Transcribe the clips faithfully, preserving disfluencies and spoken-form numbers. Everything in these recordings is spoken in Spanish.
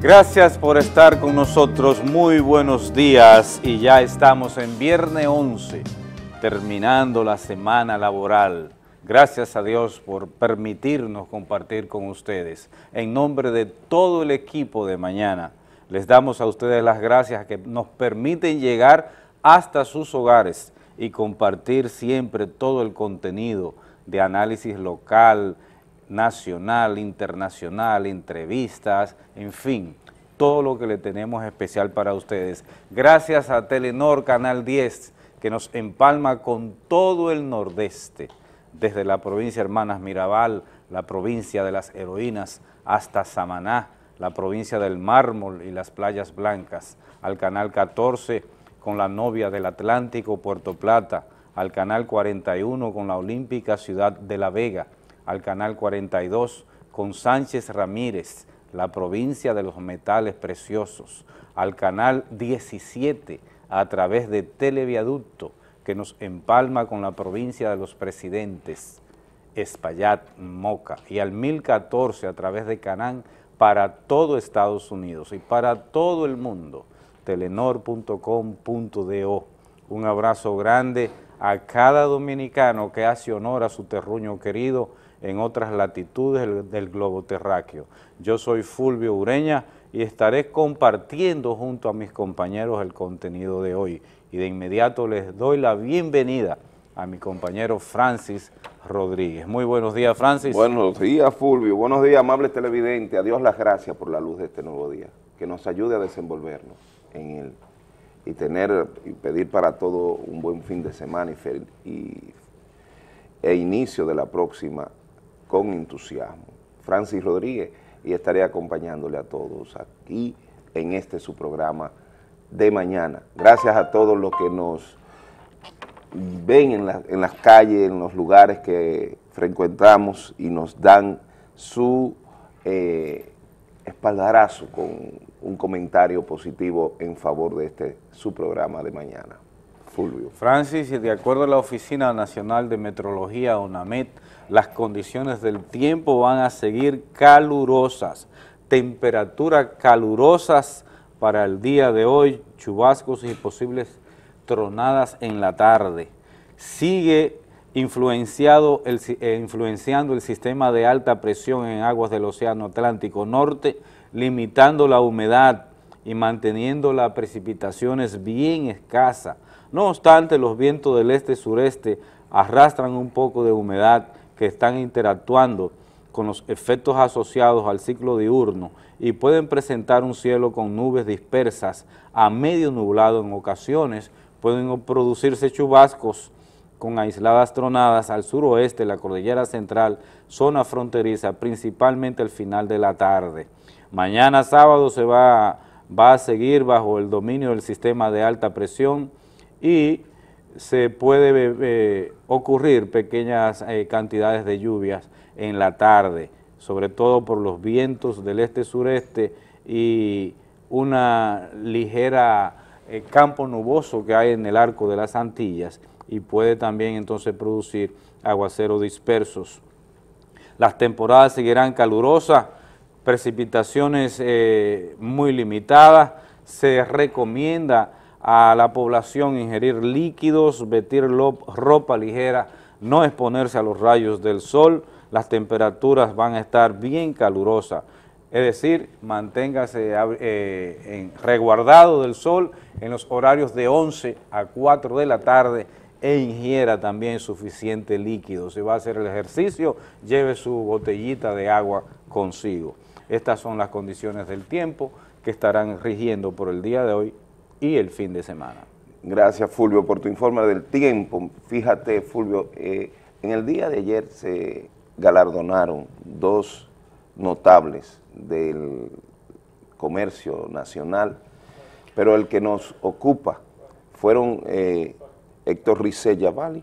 Gracias por estar con nosotros, muy buenos días y ya estamos en viernes once, terminando la semana laboral. Gracias a Dios por permitirnos compartir con ustedes. En nombre de todo el equipo de Mañana, les damos a ustedes las gracias que nos permiten llegar hasta sus hogares y compartir siempre todo el contenido de análisis local, nacional, internacional, entrevistas, en fin, todo lo que le tenemos especial para ustedes. Gracias a Telenor Canal diez, que nos empalma con todo el nordeste, desde la provincia Hermanas Mirabal, la provincia de las heroínas, hasta Samaná, la provincia del mármol y las playas blancas, al Canal catorce con la novia del Atlántico, Puerto Plata, al Canal cuarenta y uno con la olímpica ciudad de La Vega, al Canal cuarenta y dos con Sánchez Ramírez, la provincia de los metales preciosos, al Canal diecisiete a través de Televiaducto, que nos empalma con la provincia de los Presidentes, Espaillat, Moca, y al mil catorce a través de Canán para todo Estados Unidos y para todo el mundo, telenor punto com punto do. Un abrazo grande a cada dominicano que hace honor a su terruño querido en otras latitudes del, del globo terráqueo. Yo soy Fulvio Ureña y estaré compartiendo junto a mis compañeros el contenido de hoy. Y de inmediato les doy la bienvenida a mi compañero Francis Rodríguez. Muy buenos días, Francis. Buenos días, Fulvio. Buenos días, amables televidentes. A Dios las gracias por la luz de este nuevo día, que nos ayude a desenvolvernos en él y tener y pedir para todo un buen fin de semana y, y e inicio de la próxima con entusiasmo. Francis Rodríguez, y estaré acompañándole a todos aquí en este su programa de mañana. Gracias a todos los que nos ven en, la, en las calles, en los lugares que frecuentamos y nos dan su eh, espaldarazo con un comentario positivo en favor de este su programa de mañana. Fulvio. Francis, de acuerdo a la Oficina Nacional de Meteorología, ONAMET, las condiciones del tiempo van a seguir calurosas, temperaturas calurosas para el día de hoy, chubascos y posibles tronadas en la tarde. Sigue influenciado el, eh, influenciando el sistema de alta presión en aguas del Océano Atlántico Norte, limitando la humedad y manteniendo las precipitaciones bien escasas. No obstante, los vientos del este-sureste arrastran un poco de humedad que están interactuando con los efectos asociados al ciclo diurno y pueden presentar un cielo con nubes dispersas a medio nublado en ocasiones. Pueden producirse chubascos con aisladas tronadas al suroeste, la cordillera central, zona fronteriza, principalmente al final de la tarde. Mañana sábado se va, va a seguir bajo el dominio del sistema de alta presión y se puede eh, ocurrir pequeñas eh, cantidades de lluvias en la tarde, sobre todo por los vientos del este-sureste y una ligera eh, campo nuboso que hay en el arco de las Antillas, y puede también entonces producir aguaceros dispersos. Las temporadas seguirán calurosas, precipitaciones eh, muy limitadas. Se recomienda a la población ingerir líquidos, vestir ropa ligera, no exponerse a los rayos del sol. Las temperaturas van a estar bien calurosas, es decir, manténgase eh, en, resguardado del sol en los horarios de once a cuatro de la tarde e ingiera también suficiente líquido. Si va a hacer el ejercicio, lleve su botellita de agua consigo. Estas son las condiciones del tiempo que estarán rigiendo por el día de hoy y el fin de semana. Gracias, Fulvio, por tu informe del tiempo. Fíjate, Fulvio, eh, en el día de ayer se galardonaron dos notables del comercio nacional, pero el que nos ocupa fueron eh, Héctor Rizé Yavali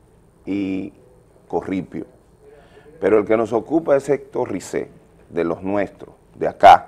y Corripio, pero el que nos ocupa es Héctor Rizé, de los nuestros, de acá.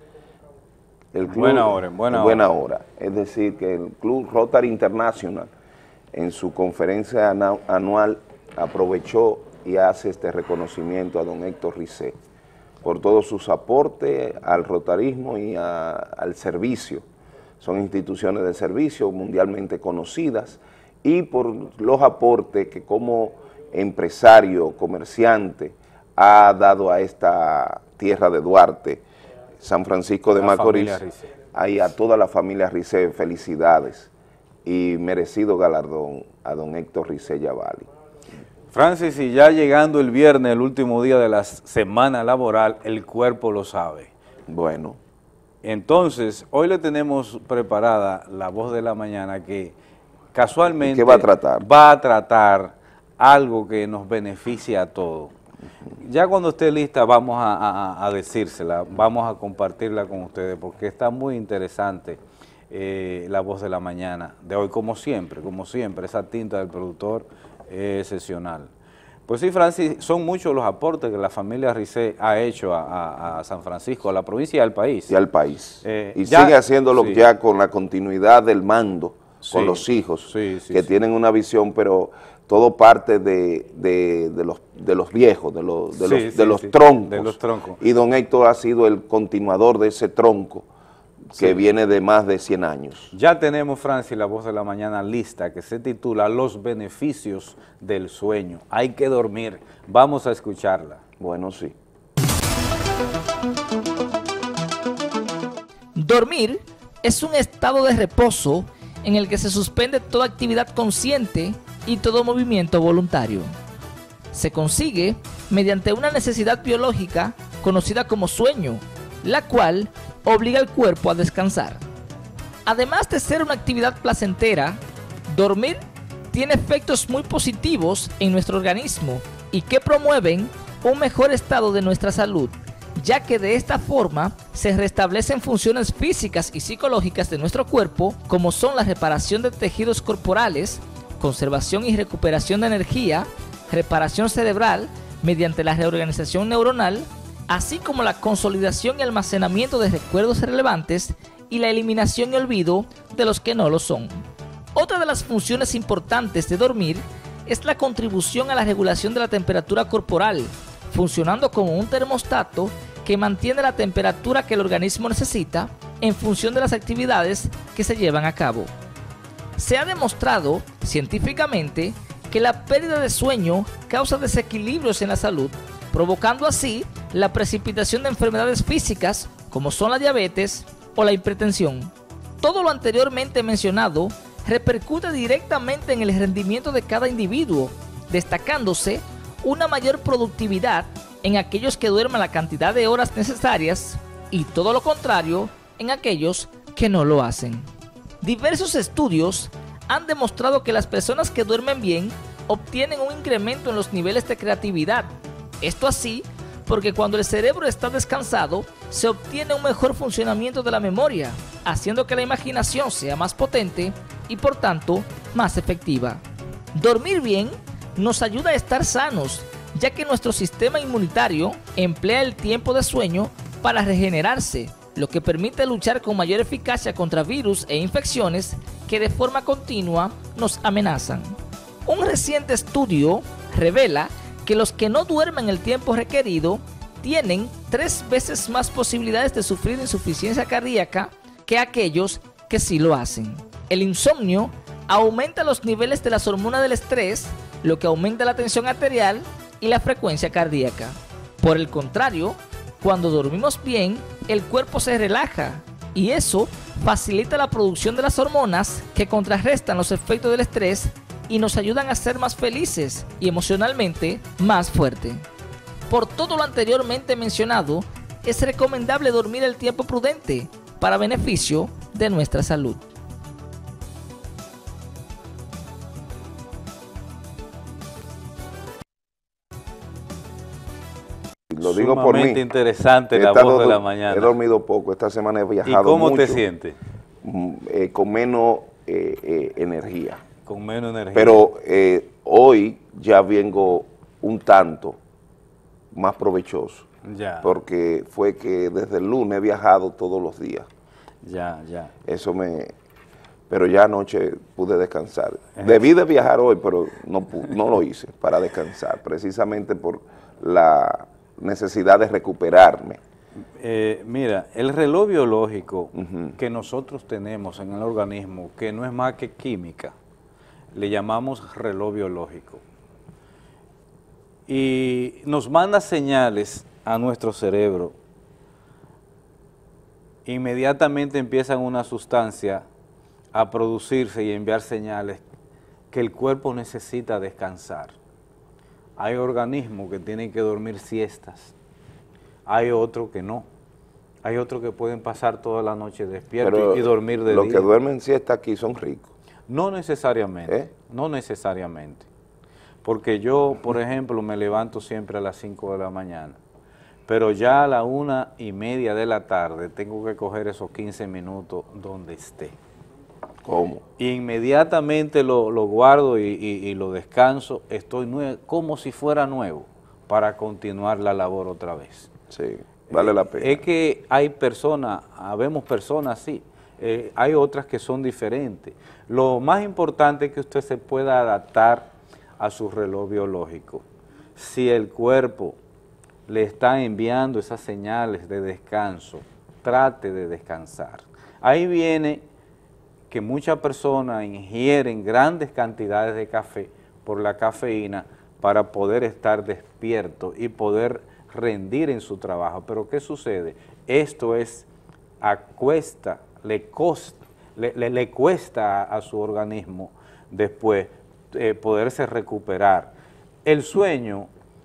El club, buena hora, en buena, buena hora. hora. Es decir, que el Club Rotary International en su conferencia anual aprovechó y hace este reconocimiento a don Héctor Rizé por todos sus aportes al rotarismo y a, al servicio. Son instituciones de servicio mundialmente conocidas y por los aportes que como empresario, comerciante, ha dado a esta tierra de Duarte, San Francisco de Macorís, y a toda la familia Rissé, felicidades y merecido galardón a don Héctor Rissé Yavalli. Francis, y ya llegando el viernes, el último día de la semana laboral, el cuerpo lo sabe. Bueno. Entonces, hoy le tenemos preparada la voz de la mañana que casualmente... ¿Qué va a tratar? Va a tratar algo que nos beneficia a todos. Uh-huh. Ya cuando esté lista vamos a, a, a decírsela, vamos a compartirla con ustedes porque está muy interesante eh, la voz de la mañana de hoy, como siempre, como siempre, esa tinta del productor es excepcional. Pues sí, Francis, son muchos los aportes que la familia Rissé ha hecho a, a, a San Francisco, a la provincia y al país. Y al país. Eh, y ya, sigue haciéndolo sí. ya con la continuidad del mando, sí, con los hijos, sí, sí, que sí. tienen una visión, pero todo parte de, de, de, los, de los viejos, de los, de sí, los, sí, de los sí, troncos. de los troncos. Y don Héctor ha sido el continuador de ese tronco que sí. viene de más de cien años. Ya tenemos, Francis, la voz de la mañana lista, que se titula Los beneficios del sueño. Hay que dormir. Vamos a escucharla. Bueno, sí. Dormir es un estado de reposo en el que se suspende toda actividad consciente y todo movimiento voluntario. Se consigue mediante una necesidad biológica conocida como sueño, la cual obliga al cuerpo a descansar. Además de ser una actividad placentera, dormir tiene efectos muy positivos en nuestro organismo y que promueven un mejor estado de nuestra salud, ya que de esta forma se restablecen funciones físicas y psicológicas de nuestro cuerpo, como son la reparación de tejidos corporales, conservación y recuperación de energía, reparación cerebral mediante la reorganización neuronal, así como la consolidación y almacenamiento de recuerdos relevantes y la eliminación y olvido de los que no lo son. Otra de las funciones importantes de dormir es la contribución a la regulación de la temperatura corporal, funcionando como un termostato que mantiene la temperatura que el organismo necesita en función de las actividades que se llevan a cabo. Se ha demostrado científicamente que la pérdida de sueño causa desequilibrios en la salud, provocando así la precipitación de enfermedades físicas como son la diabetes o la hipertensión. Todo lo anteriormente mencionado repercute directamente en el rendimiento de cada individuo, destacándose una mayor productividad en aquellos que duermen la cantidad de horas necesarias y todo lo contrario en aquellos que no lo hacen. Diversos estudios han demostrado que las personas que duermen bien obtienen un incremento en los niveles de creatividad. Esto así porque cuando el cerebro está descansado, se obtiene un mejor funcionamiento de la memoria, haciendo que la imaginación sea más potente y por tanto más efectiva. Dormir bien nos ayuda a estar sanos, ya que nuestro sistema inmunitario emplea el tiempo de sueño para regenerarse, lo que permite luchar con mayor eficacia contra virus e infecciones que de forma continua nos amenazan. Un reciente estudio revela que los que no duermen el tiempo requerido tienen tres veces más posibilidades de sufrir insuficiencia cardíaca que aquellos que sí lo hacen. El insomnio aumenta los niveles de las hormonas del estrés, lo que aumenta la tensión arterial y la frecuencia cardíaca. Por el contrario, cuando dormimos bien, el cuerpo se relaja y eso facilita la producción de las hormonas que contrarrestan los efectos del estrés y nos ayudan a ser más felices y emocionalmente más fuertes. Por todo lo anteriormente mencionado, es recomendable dormir el tiempo prudente para beneficio de nuestra salud. Lo digo por mí. Sumamente interesante la voz de la mañana. He dormido poco, esta semana he viajado mucho. ¿Y cómo mucho, te sientes? Eh, con menos eh, eh, energía. Con menos energía. Pero eh, hoy ya vengo un tanto más provechoso. Ya. Porque fue que desde el lunes he viajado todos los días. Ya, ya. Eso me... Pero ya anoche pude descansar. Debí de viajar hoy, pero no, no lo hice para descansar, precisamente por la, necesidad de recuperarme. Eh, mira, el reloj biológico Uh-huh. que nosotros tenemos en el organismo, que no es más que química, le llamamos reloj biológico. Y nos manda señales a nuestro cerebro. Inmediatamente empiezan una sustancia a producirse y enviar señales que el cuerpo necesita descansar. Hay organismos que tienen que dormir siestas, hay otros que no, hay otros que pueden pasar toda la noche despiertos Pero y dormir de los día. que duermen siesta aquí son ricos. No necesariamente, ¿Eh? no necesariamente, porque yo, por ejemplo, me levanto siempre a las cinco de la mañana, pero ya a la una y media de la tarde tengo que coger esos quince minutos donde esté. ¿Cómo? Inmediatamente lo, lo guardo y, y, y lo descanso, estoy nuevo, como si fuera nuevo, para continuar la labor otra vez. Sí, vale la pena. Es que hay personas, habemos personas así, eh, hay otras que son diferentes. Lo más importante es que usted se pueda adaptar a su reloj biológico. Si el cuerpo le está enviando esas señales de descanso, trate de descansar. Ahí viene que muchas personas ingieren grandes cantidades de café por la cafeína para poder estar despierto y poder rendir en su trabajo. Pero ¿qué sucede? Esto es a cuesta, le, cost, le, le, le cuesta a, a su organismo después eh, poderse recuperar. El sueño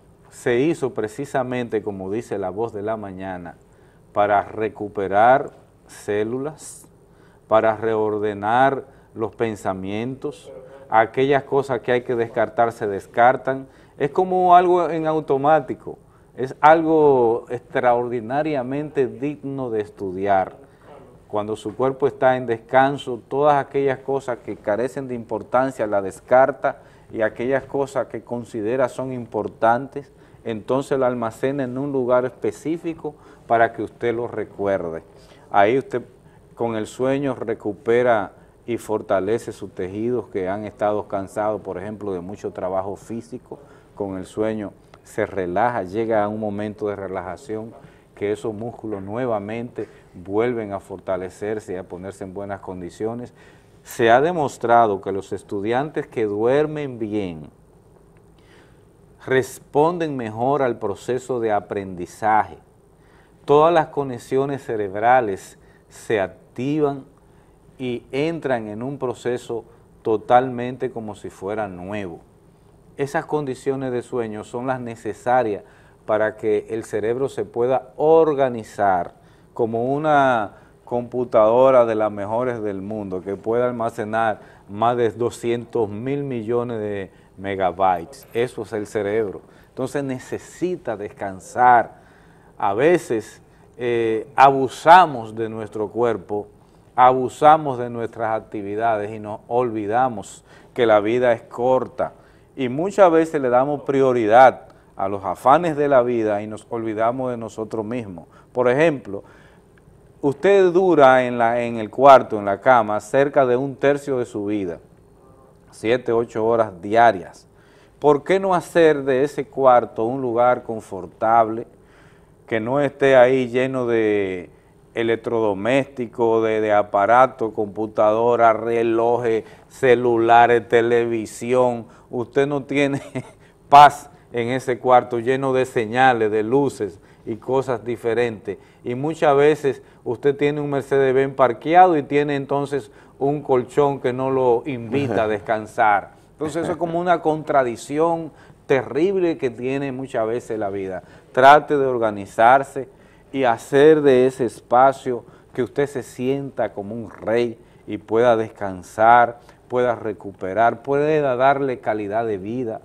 se hizo precisamente, como dice la voz de la mañana, para recuperar células, para reordenar los pensamientos, aquellas cosas que hay que descartar se descartan. Es como algo en automático, es algo extraordinariamente digno de estudiar. Cuando su cuerpo está en descanso, todas aquellas cosas que carecen de importancia las descarta y aquellas cosas que considera son importantes, entonces la almacena en un lugar específico para que usted lo recuerde. Ahí usted con el sueño recupera y fortalece sus tejidos que han estado cansados, por ejemplo, de mucho trabajo físico. Con el sueño se relaja, llega a un momento de relajación que esos músculos nuevamente vuelven a fortalecerse y a ponerse en buenas condiciones. Se ha demostrado que los estudiantes que duermen bien responden mejor al proceso de aprendizaje. Todas las conexiones cerebrales se activan y entran en un proceso totalmente como si fuera nuevo. Esas condiciones de sueño son las necesarias para que el cerebro se pueda organizar como una computadora de las mejores del mundo, que pueda almacenar más de doscientos mil millones de megabytes. Eso es el cerebro. Entonces necesita descansar. A veces eh, abusamos de nuestro cuerpo, abusamos de nuestras actividades y nos olvidamos que la vida es corta. Y muchas veces le damos prioridad a los afanes de la vida y nos olvidamos de nosotros mismos. Por ejemplo, usted dura en, la, en el cuarto, en la cama, cerca de un tercio de su vida, siete, ocho horas diarias. ¿Por qué no hacer de ese cuarto un lugar confortable, que no esté ahí lleno de electrodomésticos, de, de aparatos, computadoras, relojes, celulares, televisión? Usted no tiene paz en ese cuarto lleno de señales, de luces y cosas diferentes. Y muchas veces usted tiene un Mercedes-Benz parqueado y tiene entonces un colchón que no lo invita a descansar. Entonces eso es como una contradicción terrible que tiene muchas veces la vida. Trate de organizarse y hacer de ese espacio que usted se sienta como un rey y pueda descansar, pueda recuperar, pueda darle calidad de vida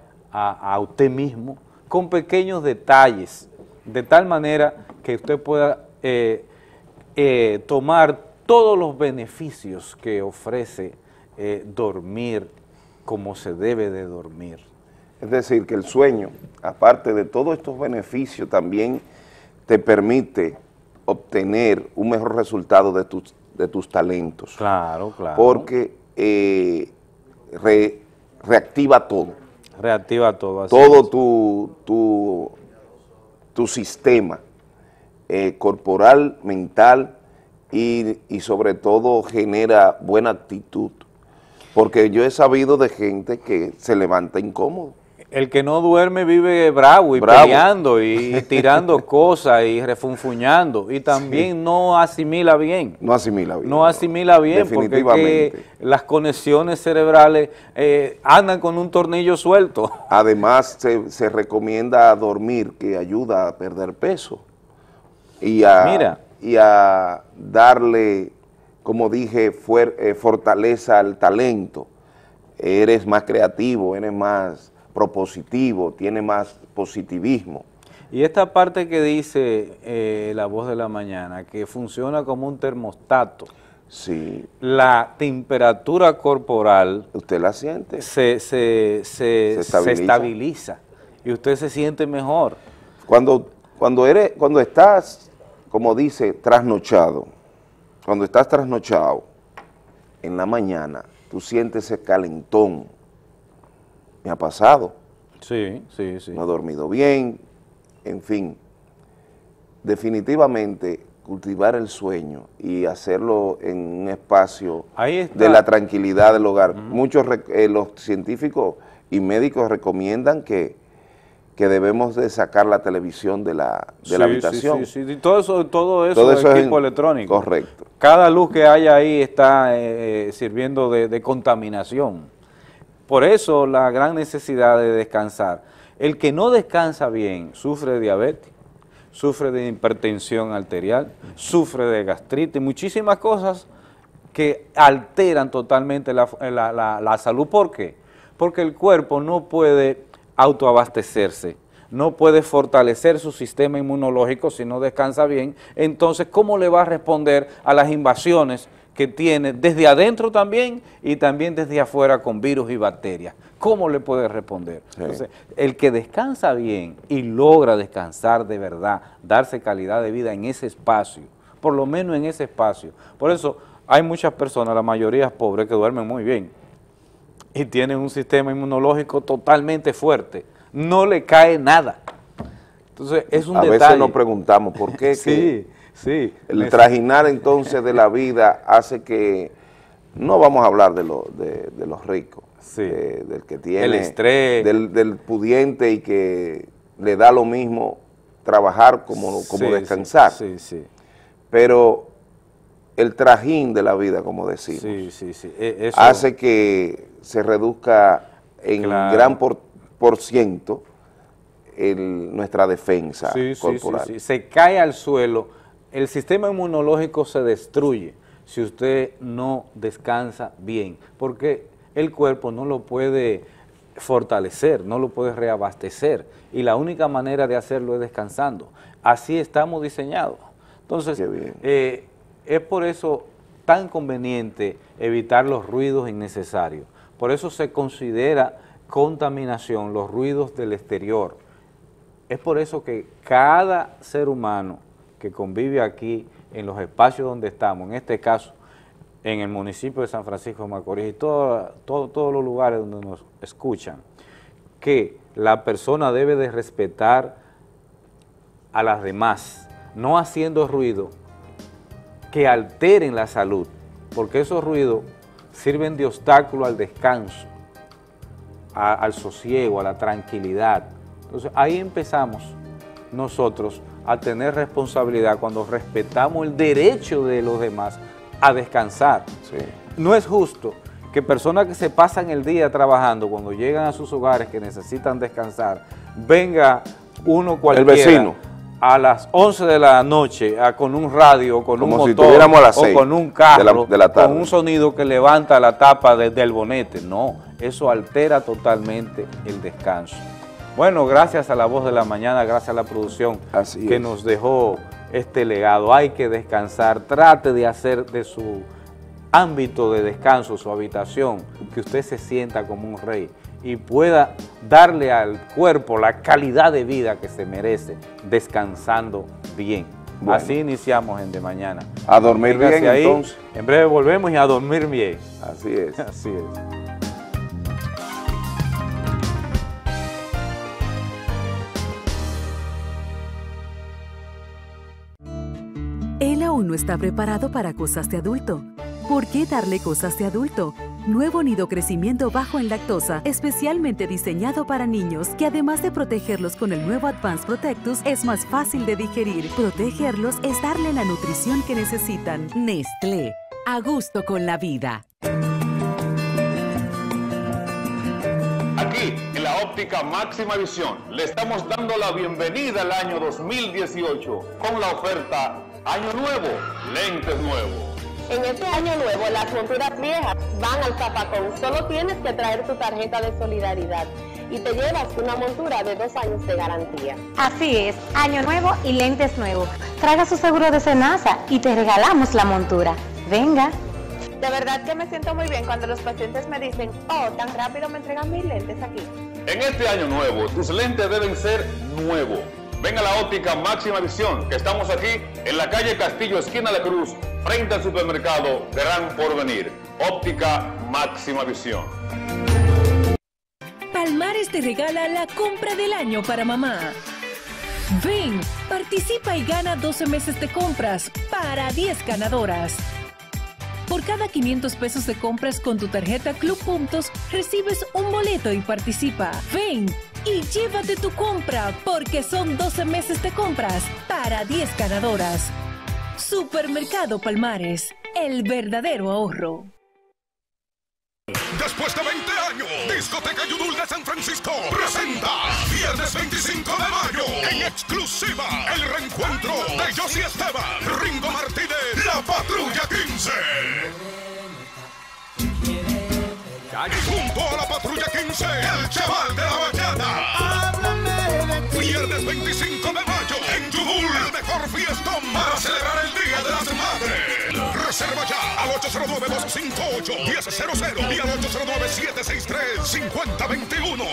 a, a usted mismo con pequeños detalles, de tal manera que usted pueda eh, eh, tomar todos los beneficios que ofrece eh, dormir como se debe de dormir. Es decir, que el sueño, aparte de todos estos beneficios, también te permite obtener un mejor resultado de tus, de tus talentos. Claro, claro. Porque eh, re, reactiva todo. Reactiva todo. Así Todo es. tu, tu tu sistema eh, corporal, mental y, y sobre todo genera buena actitud. Porque yo he sabido de gente que se levanta incómodo. El que no duerme vive bravo y Bravo. peleando y, y tirando cosas y refunfuñando y también sí. no asimila bien. No asimila bien. No asimila bien porque es que las conexiones cerebrales eh, andan con un tornillo suelto. Además se, se recomienda dormir, que ayuda a perder peso y a, Mira. y a darle, como dije, fuer, eh, fortaleza al talento. Eres más creativo, eres más propositivo, tiene más positivismo. Y esta parte que dice eh, La Voz de la Mañana, que funciona como un termostato, sí. La temperatura corporal, ¿usted la siente? Se, se, se, se, estabiliza. se estabiliza y usted se siente mejor. Cuando, cuando, eres, cuando estás, como dice, trasnochado, cuando estás trasnochado, en la mañana, tú sientes ese calentón. Me ha pasado. Sí, sí, sí. No he dormido bien, en fin. Definitivamente, cultivar el sueño y hacerlo en un espacio de la tranquilidad del hogar. Uh-huh. Muchos, eh, los científicos y médicos recomiendan que, que debemos de sacar la televisión de la, de sí, la habitación. Sí, sí, sí. Todo eso, todo eso, todo es eso equipo es electrónico. Correcto. Cada luz que haya ahí está eh, sirviendo de, de contaminación. Por eso la gran necesidad de descansar. El que no descansa bien sufre de diabetes, sufre de hipertensión arterial, sufre de gastritis, muchísimas cosas que alteran totalmente la, la, la, la salud. ¿Por qué? Porque el cuerpo no puede autoabastecerse, no puede fortalecer su sistema inmunológico si no descansa bien. Entonces, ¿cómo le va a responder a las invasiones que tiene desde adentro también y también desde afuera con virus y bacterias? ¿Cómo le puede responder? Sí. Entonces, el que descansa bien y logra descansar de verdad, darse calidad de vida en ese espacio, por lo menos en ese espacio. Por eso hay muchas personas, la mayoría pobres, que duermen muy bien y tienen un sistema inmunológico totalmente fuerte. No le cae nada. Entonces, es un A detalle. veces nos preguntamos por qué sí. que Sí, el trajinar entonces de la vida hace que, no vamos a hablar de, lo, de, de los ricos, sí. de, del que tiene, el estrés, del, del pudiente y que le da lo mismo trabajar como, como sí, descansar, sí, sí, sí. Pero el trajín de la vida, como decimos, sí, sí, sí. Eso, hace que se reduzca en claro. gran por, por ciento el, nuestra defensa sí, corporal. Sí, sí, sí. Se cae al suelo. El sistema inmunológico se destruye si usted no descansa bien, porque el cuerpo no lo puede fortalecer, no lo puede reabastecer, y la única manera de hacerlo es descansando. Así estamos diseñados. Entonces, eh, es por eso tan conveniente evitar los ruidos innecesarios. Por eso se considera contaminación los ruidos del exterior. Es por eso que cada ser humano que convive aquí en los espacios donde estamos, en este caso en el municipio de San Francisco de Macorís y todo, todo, todos los lugares donde nos escuchan, que la persona debe de respetar a las demás, no haciendo ruido que alteren la salud, porque esos ruidos sirven de obstáculo al descanso, a, al sosiego, a la tranquilidad. Entonces ahí empezamos nosotros a tener responsabilidad cuando respetamos el derecho de los demás a descansar. Sí. No es justo que personas que se pasan el día trabajando, cuando llegan a sus hogares que necesitan descansar, venga uno cualquiera, el vecino, a las once de la noche a, con un radio, con como un si motor, a las o con un carro, de la, de la con un sonido que levanta la tapa de, del bonete. No, eso altera totalmente el descanso. Bueno, gracias a La Voz de la Mañana, gracias a la producción Así que es. nos dejó este legado. Hay que descansar, trate de hacer de su ámbito de descanso, su habitación, que usted se sienta como un rey y pueda darle al cuerpo la calidad de vida que se merece, descansando bien. Bueno. Así iniciamos en De Mañana. A dormir bien, ahí, entonces. En breve volvemos y a dormir bien. Así es. Así es. aún no está preparado para cosas de adulto. ¿Por qué darle cosas de adulto? Nuevo Nido Crecimiento Bajo en Lactosa, especialmente diseñado para niños, que además de protegerlos con el nuevo Advanced Protectus, es más fácil de digerir. Protegerlos es darle la nutrición que necesitan. Nestlé, a gusto con la vida. Aquí, en la óptica Máxima Visión, le estamos dando la bienvenida al año dos mil dieciocho con la oferta Año Nuevo, Lentes Nuevos. En este año nuevo, las monturas viejas van al zapacón. Solo tienes que traer tu tarjeta de solidaridad y te llevas una montura de dos años de garantía. Así es, año nuevo y lentes nuevos. Traiga su seguro de Senasa y te regalamos la montura. Venga. De verdad que me siento muy bien cuando los pacientes me dicen, oh, tan rápido me entregan mis lentes aquí. En este año nuevo, tus lentes deben ser nuevos. Ven a la óptica Máxima Visión, que estamos aquí en la calle Castillo, esquina de Cruz, frente al supermercado Gran Porvenir. Óptica Máxima Visión. Palmares te regala la compra del año para mamá. Ven, participa y gana doce meses de compras para diez ganadoras. Por cada quinientos pesos de compras con tu tarjeta Club Puntos, recibes un boleto y participa. Ven y llévate tu compra, porque son doce meses de compras para diez ganadoras. Supermercado Palmares, el verdadero ahorro. Después de veinte años, Discoteca Yudul de San Francisco presenta viernes veinticinco de mayo en exclusiva el reencuentro de Josy Esteban, Ringo Martínez, La Patrulla quince. Junto a La Patrulla quince, el chaval de la bachata. Viernes veinticinco de mayo en Yudul, el mejor fiestón para celebrar el Día de las Madres. Reserva ya al ocho cero nueve, dos cinco ocho, uno cero cero cero y al ocho cero nueve, siete seis tres, cinco cero dos uno.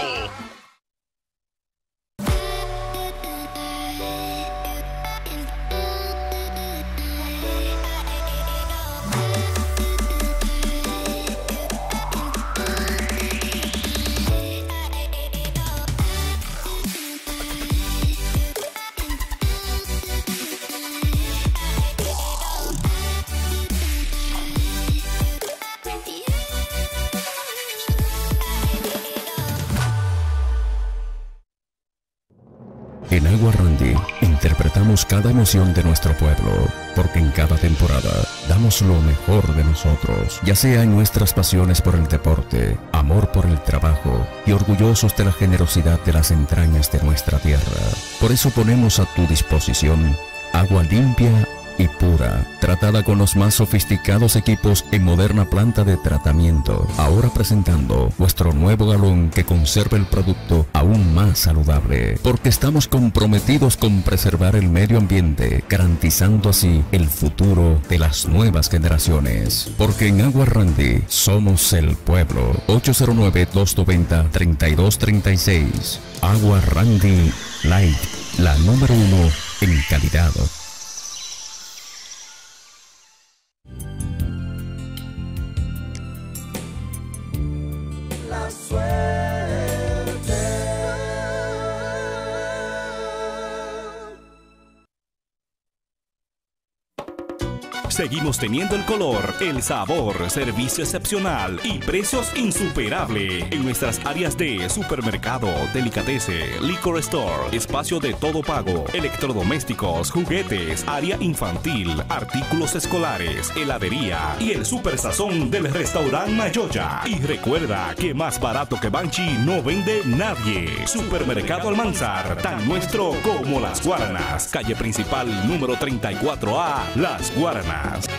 En Agua Randy interpretamos cada emoción de nuestro pueblo, porque en cada temporada damos lo mejor de nosotros, ya sea en nuestras pasiones por el deporte, amor por el trabajo y orgullosos de la generosidad de las entrañas de nuestra tierra. Por eso ponemos a tu disposición agua limpia y pura, tratada con los más sofisticados equipos en moderna planta de tratamiento. Ahora presentando nuestro nuevo galón que conserva el producto aún más saludable, porque estamos comprometidos con preservar el medio ambiente, garantizando así el futuro de las nuevas generaciones. Porque en Agua Randy somos el pueblo. ocho cero nueve, dos dos cero, tres dos tres seis. Agua Randy Light, la número uno en calidad. Seguimos teniendo el color, el sabor, servicio excepcional y precios insuperables en nuestras áreas de supermercado, delicatessen, liquor store, espacio de todo pago, electrodomésticos, juguetes, área infantil, artículos escolares, heladería y el super sazón del restaurante Mayoya. Y recuerda que más barato que Banchi no vende nadie. Supermercado Almanzar, tan nuestro como Las Guaranas. Calle principal número treinta y cuatro A, Las Guaranas.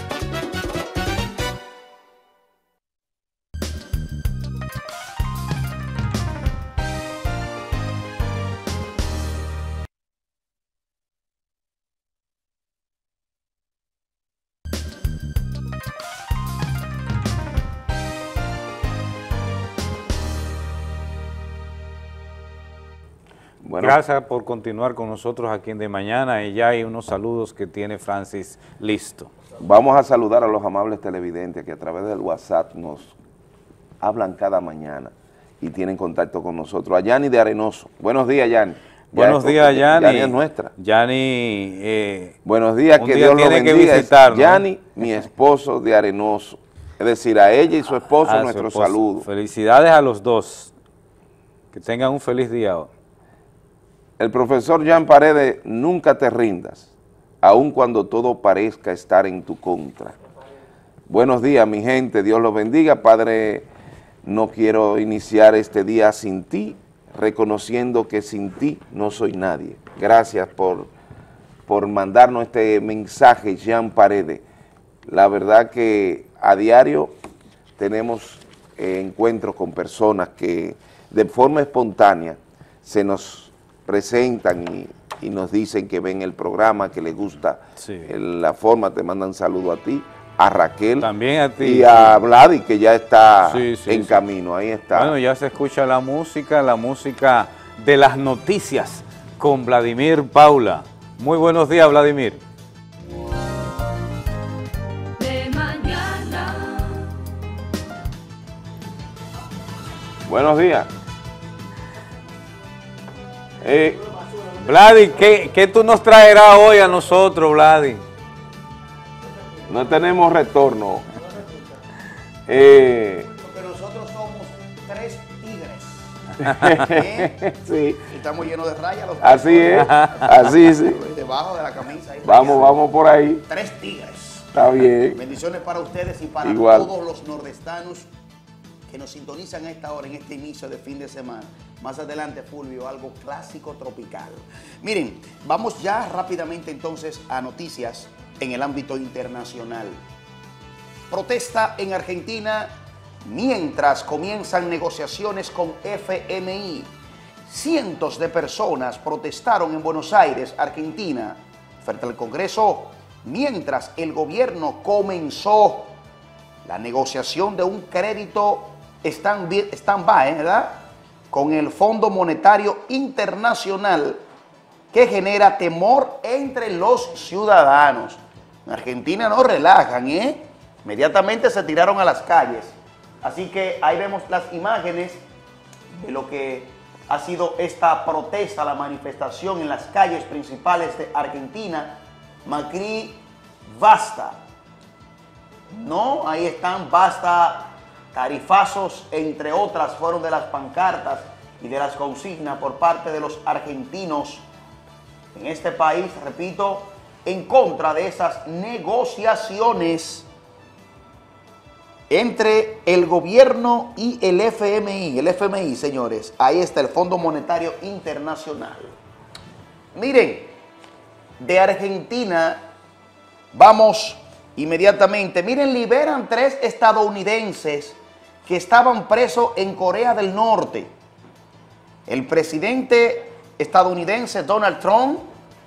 Bueno, gracias por continuar con nosotros aquí en De Mañana, y ya hay unos saludos que tiene Francis listo. Vamos a saludar a los amables televidentes que a través del WhatsApp nos hablan cada mañana y tienen contacto con nosotros. A Yani de Arenoso. Buenos días, Yani. Buenos esto, días, Yani. Yani es nuestra. Yani, eh, buenos días, que Dios lo bendiga. Yani, mi esposo de Arenoso. Es decir, a ella y su esposo, a nuestro su esposo. saludo. Felicidades a los dos. Que tengan un feliz día. El profesor Jean Paredes, nunca te rindas, aun cuando todo parezca estar en tu contra. Buenos días, mi gente, Dios los bendiga. Padre, no quiero iniciar este día sin ti, reconociendo que sin ti no soy nadie. Gracias por, por mandarnos este mensaje, Jean Paredes. La verdad que a diario tenemos eh, encuentros con personas que de forma espontánea se nos presentan y, y nos dicen que ven el programa, que les gusta sí. el, la forma, te mandan saludo a ti, a Raquel también a ti, y a sí. Vladi, que ya está sí, sí, en sí. camino, ahí está. Bueno, ya se escucha la música, la música de las noticias con Vladimir Paula. Muy buenos días, Vladimir. De mañana. Buenos días. Eh, Vladi, ¿qué, ¿qué tú nos traerás hoy a nosotros, Vladi? No tenemos retorno. Eh, Porque nosotros somos tres tigres. ¿Eh? Sí. Estamos llenos de rayas. Los así es, así sí. Debajo de la camisa. Ahí vamos, rayado. vamos por ahí. Tres tigres. Está bien. Bendiciones para ustedes y para Igual. todos los nordestanos que nos sintonizan a esta hora, en este inicio de fin de semana. Más adelante, Fulvio, algo clásico tropical. Miren, vamos ya rápidamente entonces a noticias en el ámbito internacional. Protesta en Argentina mientras comienzan negociaciones con F M I. Cientos de personas protestaron en Buenos Aires, Argentina, frente al Congreso, mientras el gobierno comenzó la negociación de un crédito stand-by, ¿verdad?, con el Fondo Monetario Internacional, que genera temor entre los ciudadanos. En Argentina no relajan, ¿eh? Inmediatamente se tiraron a las calles. Así que ahí vemos las imágenes de lo que ha sido esta protesta, la manifestación en las calles principales de Argentina. Macri, basta. No, ahí están, basta. Tarifazos, entre otras, fueron de las pancartas y de las consignas por parte de los argentinos en este país, repito, en contra de esas negociaciones entre el gobierno y el F M I. El F M I, señores, ahí está el Fondo Monetario Internacional. Miren, de Argentina vamos inmediatamente. Miren, liberan tres estadounidenses que estaban presos en Corea del Norte. El presidente estadounidense Donald Trump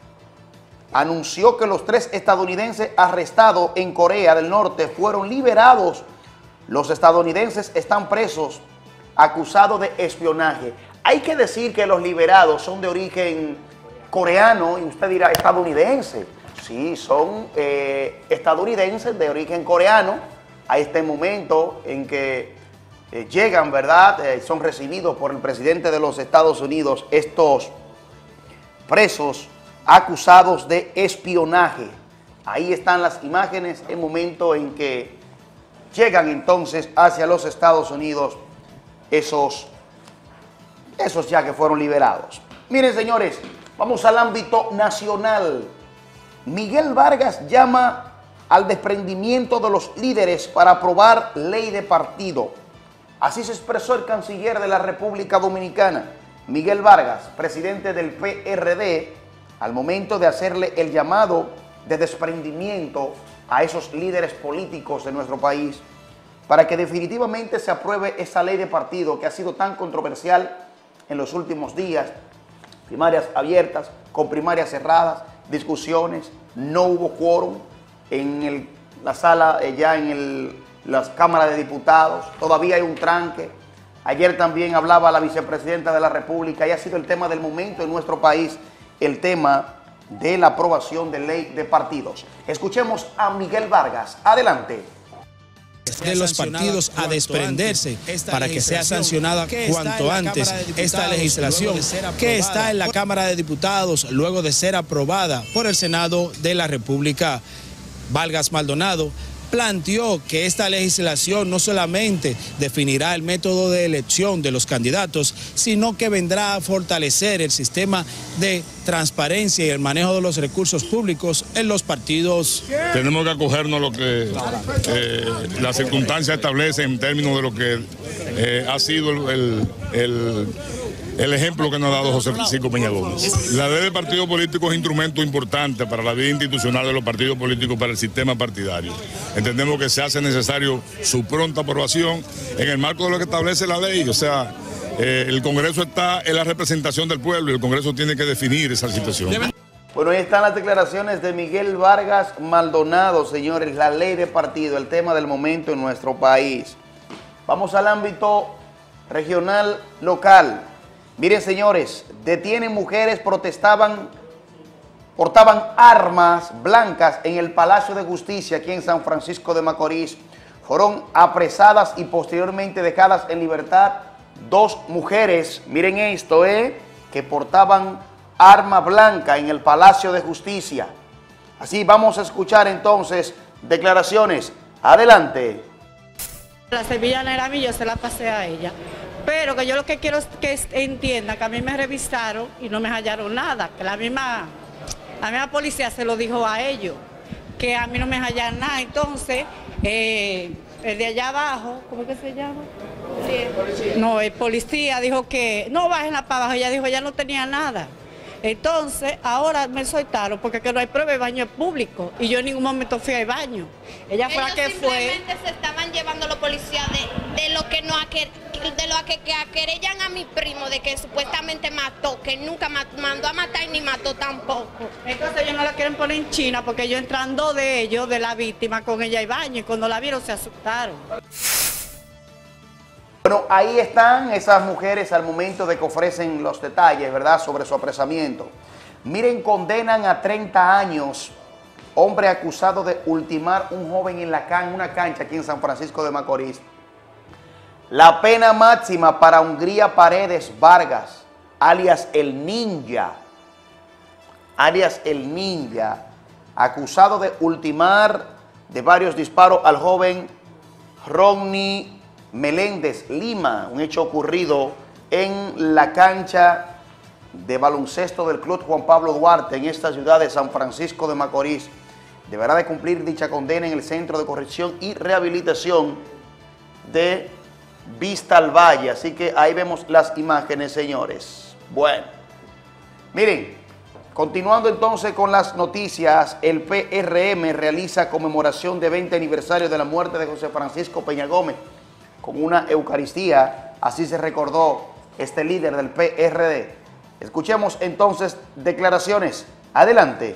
anunció que los tres estadounidenses arrestados en Corea del Norte fueron liberados. Los estadounidenses están presos acusados de espionaje. Hay que decir que los liberados son de origen coreano y usted dirá estadounidense. Sí, son eh, estadounidenses de origen coreano. A este momento en que eh, llegan, ¿verdad? Eh, son recibidos por el presidente de los Estados Unidos estos presos acusados de espionaje. Ahí están las imágenes, el momento en que llegan entonces hacia los Estados Unidos esos, esos ya que fueron liberados. Miren, señores, vamos al ámbito nacional. Miguel Vargas llama al desprendimiento de los líderes para aprobar ley de partido. Así se expresó el canciller de la República Dominicana, Miguel Vargas, presidente del P R D, al momento de hacerle el llamado de desprendimiento a esos líderes políticos de nuestro país para que definitivamente se apruebe esa ley de partido que ha sido tan controversial en los últimos días. Primarias abiertas, con primarias cerradas, discusiones, no hubo quórum en el, la sala, eh, ya en el, las cámaras de diputados, todavía hay un tranque. Ayer también hablaba la vicepresidenta de la República y ha sido el tema del momento en nuestro país, el tema de la aprobación de ley de partidos. Escuchemos a Miguel Vargas. Adelante. de los partidos a desprenderse para que sea sancionada cuanto antes esta legislación que está en la Cámara de Diputados luego de ser aprobada por el Senado de la República. Vargas Maldonado planteó que esta legislación no solamente definirá el método de elección de los candidatos, sino que vendrá a fortalecer el sistema de transparencia y el manejo de los recursos públicos en los partidos. Tenemos que acogernos a lo que eh, las circunstancias establecen en términos de lo que eh, ha sido el, el, el ejemplo que nos ha dado José Francisco Peña Gómez. La ley de partido político es un instrumento importante para la vida institucional de los partidos políticos, para el sistema partidario. Entendemos que se hace necesario su pronta aprobación en el marco de lo que establece la ley. O sea, eh, el Congreso está en la representación del pueblo y el Congreso tiene que definir esa situación. Bueno, ahí están las declaraciones de Miguel Vargas Maldonado, señores, la ley de partido, el tema del momento en nuestro país. Vamos al ámbito regional, local. Miren, señores, detienen mujeres, protestaban, portaban armas blancas en el Palacio de Justicia aquí en San Francisco de Macorís. Fueron apresadas y posteriormente dejadas en libertad dos mujeres, miren esto, eh, que portaban arma blanca en el Palacio de Justicia. Así vamos a escuchar entonces declaraciones. Adelante. La sevillana era mía, yo se la pasé a ella. Pero que yo lo que quiero es que entienda que a mí me revisaron y no me hallaron nada, que la misma, la misma policía se lo dijo a ellos, que a mí no me hallaron nada. Entonces, eh, el de allá abajo, ¿cómo que se llama? Sí. No, el policía dijo que no bajen para abajo, ella dijo ella no tenía nada. Entonces, ahora me soltaron porque que no hay prueba de baño público y yo en ningún momento fui al baño. Ella fue la que fue. Simplemente se estaban llevando los policías de, de lo que no de lo que, que querellan a mi primo de que supuestamente mató, que nunca mandó a matar ni mató tampoco. Entonces ellos no la quieren poner en China porque ellos entrando de ellos, de la víctima, con ella al baño y cuando la vieron se asustaron. Bueno, ahí están esas mujeres al momento de que ofrecen los detalles, ¿verdad?, sobre su apresamiento. Miren, condenan a treinta años, hombre acusado de ultimar un joven en la can una cancha aquí en San Francisco de Macorís. La pena máxima para Hungría Paredes Vargas, alias el Ninja, alias el Ninja, acusado de ultimar de varios disparos al joven Ronnie Meléndez Lima, un hecho ocurrido en la cancha de baloncesto del Club Juan Pablo Duarte en esta ciudad de San Francisco de Macorís. Deberá de cumplir dicha condena en el Centro de Corrección y Rehabilitación de Vista al Valle. Así que ahí vemos las imágenes, señores. Bueno, miren, continuando entonces con las noticias, el P R M realiza conmemoración de veinte aniversario de la muerte de José Francisco Peña Gómez con una Eucaristía. Así se recordó este líder del P R D. Escuchemos entonces declaraciones. Adelante.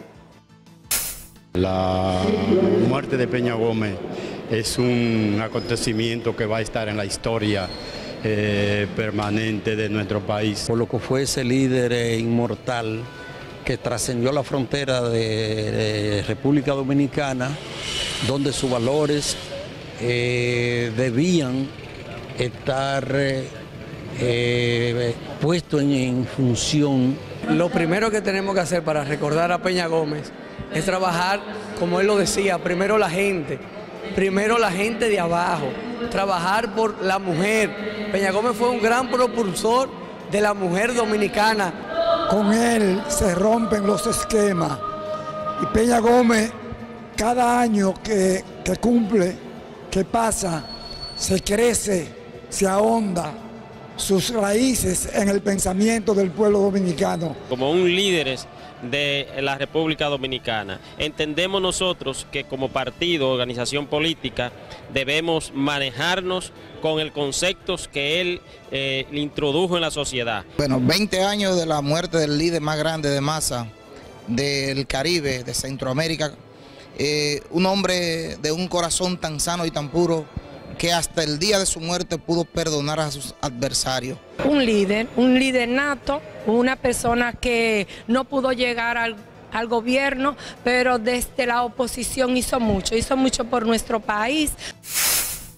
La muerte de Peña Gómez es un acontecimiento que va a estar en la historia eh, permanente de nuestro país. Por lo que fue ese líder eh, inmortal que trascendió la frontera de, de República Dominicana, donde sus valores Eh, debían estar eh, eh, puestos en, en función. Lo primero que tenemos que hacer para recordar a Peña Gómez es trabajar, como él lo decía, primero la gente, primero la gente de abajo, trabajar por la mujer. Peña Gómez fue un gran propulsor de la mujer dominicana. Con él se rompen los esquemas y Peña Gómez cada año que, que cumple, que pasa, se crece, se ahonda sus raíces en el pensamiento del pueblo dominicano. Como un líder de la República Dominicana, entendemos nosotros que como partido, organización política, debemos manejarnos con el conceptos que él eh, introdujo en la sociedad. Bueno, veinte años de la muerte del líder más grande de masa del Caribe, de Centroamérica. Eh, un hombre de un corazón tan sano y tan puro que hasta el día de su muerte pudo perdonar a sus adversarios. Un líder, un líder nato, una persona que no pudo llegar al, al gobierno, pero desde la oposición hizo mucho, hizo mucho por nuestro país.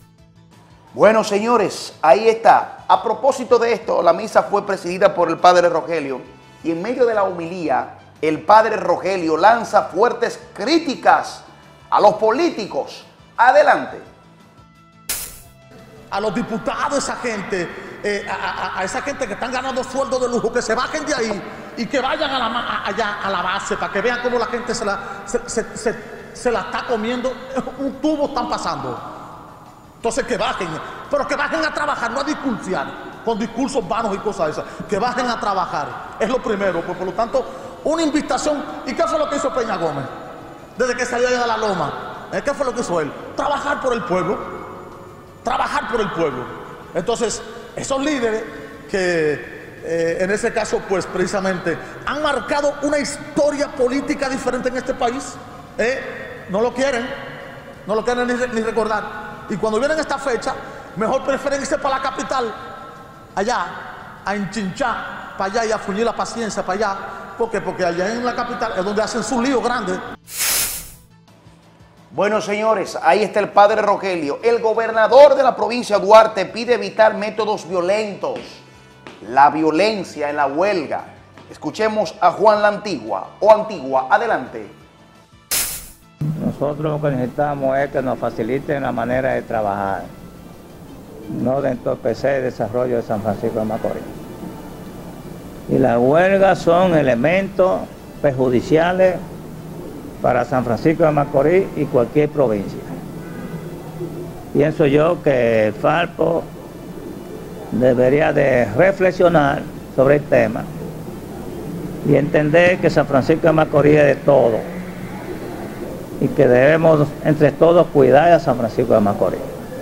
Bueno, señores, ahí está. A propósito de esto, la misa fue presidida por el padre Rogelio y en medio de la homilía, el padre Rogelio lanza fuertes críticas a los políticos. Adelante. A los diputados, esa gente, eh, a, a, a esa gente que están ganando sueldos de lujo, que se bajen de ahí y que vayan a la, a, allá a la base para que vean cómo la gente se la, se, se, se, se la está comiendo. Un tubo están pasando. Entonces que bajen, pero que bajen a trabajar, no a discursiar con discursos vanos y cosas esas. Que bajen a trabajar, es lo primero. Pues, por lo tanto, una invitación. ¿Y qué fue lo que hizo Peña Gómez? Desde que salió de la loma, ¿qué fue lo que hizo él? Trabajar por el pueblo, trabajar por el pueblo. Entonces, esos líderes que eh, en ese caso, pues precisamente, han marcado una historia política diferente en este país, ¿eh? no lo quieren, no lo quieren ni, ni recordar. Y cuando vienen esta fecha, mejor prefieren irse para la capital, allá, a enchinchar, para allá y a fuñir la paciencia para allá. ¿Por qué? Porque allá en la capital es donde hacen su lío grande. Bueno, señores, ahí está el padre Rogelio. El gobernador de la provincia de Duarte pide evitar métodos violentos, la violencia en la huelga. Escuchemos a Juan la Antigua o Antigua. Adelante. Nosotros lo que necesitamos es que nos faciliten la manera de trabajar, no de entorpecer el desarrollo de San Francisco de Macorís. Y las huelgas son elementos perjudiciales para San Francisco de Macorís y cualquier provincia. Pienso yo que el Falpo debería de reflexionar sobre el tema y entender que San Francisco de Macorís es de todo y que debemos entre todos cuidar a San Francisco de Macorís.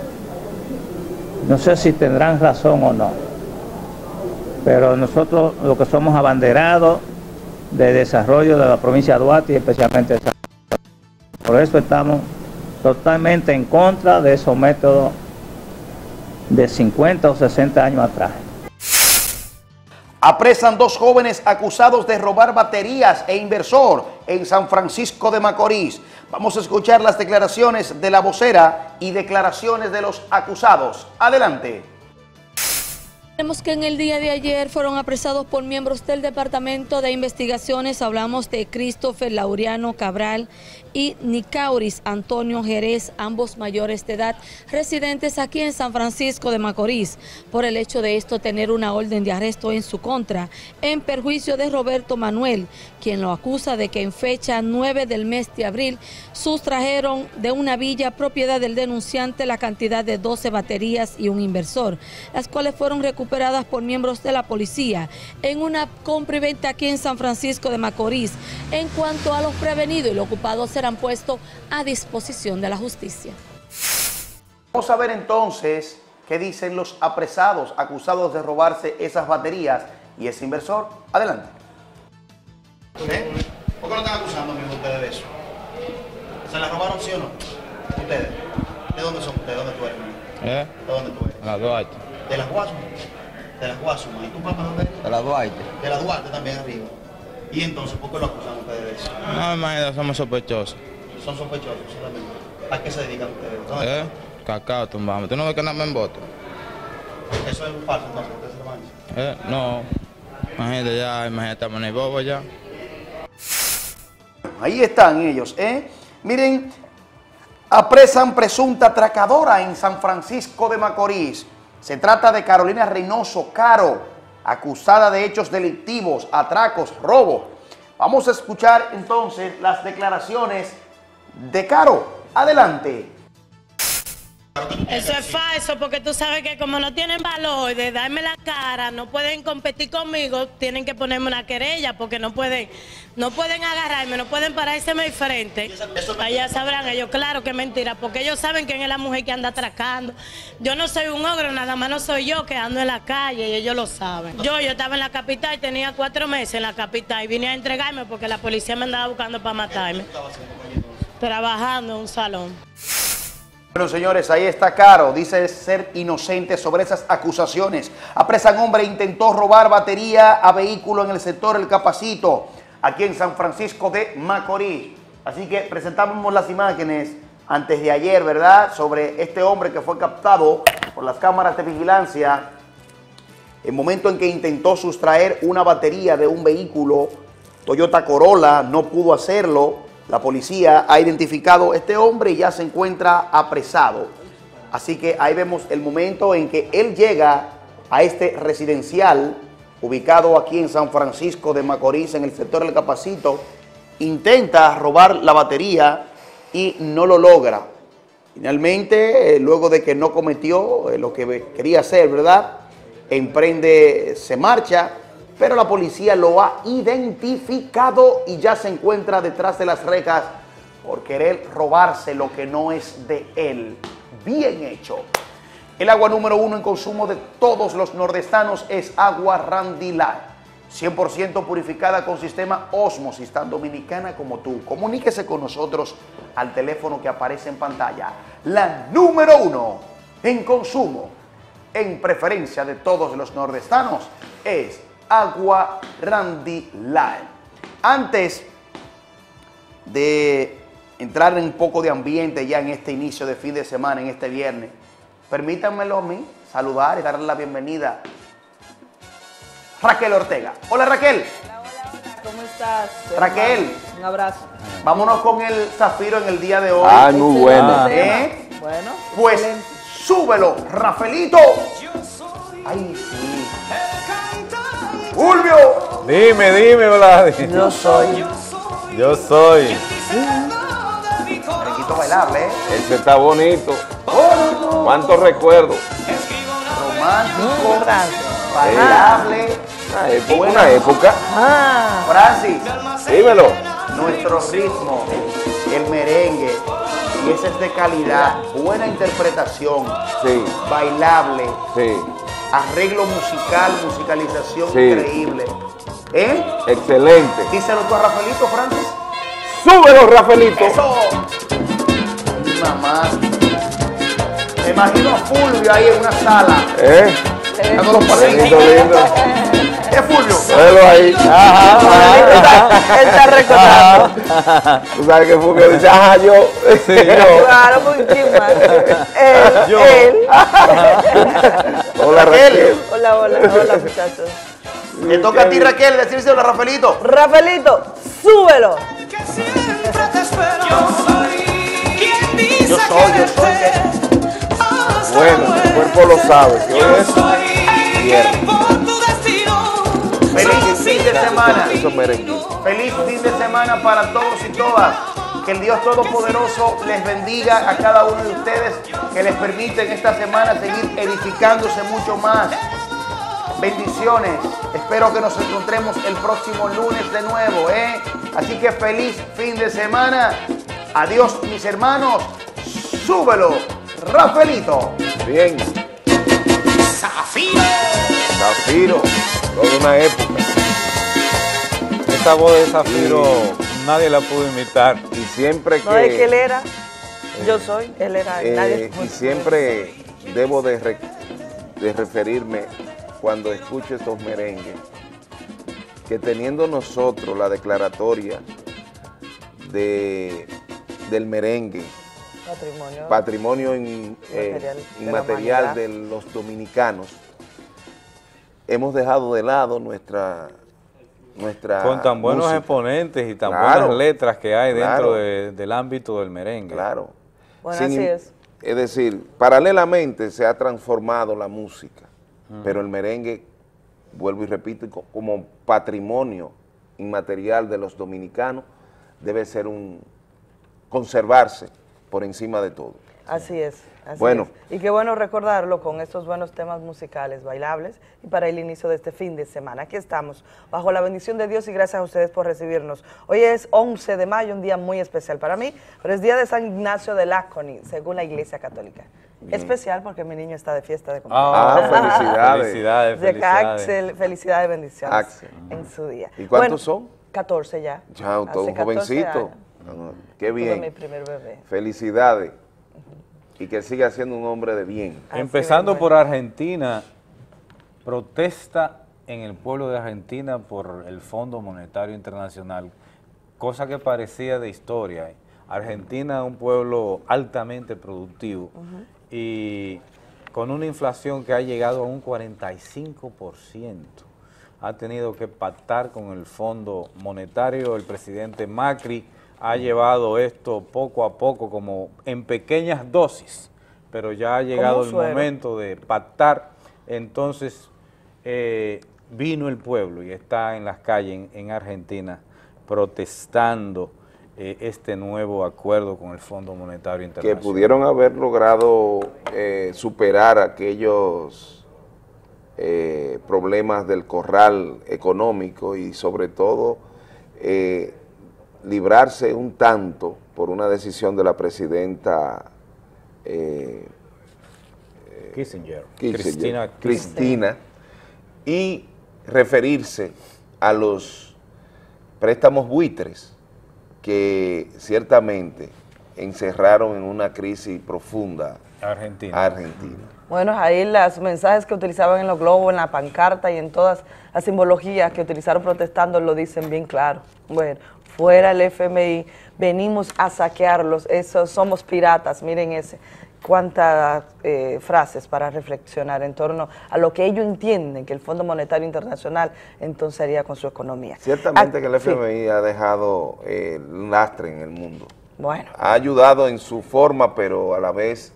No sé si tendrán razón o no, pero nosotros lo que somos abanderados de desarrollo de la provincia de Duarte y especialmente de San Francisco. Por eso estamos totalmente en contra de esos métodos de cincuenta o sesenta años atrás. Apresan dos jóvenes acusados de robar baterías e inversor en San Francisco de Macorís. Vamos a escuchar las declaraciones de la vocera y declaraciones de los acusados. Adelante. Vemos que en el día de ayer fueron apresados por miembros del Departamento de Investigaciones. Hablamos de Christopher Laureano Cabral y Nicauris Antonio Jerez, ambos mayores de edad, residentes aquí en San Francisco de Macorís, por el hecho de esto tener una orden de arresto en su contra, en perjuicio de Roberto Manuel, quien lo acusa de que en fecha nueve del mes de abril sustrajeron de una villa propiedad del denunciante la cantidad de doce baterías y un inversor, las cuales fueron recuperadas por miembros de la policía en una compra y venta aquí en San Francisco de Macorís. En cuanto a los prevenidos y los ocupados serán puestos a disposición de la justicia. Vamos a ver entonces qué dicen los apresados acusados de robarse esas baterías y ese inversor. Adelante. ¿Eh? ¿Por qué lo están acusando mismo ustedes de eso? ¿Se la robaron sí o no? ¿Ustedes? ¿De dónde son ustedes? ¿De dónde tú eres? ¿Eh? ¿De dónde tú eres? De la Duarte. ¿De la Guasuma? De la Guasuma. ¿Y tu papá dónde eres? De la Duarte. De la Duarte también arriba. ¿Y entonces por qué lo acusan ustedes de eso? No, imagínate, somos sospechosos. Son sospechosos solamente. ¿A qué se dedican ustedes? ¿Dónde? ¿Eh? Cacao tumbamos. ¿Tú no ves que nada me emboto? Eso es falso, entonces ustedes se lo van a decir. ¿Eh? No. Imagínate ya, imagínate, estamos en el bobo ya. Ahí están ellos, ¿eh? Miren, apresan presunta atracadora en San Francisco de Macorís. Se trata de Carolina Reynoso Caro, acusada de hechos delictivos, atracos, robo. Vamos a escuchar entonces las declaraciones de Caro. Adelante. Eso es falso, porque tú sabes que como no tienen valor de darme la cara, no pueden competir conmigo, tienen que ponerme una querella, porque no pueden, no pueden agarrarme, no pueden pararse de frente. Allá sabrán ellos, claro que es mentira, porque ellos saben quién es la mujer que anda atracando. Yo no soy un ogro, nada más no soy yo que ando en la calle y ellos lo saben. Yo, yo estaba en la capital, tenía cuatro meses en la capital y vine a entregarme porque la policía me andaba buscando para matarme. Trabajando en un salón. Bueno, señores, ahí está Caro, dice ser inocente sobre esas acusaciones. Apresan hombre, intentó robar batería a vehículo en el sector El Capacito, aquí en San Francisco de Macorís. Así que presentamos las imágenes antes de ayer, ¿verdad?, sobre este hombre que fue captado por las cámaras de vigilancia el momento en que intentó sustraer una batería de un vehículo Toyota Corolla. No pudo hacerlo. La policía ha identificado a este hombre y ya se encuentra apresado. Así que ahí vemos el momento en que él llega a este residencial ubicado aquí en San Francisco de Macorís, en el sector del Capacito. Intenta robar la batería y no lo logra. Finalmente, eh, luego de que no cometió eh, lo que quería hacer, ¿verdad?, emprende, se marcha, pero la policía lo ha identificado y ya se encuentra detrás de las rejas por querer robarse lo que no es de él. Bien hecho. El agua número uno en consumo de todos los nordestanos es agua Randy Light, cien por ciento purificada con sistema Osmosis, tan dominicana como tú. Comuníquese con nosotros al teléfono que aparece en pantalla. La número uno en consumo, en preferencia de todos los nordestanos, es agua Randy Light. Antes de entrar en un poco de ambiente ya en este inicio de fin de semana, en este viernes, permítanmelo a mí saludar y darle la bienvenida a Raquel Ortega. Hola, Raquel. Hola, hola, hola. ¿Cómo estás? Raquel. Un abrazo. Vámonos con el Zafiro en el día de hoy. Ah, muy bueno. ¿Eh? Bueno, pues excelente. Súbelo, Rafaelito. Ay, sí. Fulvio. Dime, dime, Vladi. Yo soy. Yo soy. Requito bailable, ¿eh? Ese está bonito. ¿Cuántos recuerdos? Romántico, bailable. Una época. Una época. Ah. Francis, dímelo. Nuestro ritmo, el merengue, y ese es de calidad, buena interpretación, sí, bailable, sí, arreglo musical, musicalización sí, increíble. ¿Eh? Excelente. Díselo tú a Rafaelito, Francis. ¡Súbelo, Rafaelito! ¡Eso! Ay, mamá. Me imagino a Fulvio ahí en una sala. ¿Eh? Dando los pasitos. Lindo, lindo. ¿Es Fulvio? Velo ahí. Ajá, ajá. Él está recordando. Tú sabes que Fulvio dice, ajá, yo. Sí, yo. Claro, muy chisma. Él, Yo. él. Hola, Raquel. Hola, hola, hola, muchachos. Le toca a ti, Raquel, decírselo a Rafaelito. Rafaelito, súbelo. Yo soy, yo soy. Bueno, el cuerpo lo sabe. Que hoy es viernes. Feliz fin de semana. Eso merengue. Feliz fin de semana para todos y todas. Que el Dios Todopoderoso les bendiga a cada uno de ustedes, que les permite en esta semana seguir edificándose mucho más. Bendiciones. Espero que nos encontremos el próximo lunes de nuevo, ¿eh? Así que feliz fin de semana. Adiós, mis hermanos. Súbelo, Rafaelito. Bien. Zafiro. Zafiro. Toda una época. Esta voz de Zafiro nadie la pudo imitar. Y siempre que... No es que él era, yo soy, él era, eh, nadie. y siempre debo de, re, de referirme cuando escucho estos merengues, que teniendo nosotros la declaratoria de, del merengue, Patrimonio, patrimonio in, eh, material de inmaterial la de los dominicanos, hemos dejado de lado nuestra... nuestra con tan buenos música. exponentes y tan Claro, buenas letras que hay dentro claro. de, del ámbito del merengue. Claro. Bueno, Sin- así es. Es decir, paralelamente se ha transformado la música, uh-huh. pero el merengue, vuelvo y repito, co- como patrimonio inmaterial de los dominicanos, debe ser un conservarse por encima de todo. Así es. Así Bueno. es. Y qué bueno recordarlo con estos buenos temas musicales, bailables, y para el inicio de este fin de semana. Aquí estamos, bajo la bendición de Dios, y gracias a ustedes por recibirnos. Hoy es once de mayo, un día muy especial para mí, pero es día de San Ignacio de Lázaro, según la Iglesia Católica. Bien. Especial porque mi niño está de fiesta de cumpleaños. Ah, felicidades. Felicidades, De que felicidades. Axel, felicidades, bendiciones Axel. en su día. ¿Y cuántos Bueno, son? catorce ya. Ya, todo Hace un catorce jovencito. años. Ah, qué Tuve bien. mi primer bebé. Felicidades. Y que siga siendo un hombre de bien. Empezando mismo por Argentina, protesta en el pueblo de Argentina por el Fondo Monetario Internacional, cosa que parecía de historia. Argentina es un pueblo altamente productivo uh-huh. y con una inflación que ha llegado a un cuarenta y cinco por ciento. Ha tenido que pactar con el Fondo Monetario. El presidente Macri ha llevado esto poco a poco, como en pequeñas dosis, pero ya ha llegado el momento de pactar. Entonces eh, vino el pueblo y está en las calles en, en Argentina protestando eh, este nuevo acuerdo con el Fondo Monetario Internacional. Que pudieron haber logrado eh, superar aquellos eh, problemas del corral económico y sobre todo eh, librarse un tanto por una decisión de la presidenta eh, Kissinger, Kissinger, Cristina, Cristina, y referirse a los préstamos buitres que ciertamente encerraron en una crisis profunda Argentina. a Argentina. Bueno, ahí los mensajes que utilizaban en los globos, en la pancarta y en todas las simbologías que utilizaron protestando lo dicen bien claro. Bueno, fuera el F M I, venimos a saquearlos, esos somos piratas, miren ese. Cuántas eh, frases para reflexionar en torno a lo que ellos entienden que el Fondo Monetario Internacional entonces haría con su economía. Ciertamente ah, que el F M I sí. ha dejado eh, un lastre en el mundo. Bueno. Ha ayudado en su forma, pero a la vez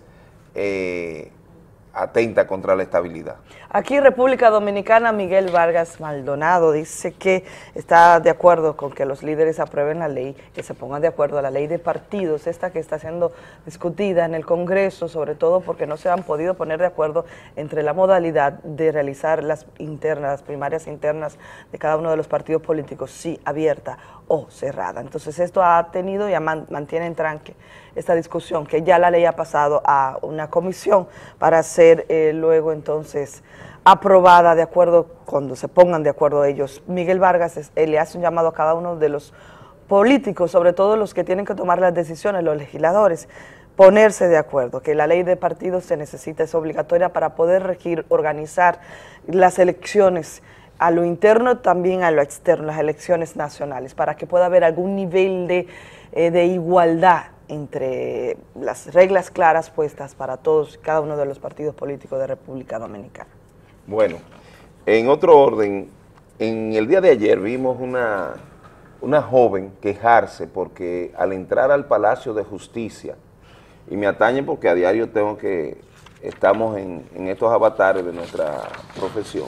eh, atenta contra la estabilidad. Aquí República Dominicana, Miguel Vargas Maldonado dice que está de acuerdo con que los líderes aprueben la ley, que se pongan de acuerdo a la ley de partidos, esta que está siendo discutida en el Congreso, sobre todo porque no se han podido poner de acuerdo entre la modalidad de realizar las internas, las primarias internas de cada uno de los partidos políticos, si abierta o cerrada. Entonces esto ha tenido y mantiene en tranque esta discusión, que ya la ley ha pasado a una comisión para ser eh, luego entonces aprobada de acuerdo, cuando se pongan de acuerdo ellos. Miguel Vargas es, eh, le hace un llamado a cada uno de los políticos, sobre todo los que tienen que tomar las decisiones, los legisladores, ponerse de acuerdo, que la ley de partidos se necesita, es obligatoria para poder regir, organizar las elecciones a lo interno, también a lo externo, las elecciones nacionales, para que pueda haber algún nivel de, eh, de igualdad entre las reglas claras puestas para todos, cada uno de los partidos políticos de República Dominicana. Bueno, en otro orden, en el día de ayer vimos una, una joven quejarse porque al entrar al Palacio de Justicia, y me atañe porque a diario tengo que, estamos en, en estos avatares de nuestra profesión,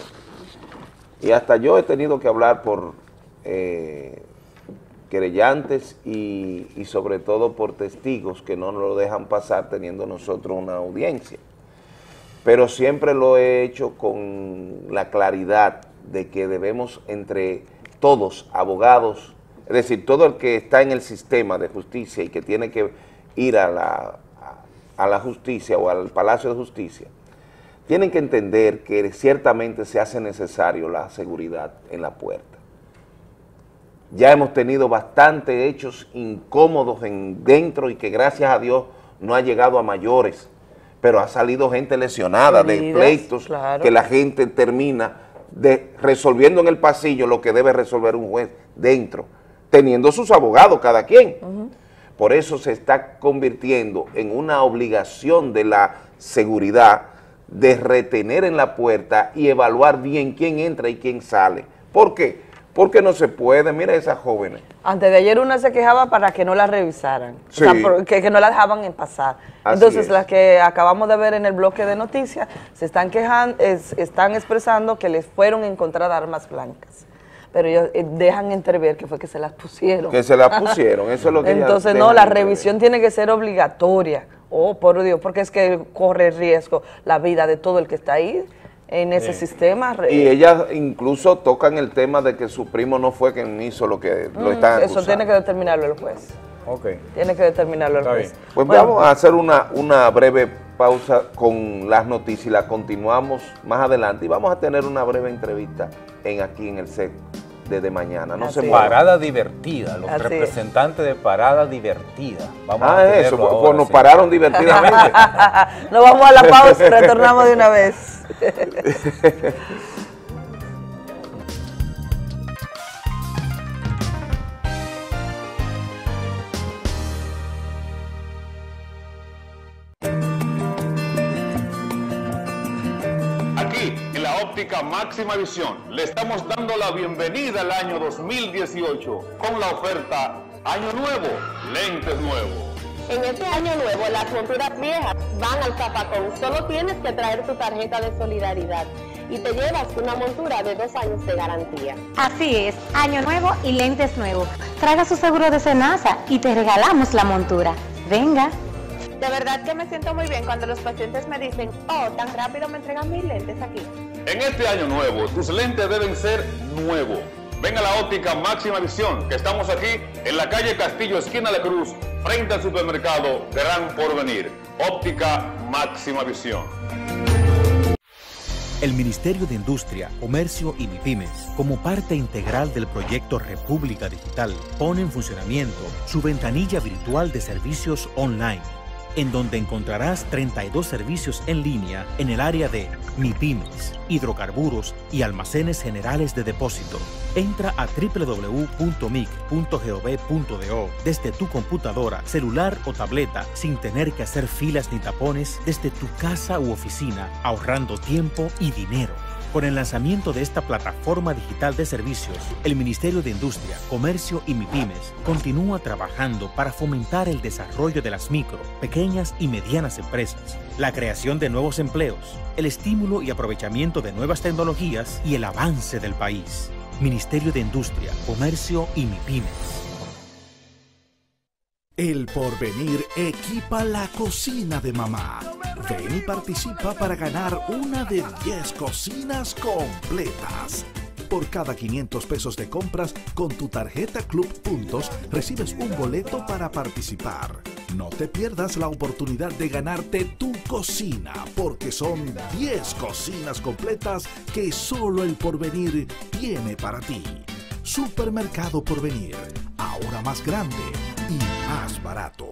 y hasta yo he tenido que hablar por eh, querellantes y, y sobre todo por testigos que no nos lo dejan pasar teniendo nosotros una audiencia. Pero siempre lo he hecho con la claridad de que debemos entre todos, abogados, es decir, todo el que está en el sistema de justicia y que tiene que ir a la, a la justicia o al Palacio de Justicia, tienen que entender que ciertamente se hace necesario la seguridad en la puerta. Ya hemos tenido bastantes hechos incómodos en dentro y que gracias a Dios no ha llegado a mayores, pero ha salido gente lesionada de pleitos, claro, que la gente termina de, resolviendo en el pasillo lo que debe resolver un juez dentro, teniendo sus abogados cada quien. Uh-huh. Por eso se está convirtiendo en una obligación de la seguridad de retener en la puerta y evaluar bien quién entra y quién sale. ¿Por qué? Porque no se puede, mira esas jóvenes. Antes de ayer una se quejaba para que no la revisaran, sí, o sea, por, que, que no la dejaban en pasar. Así Entonces es. Las que acabamos de ver en el bloque de noticias se están quejando, es, están expresando que les fueron encontradas armas blancas. Pero ellos eh, dejan entrever que fue que se las pusieron. Que se las pusieron, eso es lo que Entonces no, la revisión tiene que ser obligatoria. Oh, por Dios, porque es que corre riesgo la vida de todo el que está ahí en ese sí. sistema. Y ellas incluso tocan el tema de que su primo no fue quien hizo lo que mm, lo están acusando. Eso tiene que determinarlo el juez. Okay. Tiene que determinarlo el Está juez. bien. Pues bueno, vamos a hacer una, una breve pausa con las noticias y la continuamos más adelante. Y vamos a tener una breve entrevista en aquí en el set desde mañana. No se Parada Divertida, los Así representantes es. de Parada Divertida. Vamos ah, a eso, ahora, pues nos sí. pararon divertidamente. Nos vamos a la pausa y retornamos de una vez. aquí en la óptica Máxima Visión. Le estamos dando la bienvenida al año dos mil dieciocho con la oferta Año Nuevo, lentes nuevos. En este año nuevo, las monturas viejas van al zapacón. Solo tienes que traer tu tarjeta de solidaridad y te llevas una montura de dos años de garantía. Así es, año nuevo y lentes nuevos. Traiga su seguro de Senasa y te regalamos la montura. Venga. De verdad que me siento muy bien cuando los pacientes me dicen, oh, tan rápido me entregan mis lentes aquí. En este año nuevo, tus lentes deben ser nuevos. Ven a la óptica Máxima Visión, que estamos aquí en la calle Castillo, esquina La Cruz, frente al supermercado Gran Porvenir. Óptica Máxima Visión. El Ministerio de Industria, Comercio y MIPYMES, como parte integral del proyecto República Digital, pone en funcionamiento su ventanilla virtual de servicios online, en donde encontrarás treinta y dos servicios en línea en el área de MIPYMES, hidrocarburos y almacenes generales de depósito. Entra a w w w punto mic punto gov punto do desde tu computadora, celular o tableta sin tener que hacer filas ni tapones desde tu casa u oficina, ahorrando tiempo y dinero. Con el lanzamiento de esta plataforma digital de servicios, el Ministerio de Industria, Comercio y MIPYMES continúa trabajando para fomentar el desarrollo de las micro, pequeñas y medianas empresas, la creación de nuevos empleos, el estímulo y aprovechamiento de nuevas tecnologías y el avance del país. Ministerio de Industria, Comercio y MIPYMES. El Porvenir equipa la cocina de mamá. Ven y participa para ganar una de diez cocinas completas. Por cada quinientos pesos de compras con tu tarjeta Club Puntos, recibes un boleto para participar. No te pierdas la oportunidad de ganarte tu cocina, porque son diez cocinas completas que solo el Porvenir tiene para ti. Supermercado Porvenir, ahora más grande y más barato.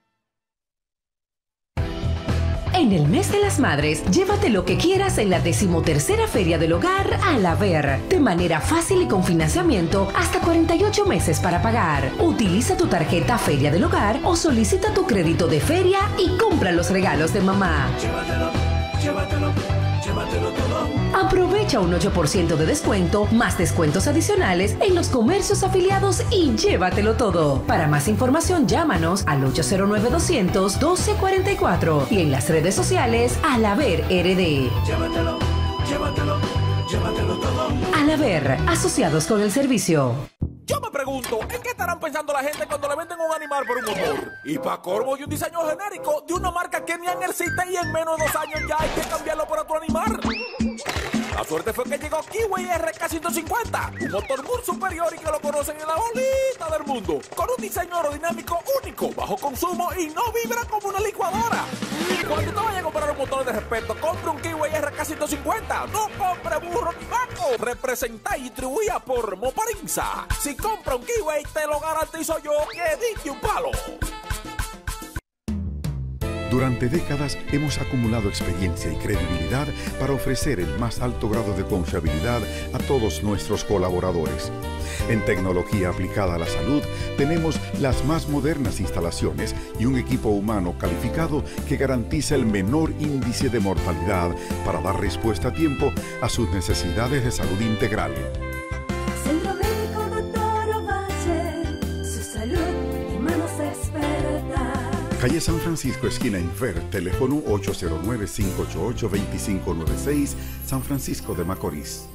En el mes de las madres, llévate lo que quieras en la decimotercera Feria del Hogar Alaber, de manera fácil y con financiamiento hasta cuarenta y ocho meses para pagar. Utiliza tu tarjeta Feria del Hogar o solicita tu crédito de feria y compra los regalos de mamá. Llévatelo, llévatelo, llévatelo todo. Aprovecha un ocho por ciento de descuento, más descuentos adicionales en los comercios afiliados y llévatelo todo. Para más información, llámanos al ocho cero nueve, doscientos, doce cuarenta y cuatro y en las redes sociales Alaber R D. Llévatelo, llévatelo, llévatelo todo. Alaber, asociados con el servicio. Yo me pregunto, ¿en qué estarán pensando la gente cuando le venden un animal por un motor? Y para colmo, y un diseño genérico de una marca que ni existe y en menos de dos años ya hay que cambiarlo por otro animal. La suerte fue que llegó Kiwi R K ciento cincuenta, un motor muy superior y que lo conocen en la bolita del mundo, con un diseño aerodinámico único, bajo consumo y no vibra como una licuadora. Cuando te vayas a comprar un motor de respeto, compre un Kiwi R K ciento cincuenta, no compre burro ni vaco. Representa y distribuida por Moparinza. Si compra un Kiwi, te lo garantizo yo que diste un palo. Durante décadas hemos acumulado experiencia y credibilidad para ofrecer el más alto grado de confiabilidad a todos nuestros colaboradores. En tecnología aplicada a la salud tenemos las más modernas instalaciones y un equipo humano calificado que garantiza el menor índice de mortalidad para dar respuesta a tiempo a sus necesidades de salud integral. Centro Médico Doctor Ovalle, su salud y manos expertas. Calle San Francisco, esquina Infer, teléfono ocho cero nueve, cinco ocho ocho, dos cinco nueve seis, San Francisco de Macorís.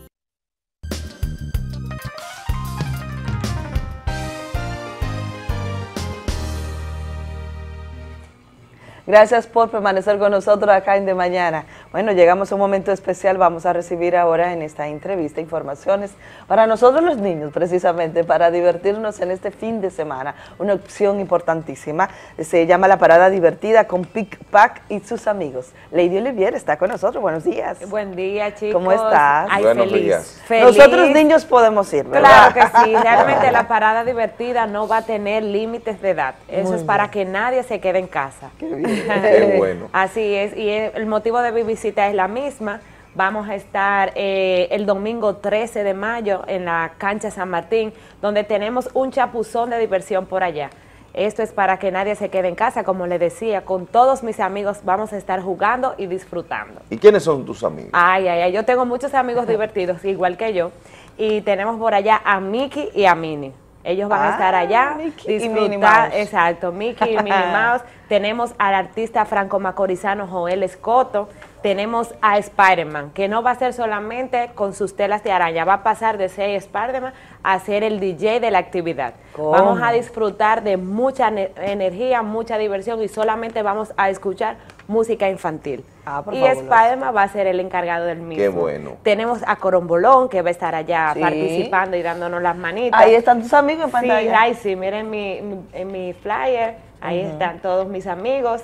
Gracias por permanecer con nosotros acá en De Mañana. Bueno, llegamos a un momento especial. Vamos a recibir ahora en esta entrevista informaciones para nosotros los niños, precisamente, para divertirnos en este fin de semana. Una opción importantísima. Se llama La Parada Divertida con Pic Pac y sus amigos. Lady Olivier está con nosotros. Buenos días. Buen día, chicos. ¿Cómo estás? Ay, Buenos feliz. días. Feliz. Nosotros niños podemos ir, ¿verdad? Claro que sí. Realmente la Parada Divertida no va a tener límites de edad. Eso Muy es para bien. que nadie se quede en casa. Qué bien. Qué bueno. Así es, y el motivo de mi visita es la misma. Vamos a estar eh, el domingo trece de mayo en la cancha San Martín, donde tenemos un chapuzón de diversión por allá. Esto es para que nadie se quede en casa, como le decía, con todos mis amigos vamos a estar jugando y disfrutando. ¿Y quiénes son tus amigos? Ay, ay, ay, yo tengo muchos amigos divertidos, igual que yo, y tenemos por allá a Mickey y a Minnie. Ellos van Ah, a estar allá, Mickey y Minnie disfrutar, Mouse. exacto, Mickey y Minnie Mouse. Tenemos al artista franco-macorizano Joel Escoto. Tenemos a Spider-Man, que no va a ser solamente con sus telas de araña, va a pasar de ser Spider-Man a ser el D J de la actividad. ¿Cómo? Vamos a disfrutar de mucha ne- energía, mucha diversión y solamente vamos a escuchar música infantil. Ah, por y fabuloso. Spider-Man va a ser el encargado del mismo. Qué bueno. Tenemos a Corombolón, que va a estar allá Sí. participando y dándonos las manitas. Ahí están tus amigos en pantalla. Sí, ay, sí, miren mi, mi, en mi flyer, ahí Ujú. están todos mis amigos.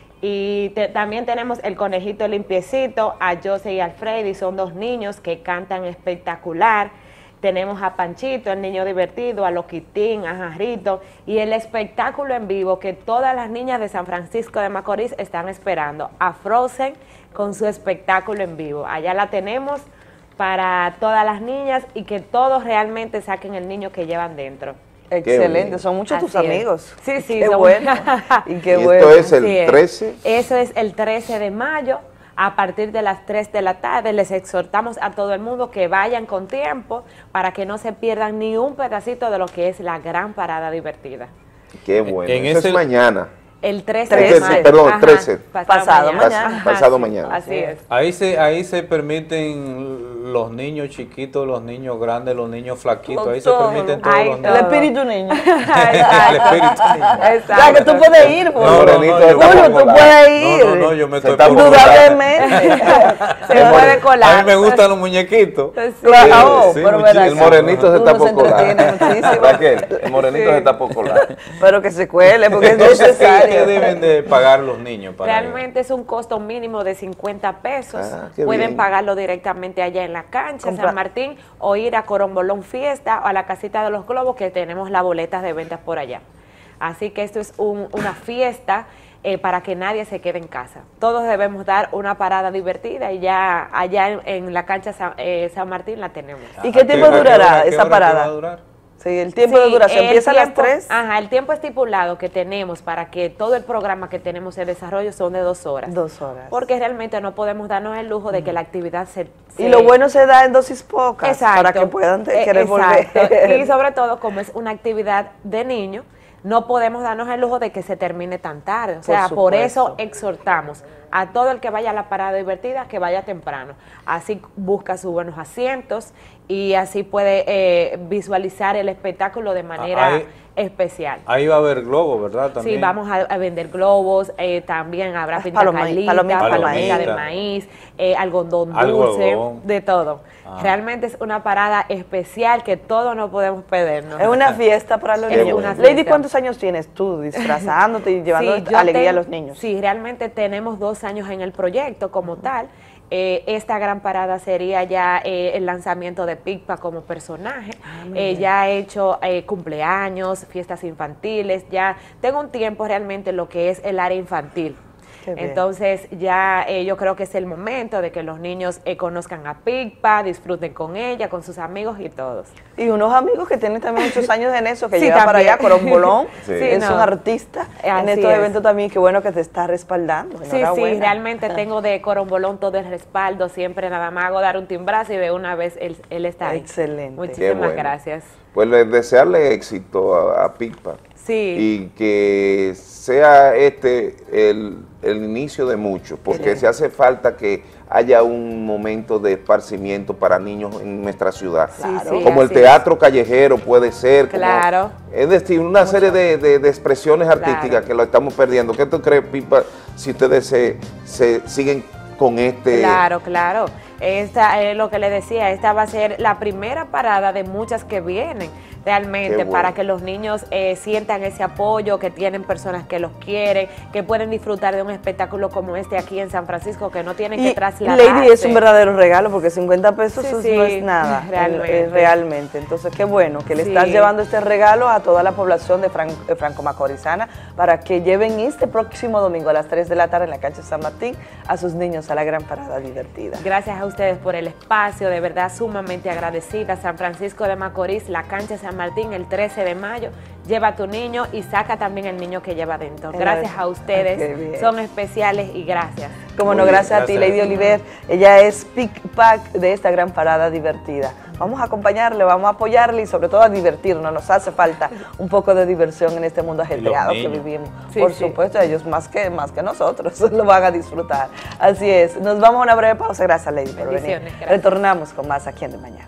Y te- también tenemos el conejito limpiecito, a Jose y Alfredi, son dos niños que cantan espectacular. Tenemos a Panchito, el niño divertido, a Loquitín, a Jarrito, y el espectáculo en vivo que todas las niñas de San Francisco de Macorís están esperando, a Frozen con su espectáculo en vivo. Allá la tenemos para todas las niñas y que todos realmente saquen el niño que llevan dentro. Excelente, son muchos tus Así es. amigos. Sí, sí, Qué son- bueno. Y qué ¿Y bueno. esto es el Así es. trece? Eso es el trece de mayo, a partir de las tres de la tarde. Les exhortamos a todo el mundo que vayan con tiempo para que no se pierdan ni un pedacito de lo que es la gran parada divertida. Qué bueno. En Eso ese- es mañana. El trece de trece, mayo. perdón, Ajá, trece. Pasado mañana. Ajá, Pasado sí, mañana. Así es. Ahí se, ahí se permiten los niños chiquitos, los niños grandes, los niños flaquitos, ahí se Todo. permiten todos Ay, los El niños. espíritu niño. El espíritu niño. Exacto. Ya que tú puedes ir, No, Julio. no, no, Morenito yo de me Julio, pongo tú la- puedes ir. No, no, no, yo me Se estoy está por volar. Indudablemente. Se puede colar. A mí me gustan los muñequitos. Claro, Sí, pero muchísimo. verdad, El morenito se uno está se por colar. entretiene muchísimo. Raquel, el morenito Sí. se está por colar. Pero que se cuele, porque es Entonces, ¿qué, qué necesario. deben de pagar los niños para ir? Realmente es un costo mínimo de cincuenta pesos. Ah, qué Pueden bien. pagarlo directamente allá en la cancha, Compra- San Martín, o ir a Corombolón Fiesta o a la Casita de los Globos, que tenemos las boletas de ventas por allá. Así que esto es un- una fiesta eh, para que nadie se quede en casa. Todos debemos dar una parada divertida y ya allá en, en la cancha San, eh, San Martín la tenemos. ¿Y qué tiempo ¿A qué durará hora- a qué esa hora que parada? va a durar? Sí, el tiempo de Sí, duración el empieza a las tiempo- tres. Ajá, el tiempo estipulado que tenemos para que todo el programa que tenemos de desarrollo son de dos horas. Dos horas. Porque realmente no podemos darnos el lujo de que la actividad se... Y se- lo bueno se da en dosis pocas Exacto. para que puedan te- Eh, querer exacto. volver. Y sobre todo, como es una actividad de niños, no podemos darnos el lujo de que se termine tan tarde. O Por sea, por, eso supuesto. exhortamos a todo el que vaya a la parada divertida que vaya temprano. Así busca sus buenos asientos y así puede eh, visualizar el espectáculo de manera Ahí- especial. Ahí va a haber globo, ¿verdad? También. Sí, vamos a, a vender globos, eh, también habrá Las pinta paloma- calita, palomitas, palomita de palomita. maíz, eh, algodón Algodón. dulce, de todo. Ah. Realmente es una parada especial que todos no podemos perdernos. Es una fiesta para los Es niños. una Lady, fiesta. ¿cuántos años tienes tú disfrazándote y llevando Sí, yo alegría a tengo- los niños? Sí, realmente tenemos dos años en el proyecto como tal. Eh, esta gran parada sería ya eh, el lanzamiento de Picpa como personaje. muy Eh, bien. ya he hecho eh, cumpleaños, fiestas infantiles, ya tengo un tiempo realmente en lo que es el área infantil. Qué bien. Entonces ya eh, yo creo que es el momento de que los niños eh, conozcan a Picpa, disfruten con ella, con sus amigos y todos. Y unos amigos que tienen también muchos años en eso, que Sí, llega para también. allá, Corombolón, Sí. es no. un artista en Así estos es. eventos también, qué bueno que te está respaldando. Sí, sí, Enhorabuena. realmente tengo de Corombolón todo el respaldo, siempre nada más hago dar un timbrazo y de una vez él, él está ahí. Excelente. Qué Muchísimas bueno. gracias. Pues les desearle éxito a, a Picpa. Sí. Y que sea este el, el inicio de muchos, porque se hace falta que haya un momento de esparcimiento para niños en nuestra ciudad. Claro. sí, como el así teatro callejero puede ser. como- Claro. es decir, una serie de, de- de expresiones artísticas Claro. que lo estamos perdiendo. ¿Qué tú crees, Pipa, si ustedes se, se siguen con este? Claro, claro. Esta es lo que le decía, esta va a ser la primera parada de muchas que vienen. realmente, Qué bueno. para que los niños eh, sientan ese apoyo, que tienen personas que los quieren, que pueden disfrutar de un espectáculo como este aquí en San Francisco, que no tienen que Y trasladarse. Lady es un verdadero regalo porque cincuenta pesos Sí, eso sí, no es nada, realmente. eh, realmente. Entonces, qué bueno que le Sí. estás llevando este regalo a toda la población de Fran- eh, Franco-Macorizana para que lleven este próximo domingo a las tres de la tarde en la cancha San Martín a sus niños a la gran parada divertida. Gracias a ustedes por el espacio, de verdad sumamente agradecida. San Francisco de Macorís, la cancha San Martín, el trece de mayo, lleva a tu niño y saca también el niño que lleva dentro. Gracias a ustedes, son especiales y gracias. Como no, gracias, gracias a ti, Lady Oliver. Ella es pick pack de esta gran parada divertida. Vamos a acompañarle, vamos a apoyarle y sobre todo a divertirnos. Nos hace falta un poco de diversión en este mundo ajetreado que vivimos. Sí, Por sí. supuesto, ellos más que, más que nosotros lo van a disfrutar. Así es. Nos vamos a una breve pausa. Gracias, Lady, por venir. Gracias. Retornamos con más aquí en De Mañana.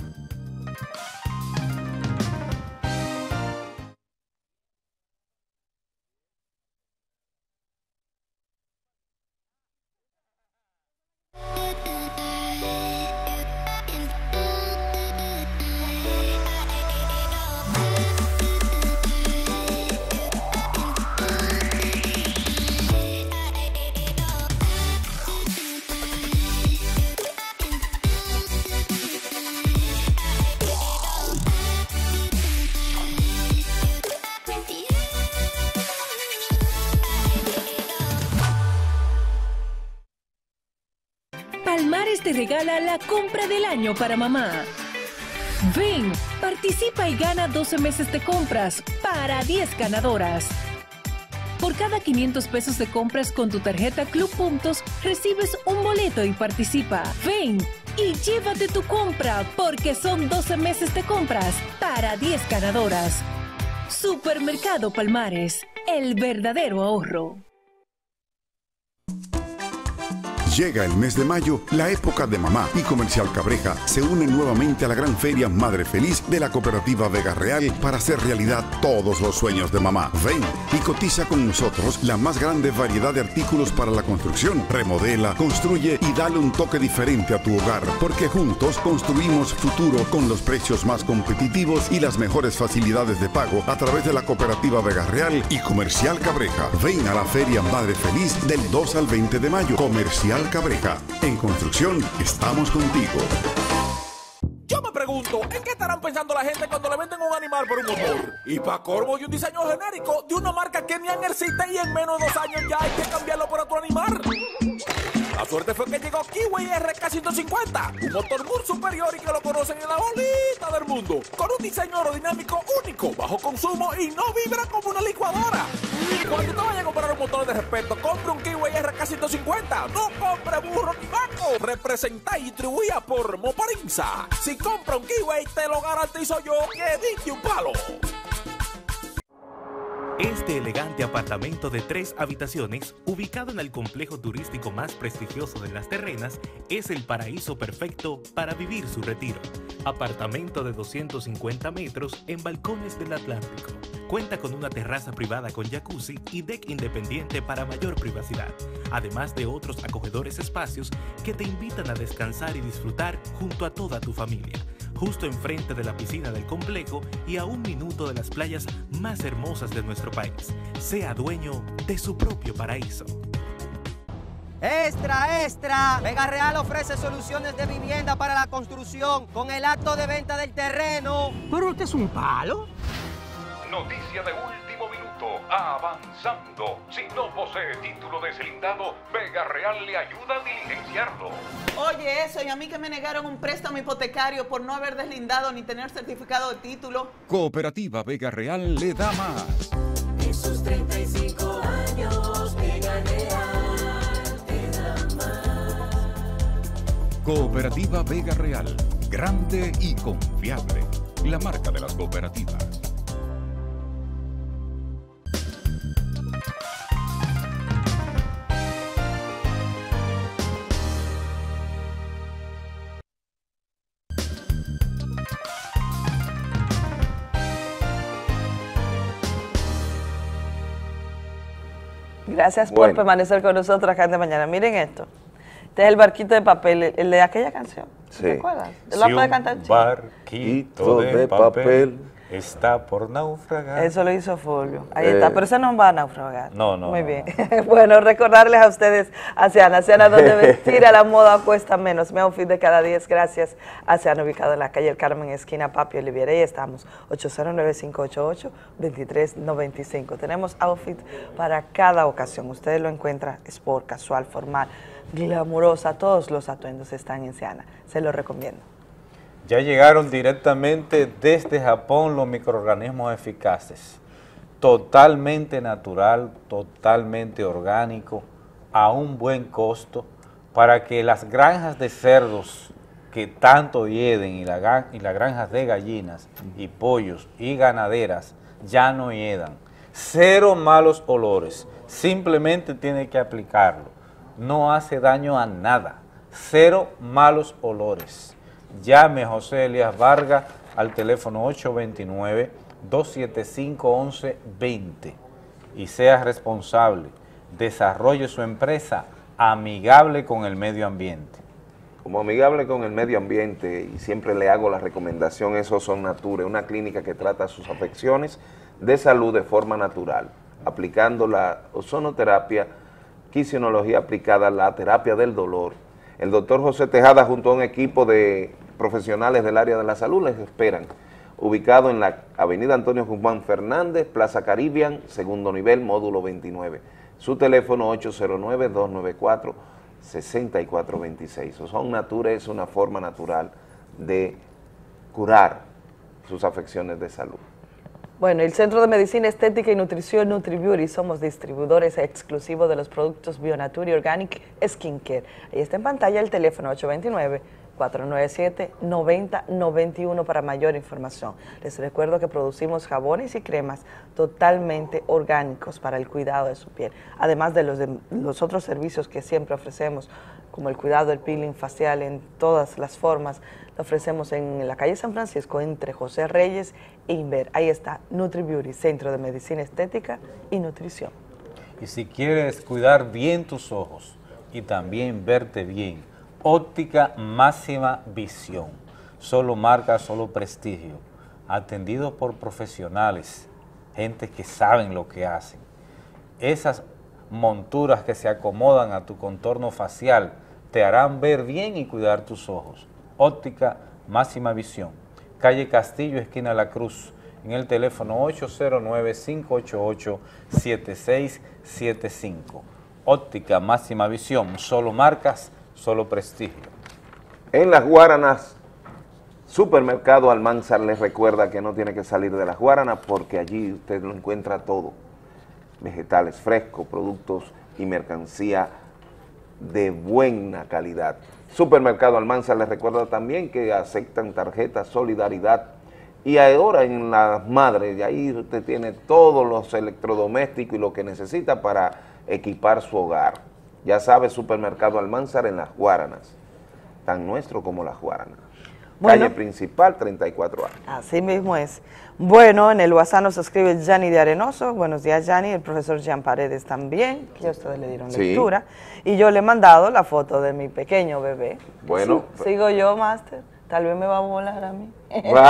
Palmares te regala la compra del año para mamá. Ven, participa y gana doce meses de compras para diez ganadoras. Por cada quinientos pesos de compras con tu tarjeta Club Puntos, recibes un boleto y participa. Ven y llévate tu compra porque son doce meses de compras para diez ganadoras. Supermercado Palmares, el verdadero ahorro. Llega el mes de mayo, la época de mamá, y Comercial Cabreja se une nuevamente a la gran feria Madre Feliz de la Cooperativa Vega Real para hacer realidad todos los sueños de mamá. Ven y cotiza con nosotros la más grande variedad de artículos para la construcción. Remodela, construye y dale un toque diferente a tu hogar, porque juntos construimos futuro con los precios más competitivos y las mejores facilidades de pago a través de la Cooperativa Vega Real y Comercial Cabreja. Ven a la feria Madre Feliz del dos al veinte de mayo. Comercial Cabreja. En construcción estamos contigo. Yo me pregunto, ¿en qué estarán pensando la gente cuando le venden un animal por un motor? Y pa' corvo y un diseño genérico de una marca que ni existe y en menos de dos años ya hay que cambiarlo por otro animal. La suerte fue que llegó Kiwi R K ciento cincuenta, un motor muy superior y que lo conocen en la bolita del mundo, con un diseño aerodinámico único, bajo consumo y no vibra como una licuadora. Cuando te vayas a comprar un motor de respeto, compre un Kiwi R K ciento cincuenta, no compre burro ni vaco. Representa y distribuida por Moparinza. Si compra un Kiwi, te lo garantizo yo que diste un palo. Este elegante apartamento de tres habitaciones, ubicado en el complejo turístico más prestigioso de Las Terrenas, es el paraíso perfecto para vivir su retiro. Apartamento de doscientos cincuenta metros en balcones del Atlántico. Cuenta con una terraza privada con jacuzzi y deck independiente para mayor privacidad, además de otros acogedores espacios que te invitan a descansar y disfrutar junto a toda tu familia. Justo enfrente de la piscina del complejo y a un minuto de las playas más hermosas de nuestro país. Sea dueño de su propio paraíso. Extra, extra. Vega Real ofrece soluciones de vivienda para la construcción con el acto de venta del terreno. ¿Pero este es un palo? Noticia de último minuto, avanzando. Si no posee título deslindado, Vega Real le ayuda a diligenciarlo. Oye, eso, y a mí que me negaron un préstamo hipotecario por no haber deslindado ni tener certificado de título. Cooperativa Vega Real le da más. En sus treinta y cinco años, Vega Real te da más. Cooperativa Vega Real, grande y confiable. La marca de las cooperativas. Gracias por Bueno. permanecer con nosotros acá en De Mañana. Miren esto. Este es el barquito de papel, el de aquella canción. Sí. ¿Te acuerdas? Si ¿Lo puede un cantar, chico? barquito de, de papel, papel está por naufragar. Eso lo hizo Fulvio. Ahí Eh, está, pero ese no va a naufragar. No, no. Muy no, bien. Bueno, recordarles a ustedes, Aseana, Aseana, donde vestir a la moda cuesta menos. Mi outfit de cada diez, gracias. Aseana, ubicado en la calle El Carmen, esquina Papi Oliviera. Y estamos, ocho cero nueve, cinco ocho ocho, dos tres nueve cinco. Tenemos outfit para cada ocasión. Ustedes lo encuentran sport, casual, formal, glamurosa. Todos los atuendos están en Aseana. Se los recomiendo. Ya llegaron directamente desde Japón los microorganismos eficaces, totalmente natural, totalmente orgánico, a un buen costo, para que las granjas de cerdos que tanto hieden y, la, y las granjas de gallinas y pollos y ganaderas ya no hiedan. Cero malos olores, simplemente tiene que aplicarlo, no hace daño a nada, cero malos olores. Llame a José Elías Vargas al teléfono ocho dos nueve, dos siete cinco, once veinte y sea responsable, desarrolle su empresa amigable con el medio ambiente. Como amigable con el medio ambiente, y siempre le hago la recomendación, eso son Nature, una clínica que trata sus afecciones de salud de forma natural, aplicando la ozonoterapia, quinesiología aplicada, la terapia del dolor. El doctor José Tejada junto a un equipo de profesionales del área de la salud les esperan, ubicado en la avenida Antonio Guzmán Fernández, Plaza Caribbean, segundo nivel, módulo veintinueve. Su teléfono ocho cero nueve, dos nueve cuatro, seis cuatro dos seis. Ozon Nature es una forma natural de curar sus afecciones de salud. Bueno, el Centro de Medicina Estética y Nutrición NutriBeauty somos distribuidores exclusivos de los productos BioNature y Organic Skincare. Ahí está en pantalla el teléfono ocho dos nueve, cuatro nueve siete, nueve cero nueve uno para mayor información. Les recuerdo que producimos jabones y cremas totalmente orgánicos para el cuidado de su piel, además de los, de los otros servicios que siempre ofrecemos, como el cuidado del peeling facial en todas las formas. Lo ofrecemos en la calle San Francisco entre José Reyes e Inver. Ahí está NutriBeauty, Centro de Medicina Estética y Nutrición. Y si quieres cuidar bien tus ojos y también verte bien, Óptica Máxima Visión, solo marca, solo prestigio, atendido por profesionales, gente que saben lo que hacen. Esas monturas que se acomodan a tu contorno facial te harán ver bien y cuidar tus ojos. Óptica Máxima Visión, calle Castillo, esquina La Cruz, en el teléfono ocho cero nueve, cinco ocho ocho, siete seis siete cinco. Óptica Máxima Visión, solo marcas, solo prestigio. En Las Guaranas, Supermercado Almanzar les recuerda que no tiene que salir de Las Guaranas porque allí usted lo encuentra todo. Vegetales frescos, productos y mercancía de buena calidad. Supermercado Almanzar les recuerda también que aceptan tarjetas Solidaridad y ahora en Las Madres, y ahí usted tiene todos los electrodomésticos y lo que necesita para equipar su hogar. Ya sabe, Supermercado Almanzar en Las Guaranas, tan nuestro como Las Guaranas. Bueno, calle principal, treinta y cuatro A. Así mismo es. Bueno, en el WhatsApp nos escribe Yanni de Arenoso. Buenos días, Yanni. El profesor Jean Paredes también, que ya ustedes le dieron Sí. lectura. Y yo le he mandado la foto de mi pequeño bebé. Bueno. Sí, sigo yo, máster. Tal vez me va a volar a mí.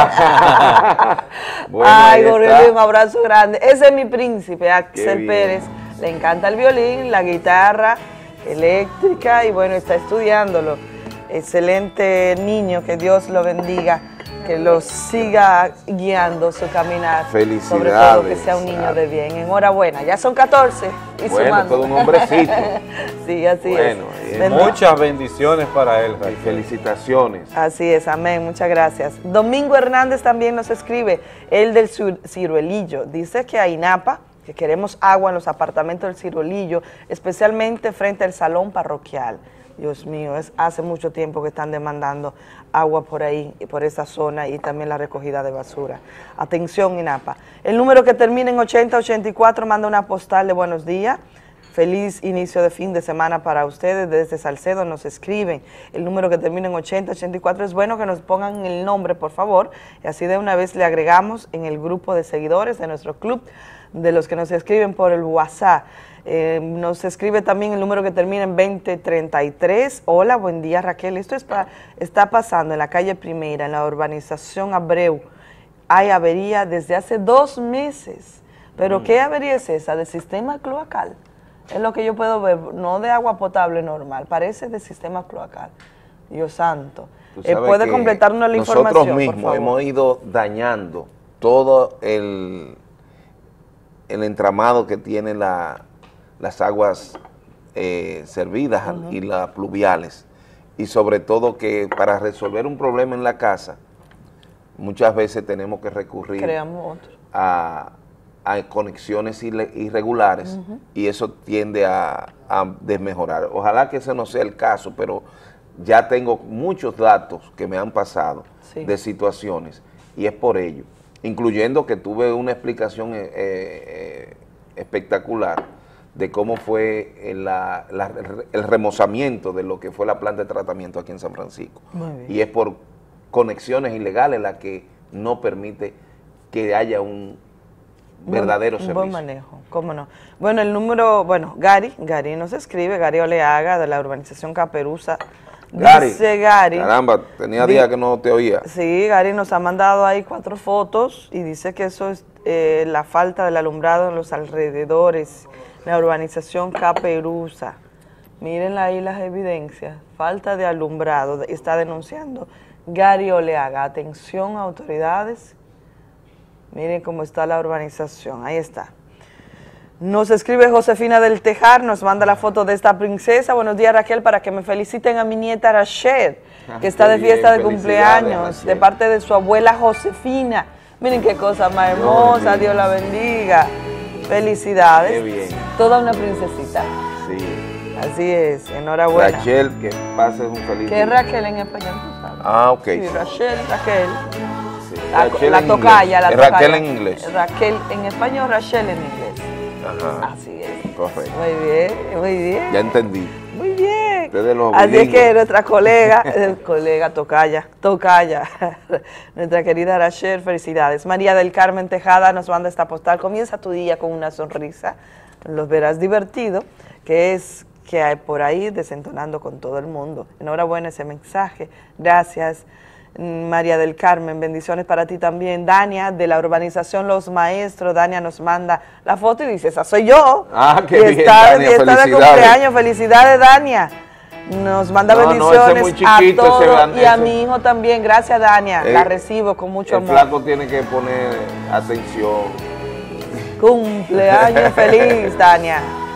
Bueno, Ay, ahí Gorrioli, está. un abrazo grande. Ese es mi príncipe, Axel bien. Pérez. Le encanta el violín, la guitarra eléctrica y bueno, está estudiándolo. Excelente niño, que Dios lo bendiga, que lo siga guiando su caminar. Felicidades. Sobre todo que sea un niño de bien. Enhorabuena, ya son catorce y Bueno, sumando. todo un hombrecito. Sí, así Bueno, es. y Bendito. Muchas bendiciones para él. Y felicitaciones. Así es, amén, muchas gracias. Domingo Hernández también nos escribe, él del Cir- Ciruelillo, dice que a INAPA, que queremos agua en los apartamentos del Ciruelillo, especialmente frente al salón parroquial. Dios mío, es hace mucho tiempo que están demandando agua por ahí, por esa zona y también la recogida de basura. Atención, INAPA. El número que termina en ochenta ochenta y cuatro manda una postal de buenos días. Feliz inicio de fin de semana para ustedes. Desde Salcedo nos escriben. El número que termina en ochenta ochenta y cuatro es bueno que nos pongan el nombre, por favor, y así de una vez le agregamos en el grupo de seguidores de nuestro club, de los que nos escriben por el WhatsApp. Eh, nos escribe también el número que termina en veinte treinta y tres. Hola, buen día, Raquel. Esto es pa- está pasando en la calle Primera, en la urbanización Abreu. Hay avería desde hace dos meses. ¿Pero Mm. qué avería es esa? ¿De sistema cloacal? Es lo que yo puedo ver, no de agua potable normal, parece de sistema cloacal. Dios santo. Tú Eh, sabes ¿Puede que completarnos la información, nosotros por mismos favor? hemos ido dañando todo el, el entramado que tiene la, las aguas eh, servidas Ujú. y las pluviales. y sobre todo que para resolver un problema en la casa, muchas veces tenemos que recurrir Creamos otro. a, a conexiones irre- irregulares Ujú. y eso tiende a, a desmejorar. Ojalá que ese no sea el caso, pero ya tengo muchos datos que me han pasado Sí. de situaciones y es por ello, incluyendo que tuve una explicación eh, eh, espectacular de cómo fue el, la- la- el remozamiento de lo que fue la planta de tratamiento aquí en San Francisco. Muy bien. Y es por conexiones ilegales la que no permite que haya un verdadero un servicio. buen manejo, cómo no. Bueno, el número, bueno, Gary, Gary nos escribe, Gary Oleaga, de la urbanización Caperuza. Gary, Dice Gary. caramba, tenía di- días que no te oía. Sí, Gary nos ha mandado ahí cuatro fotos y dice que eso es eh, la falta del alumbrado en los alrededores, la urbanización Caperuza. Miren ahí las evidencias, falta de alumbrado, de- está denunciando Gary Oleaga. Atención, autoridades. Miren cómo está la urbanización, ahí está. Nos escribe Josefina del Tejar, nos manda la foto de esta princesa. Buenos días, Raquel, para que me feliciten a mi nieta Rachel, Ah, que está qué de bien, fiesta de felicidades, cumpleaños, Rachel. de parte de su abuela Josefina. Miren qué cosa más hermosa, Dios la bendiga. Felicidades. Qué bien. Toda una princesita. Sí. Así es, enhorabuena. Rachel, que pases un feliz ¿Qué día. es Raquel en español? ¿Tú sabes? Ah, ok. Sí, sí. Rachel, Raquel. Sí. La, Rachel la en tocaya, inglés. la Es tocaya. Raquel en inglés. Raquel en español, Rachel en inglés. Ajá. Así es. Correcto. Muy bien, muy bien. Ya entendí. Muy bien. Ustedes los Así es bilingües. que nuestra colega, eh, colega Tocaya, Tocaya, nuestra querida Rachel, felicidades. María del Carmen Tejada nos manda esta postal. Comienza tu día con una sonrisa, los verás divertido, que es que hay por ahí desentonando con todo el mundo. Enhorabuena ese mensaje. Gracias, mm, María del Carmen. Bendiciones para ti también. Dania, de la urbanización Los Maestros. Dania nos manda la foto y dice, esa soy yo. Ah, qué Y bien, está de Dania, fiesta de felicidades. cumpleaños. Felicidades, Dania. Nos manda No, no, ese es bendiciones muy chiquito, a ese todos van- y a ese- mi hijo también. Gracias, Dania. Eh, la recibo con mucho El amor. flaco tiene que poner atención. Cumpleaños feliz, Dania.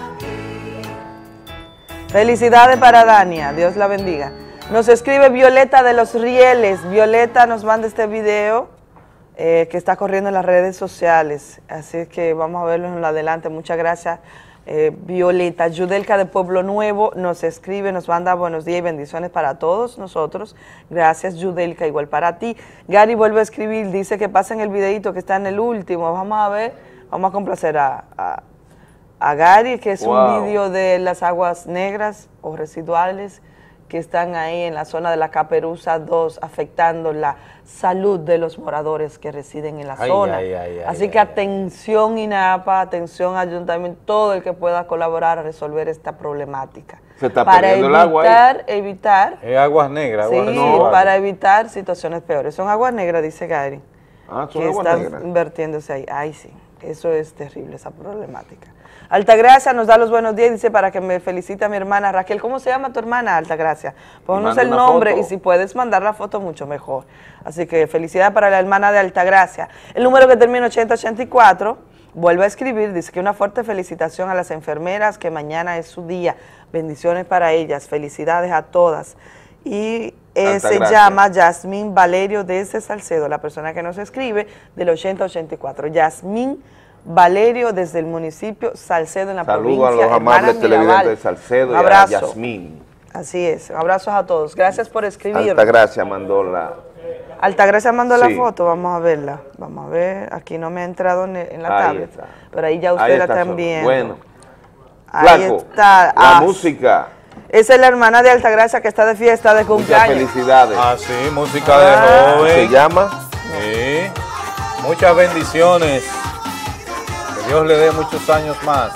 Felicidades para Dania, Dios la bendiga. Nos escribe Violeta de los Rieles. Violeta nos manda este video eh, que está corriendo en las redes sociales. Así que vamos a verlo en lo adelante. Muchas gracias, eh, Violeta. Yudelka de Pueblo Nuevo nos escribe, nos manda buenos días y bendiciones para todos nosotros. Gracias, Yudelka, igual para ti. Gary vuelve a escribir, dice que pasen el videito que está en el último. Vamos a ver, vamos a complacer a... a a Gary, que es Wow. un vídeo de las aguas negras o residuales que están ahí en la zona de la Caperuza dos, afectando la salud de los moradores que residen en la Ay, zona. ay, ay, Así ay, que atención INAPA, atención Ayuntamiento, todo el que pueda colaborar a resolver esta problemática. Se está para perdiendo el agua ahí. evitar, evitar, Es aguas negras, aguas sí, residuales. para evitar situaciones peores. Son aguas negras, dice Gary, Ah, son que aguas están negras. vertiéndose ahí. Ay, sí, eso es terrible, esa problemática. Altagracia nos da los buenos días y dice para que me felicite a mi hermana Raquel. ¿Cómo se llama tu hermana, Altagracia? Ponnos manda el una nombre foto. y si puedes mandar la foto, mucho mejor. Así que felicidad para la hermana de Altagracia. El número que termina ochenta ochenta y cuatro, vuelve a escribir, dice que una fuerte felicitación a las enfermeras, que mañana es su día. Bendiciones para ellas, felicidades a todas. Y eh, se Altagracia. llama Yasmín Valerio desde Salcedo, la persona que nos escribe del ochenta ochenta y cuatro. Yasmín Valerio desde el municipio Salcedo en la Saludos provincia. a los amables Hermanas televidentes Mirabal. de Salcedo Un y a abrazo. Yasmín. Así es, abrazos a todos. Gracias por escribir. Altagracia mandó la... Altagracia mandó Sí. la foto, vamos a verla. Vamos a ver, aquí no me ha entrado en, en la Ahí tablet, está. pero ahí ya Ahí ustedes la está, están Sol. viendo. Bueno. Ahí Flaco, está. la Ah, música. esa es la hermana de Altagracia que está de fiesta de Muchas cumpleaños. felicidades. Ah, sí, música de Ah. joven. ¿Se llama? Sí. Muchas bendiciones. Que Dios le dé muchos años más.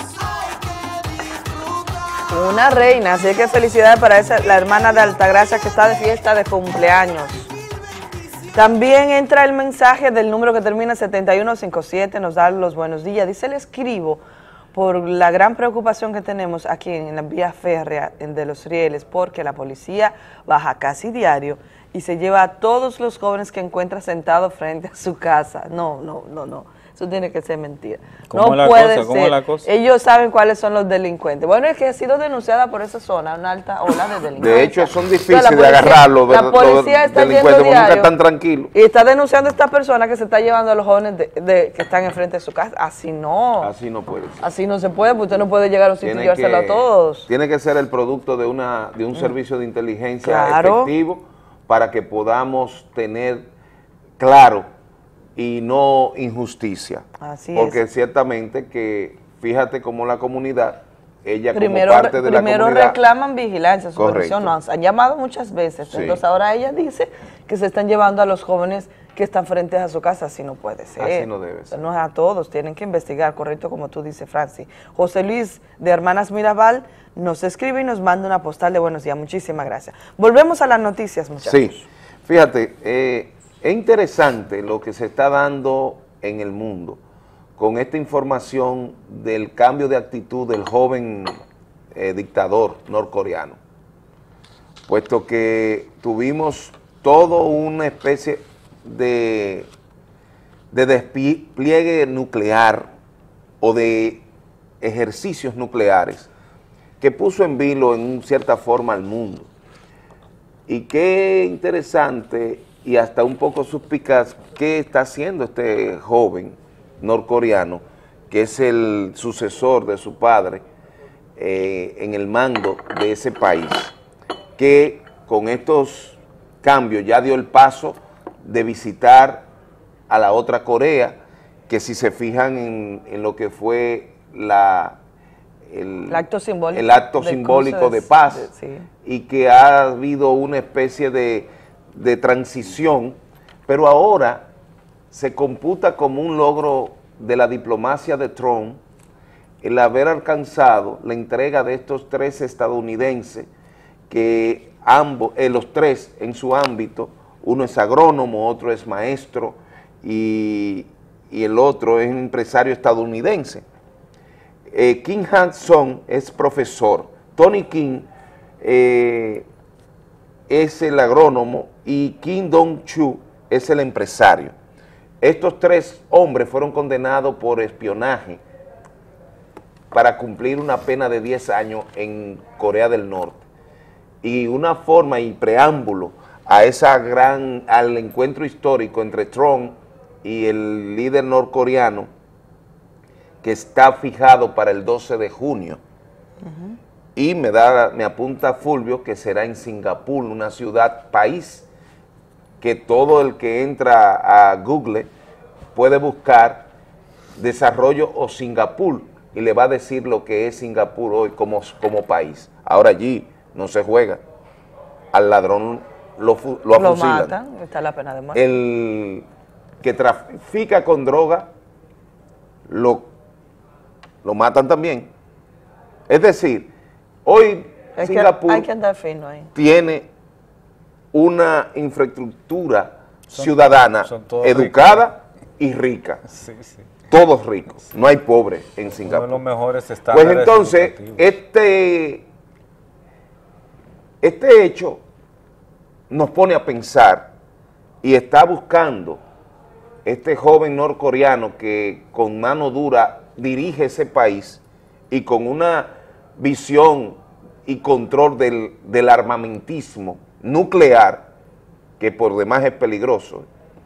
Una reina, así que felicidades para esa, la hermana de Altagracia que está de fiesta de cumpleaños. También entra el mensaje del número que termina setenta y uno cincuenta y siete, nos da los buenos días. Dice, le escribo por la gran preocupación que tenemos aquí en la vía férrea de Los Rieles, porque la policía baja casi diario y se lleva a todos los jóvenes que encuentra sentados frente a su casa. No, no, no, no. Eso tiene que ser mentira. ¿Cómo No es la puede cosa? ¿Cómo ser. es la cosa? Ellos saben cuáles son los delincuentes. Bueno, es que ha sido denunciada por esa zona una alta ola de delincuencia. De hecho, son difíciles Entonces, la de policía- agarrarlos, La los policía está delincuentes, yendo porque nunca diario están tranquilos. y está denunciando a esta persona que se está llevando a los jóvenes de, de- que están enfrente de su casa. Así no. Así no puede ser. Así no se puede, porque usted no puede llegar a un sitio y Tiene llevárselo a que, todos. tiene que ser el producto de, una, de un Mm. servicio de inteligencia Claro. efectivo para que podamos tener claro y no injusticia. Así Porque es. ciertamente que, fíjate cómo la comunidad, ella Primero, como parte de primero la comunidad... reclaman vigilancia, supervisión, Correcto. nos han llamado muchas veces. Sí. Entonces ahora ella dice que se están llevando a los jóvenes que están frente a su casa. Así no puede ser. Así no debe ser. No es a todos, tienen que investigar, correcto, como tú dices, Francis. José Luis de Hermanas Mirabal nos escribe y nos manda una postal de buenos días. Muchísimas gracias. Volvemos a las noticias, muchachos. Sí, fíjate, eh, es interesante lo que se está dando en el mundo con esta información del cambio de actitud del joven eh, dictador norcoreano, puesto que tuvimos todo una especie de, de despliegue nuclear o de ejercicios nucleares que puso en vilo en cierta forma al mundo. Y qué interesante y hasta un poco suspicaz qué está haciendo este joven norcoreano, que es el sucesor de su padre eh, en el mando de ese país, que con estos cambios ya dio el paso de visitar a la otra Corea, que si se fijan en, en lo que fue la... El, El acto simbólico. el acto de simbólico cruce de paz, de- sí. y que ha habido una especie de, de transición, pero ahora se computa como un logro de la diplomacia de Trump el haber alcanzado la entrega de estos tres estadounidenses, que ambos, eh, los tres en su ámbito, uno es agrónomo, otro es maestro y, y el otro es un empresario estadounidense. Eh, Kim Han-sung es profesor, Tony Kim eh, es el agrónomo y Kim Dong-chu es el empresario. Estos tres hombres fueron condenados por espionaje para cumplir una pena de diez años en Corea del Norte. Y una forma y preámbulo a esa gran, al encuentro histórico entre Trump y el líder norcoreano, que está fijado para el doce de junio. Y me da, me apunta Fulvio que será en Singapur, una ciudad, país, que todo el que entra a Google puede buscar desarrollo o Singapur y le va a decir lo que es Singapur hoy como, como país. Ahora allí no se juega, al ladrón lo, fu- lo Lo afusilan. matan, está la pena de muerte. El que trafica con droga lo, lo matan también. Es decir, hoy Es que Singapur hay que andar fino ahí. tiene una infraestructura ciudadana son todos educada y rica. Sí, sí. Todos ricos, no hay pobres en Singapur. Uno de los mejores estándares Pues entonces, educativos. este, este hecho nos pone a pensar y está buscando este joven norcoreano que con mano dura dirige ese país y con una visión y control del, del armamentismo nuclear, que por demás es peligroso,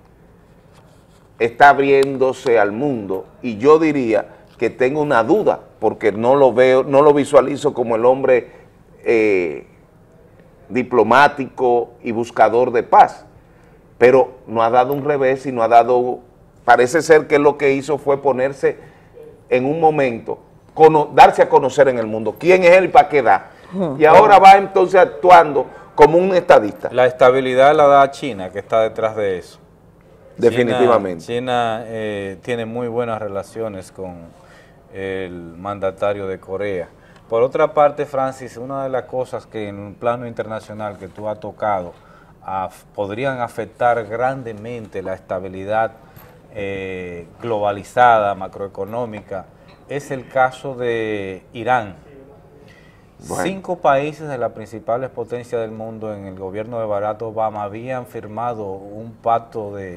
está abriéndose al mundo, y yo diría que tengo una duda, porque no lo veo, no lo visualizo como el hombre eh, diplomático y buscador de paz, pero no ha dado un revés y no ha dado, parece ser que lo que hizo fue ponerse en un momento, cono- darse a conocer en el mundo, quién es él y para qué da, y ahora va entonces actuando como un estadista. La estabilidad la da China, que está detrás de eso. Definitivamente. China, China, eh, tiene muy buenas relaciones con el mandatario de Corea. Por otra parte, Francis, una de las cosas que en un plano internacional que tú has tocado af- podrían afectar grandemente la estabilidad eh, globalizada, macroeconómica, es el caso de Irán. Bueno. Cinco países de las principales potencias del mundo en el gobierno de Barack Obama habían firmado un pacto de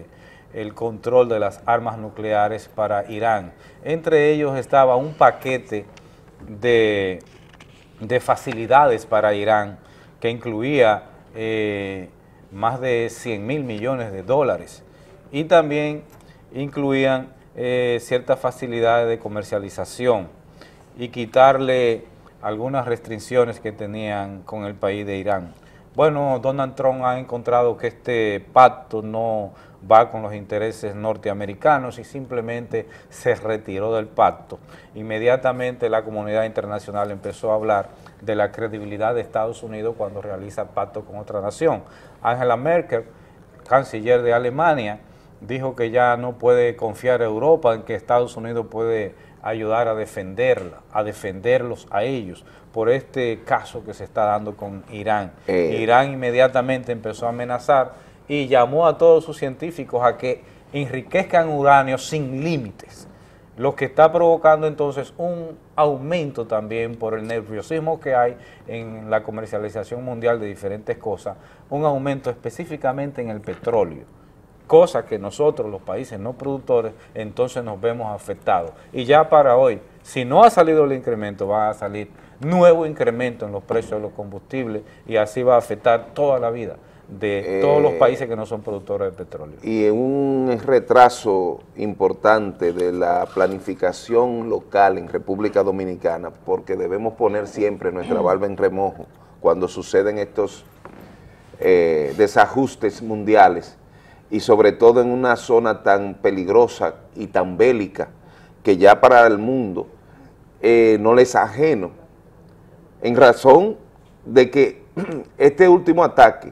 el control de las armas nucleares para Irán. Entre ellos estaba un paquete de, de facilidades para Irán que incluía eh, más de cien mil millones de dólares y también incluían eh, ciertas facilidades de comercialización y quitarle algunas restricciones que tenían con el país de Irán. Bueno, Donald Trump ha encontrado que este pacto no va con los intereses norteamericanos y simplemente se retiró del pacto. Inmediatamente la comunidad internacional empezó a hablar de la credibilidad de Estados Unidos cuando realiza pacto con otra nación. Angela Merkel, canciller de Alemania, dijo que ya no puede confiar a Europa en que Estados Unidos puede ayudar a defenderla, a defenderlos a ellos por este caso que se está dando con Irán. Eh. Irán inmediatamente empezó a amenazar y llamó a todos sus científicos a que enriquezcan uranio sin límites, lo que está provocando entonces un aumento también por el nerviosismo que hay en la comercialización mundial de diferentes cosas, un aumento específicamente en el petróleo, cosa que nosotros, los países no productores, entonces nos vemos afectados. Y ya para hoy, si no ha salido el incremento, va a salir nuevo incremento en los precios de los combustibles y así va a afectar toda la vida de todos los países que no son productores de petróleo. Y un retraso importante de la planificación local en República Dominicana, porque debemos poner siempre nuestra barba en remojo cuando suceden estos eh, desajustes mundiales, y sobre todo en una zona tan peligrosa y tan bélica que ya para el mundo eh, no les es ajeno, en razón de que este último ataque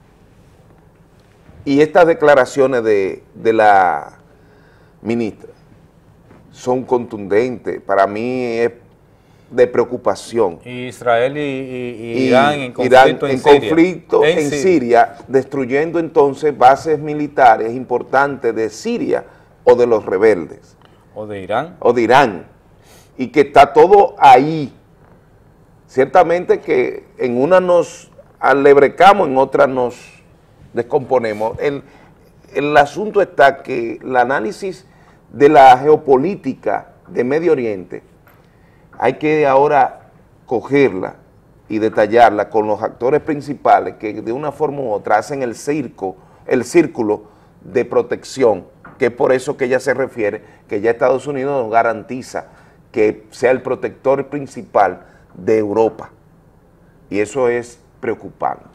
y estas declaraciones de, de la ministra son contundentes, para mí es de preocupación. Israel y, y, y Irán en conflicto, Irán en, en, Siria. conflicto en, en Siria. Siria, destruyendo entonces bases militares importantes de Siria o de los rebeldes. O de Irán. O de Irán. Y que está todo ahí. Ciertamente que en una nos alebrecamos, en otra nos descomponemos. El, el asunto está que el análisis de la geopolítica de Medio Oriente hay que ahora cogerla y detallarla con los actores principales que de una forma u otra hacen el circo, el círculo de protección, que es por eso que ella se refiere, que ya Estados Unidos nos garantiza que sea el protector principal de Europa. Y eso es preocupante.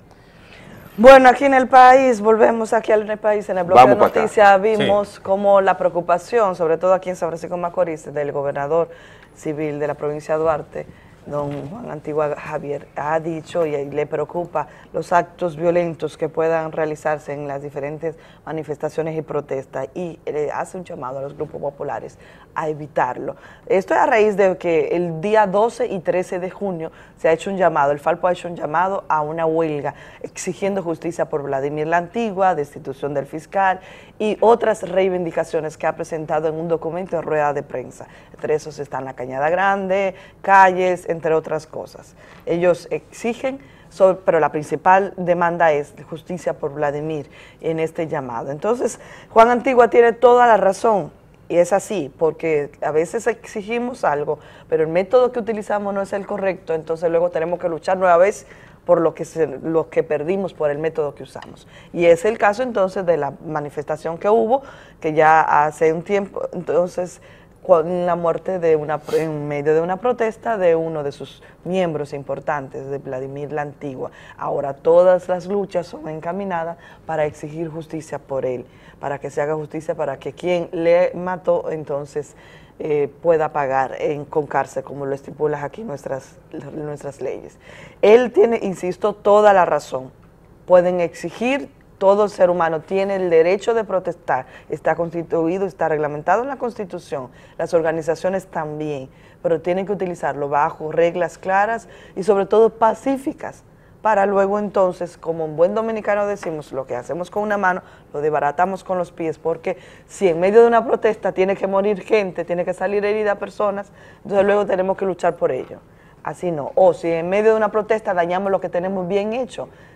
Bueno, aquí en el país, volvemos aquí al país, en el bloque Vamos de noticias vimos Sí. como la preocupación, sobre todo aquí en San Francisco de Macorís, del gobernador civil de la provincia de Duarte, don Juan Antigua Javier, ha dicho y le preocupa los actos violentos que puedan realizarse en las diferentes manifestaciones y protestas y le hace un llamado a los grupos populares a evitarlo. Esto es a raíz de que el día doce y trece de junio se ha hecho un llamado, el Falpo ha hecho un llamado a una huelga exigiendo justicia por Vladimir la Antigua, destitución del fiscal y otras reivindicaciones que ha presentado en un documento en rueda de prensa. Entre esos están la Cañada Grande, calles, entre otras cosas. Ellos exigen, sobre, pero la principal demanda es justicia por Vladimir en este llamado. Entonces, Juan Antigua tiene toda la razón, y es así, porque a veces exigimos algo, pero el método que utilizamos no es el correcto, entonces luego tenemos que luchar nueva vez por lo que, se, lo que perdimos por el método que usamos. Y es el caso entonces de la manifestación que hubo, que ya hace un tiempo, entonces, con la muerte de una, en medio de una protesta de uno de sus miembros importantes, de Vladimir la Antigua. Ahora todas las luchas son encaminadas para exigir justicia por él, para que se haga justicia, para que quien le mató entonces eh, pueda pagar en, con cárcel, como lo estipulan aquí nuestras, nuestras leyes. Él tiene, insisto, toda la razón. Pueden exigir. Todo ser humano tiene el derecho de protestar, está constituido, está reglamentado en la Constitución, las organizaciones también, pero tienen que utilizarlo bajo reglas claras y sobre todo pacíficas, para luego entonces, como un buen dominicano decimos, lo que hacemos con una mano, lo desbaratamos con los pies, porque si en medio de una protesta tiene que morir gente, tiene que salir herida personas, entonces luego tenemos que luchar por ello. Así no. O si en medio de una protesta dañamos lo que tenemos bien hecho,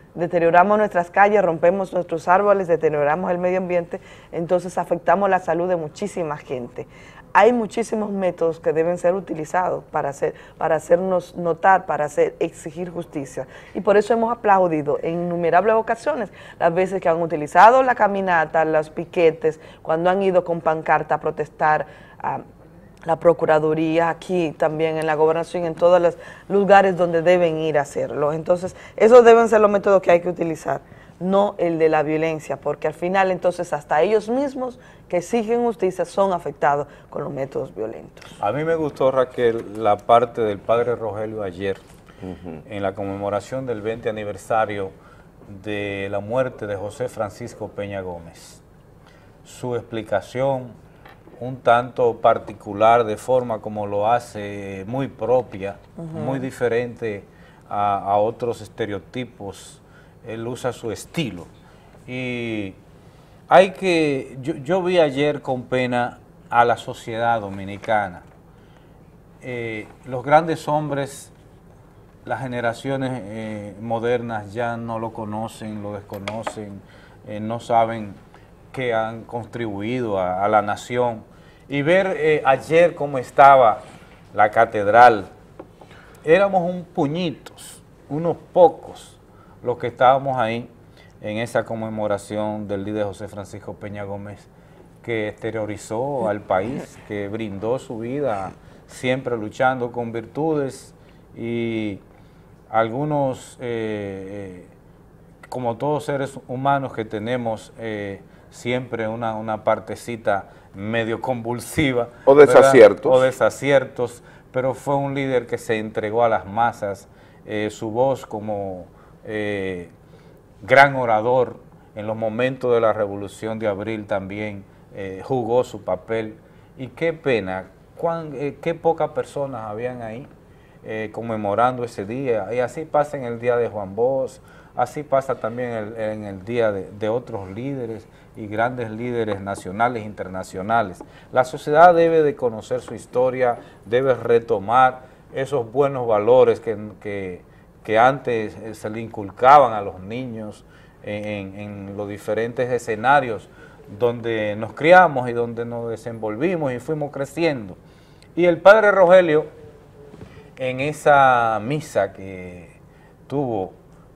deterioramos nuestras calles, rompemos nuestros árboles, deterioramos el medio ambiente, entonces afectamos la salud de muchísima gente. Hay muchísimos métodos que deben ser utilizados para, hacer, para hacernos notar, para hacer, exigir justicia. Y por eso hemos aplaudido en innumerables ocasiones las veces que han utilizado la caminata, los piquetes, cuando han ido con pancarta a protestar a la Procuraduría, aquí también en la Gobernación, en todos los lugares donde deben ir a hacerlo. Entonces, esos deben ser los métodos que hay que utilizar, no el de la violencia, porque al final entonces hasta ellos mismos que exigen justicia son afectados con los métodos violentos. A mí me gustó, Raquel, la parte del padre Rogelio ayer, uh-huh. en la conmemoración del veinte aniversario de la muerte de José Francisco Peña Gómez. Su explicación, un tanto particular, de forma como lo hace muy propia, uh-huh. muy diferente a, a otros estereotipos. Él usa su estilo. Y hay que, yo, yo vi ayer con pena a la sociedad dominicana. Eh, los grandes hombres, las generaciones eh, modernas ya no lo conocen, lo desconocen, eh, no saben que han contribuido a, a la nación. Y ver eh, ayer cómo estaba la catedral, éramos un puñitos, unos pocos, los que estábamos ahí en esa conmemoración del líder José Francisco Peña Gómez, que exteriorizó al país, que brindó su vida siempre luchando con virtudes y algunos, eh, como todos seres humanos que tenemos eh, siempre una, una partecita medio convulsiva. O desaciertos. ¿verdad? O desaciertos, pero fue un líder que se entregó a las masas, eh, su voz como eh, gran orador en los momentos de la Revolución de Abril también eh, jugó su papel. Y qué pena, cuán, eh, qué pocas personas habían ahí eh, conmemorando ese día, y así pasa en el día de Juan Bosch, así pasa también el, en el día de, de otros líderes y grandes líderes nacionales e internacionales. La sociedad debe de conocer su historia, debe retomar esos buenos valores que, que, que antes se le inculcaban a los niños en, en los diferentes escenarios donde nos criamos y donde nos desenvolvimos y fuimos creciendo. Y el padre Rogelio, en esa misa que tuvo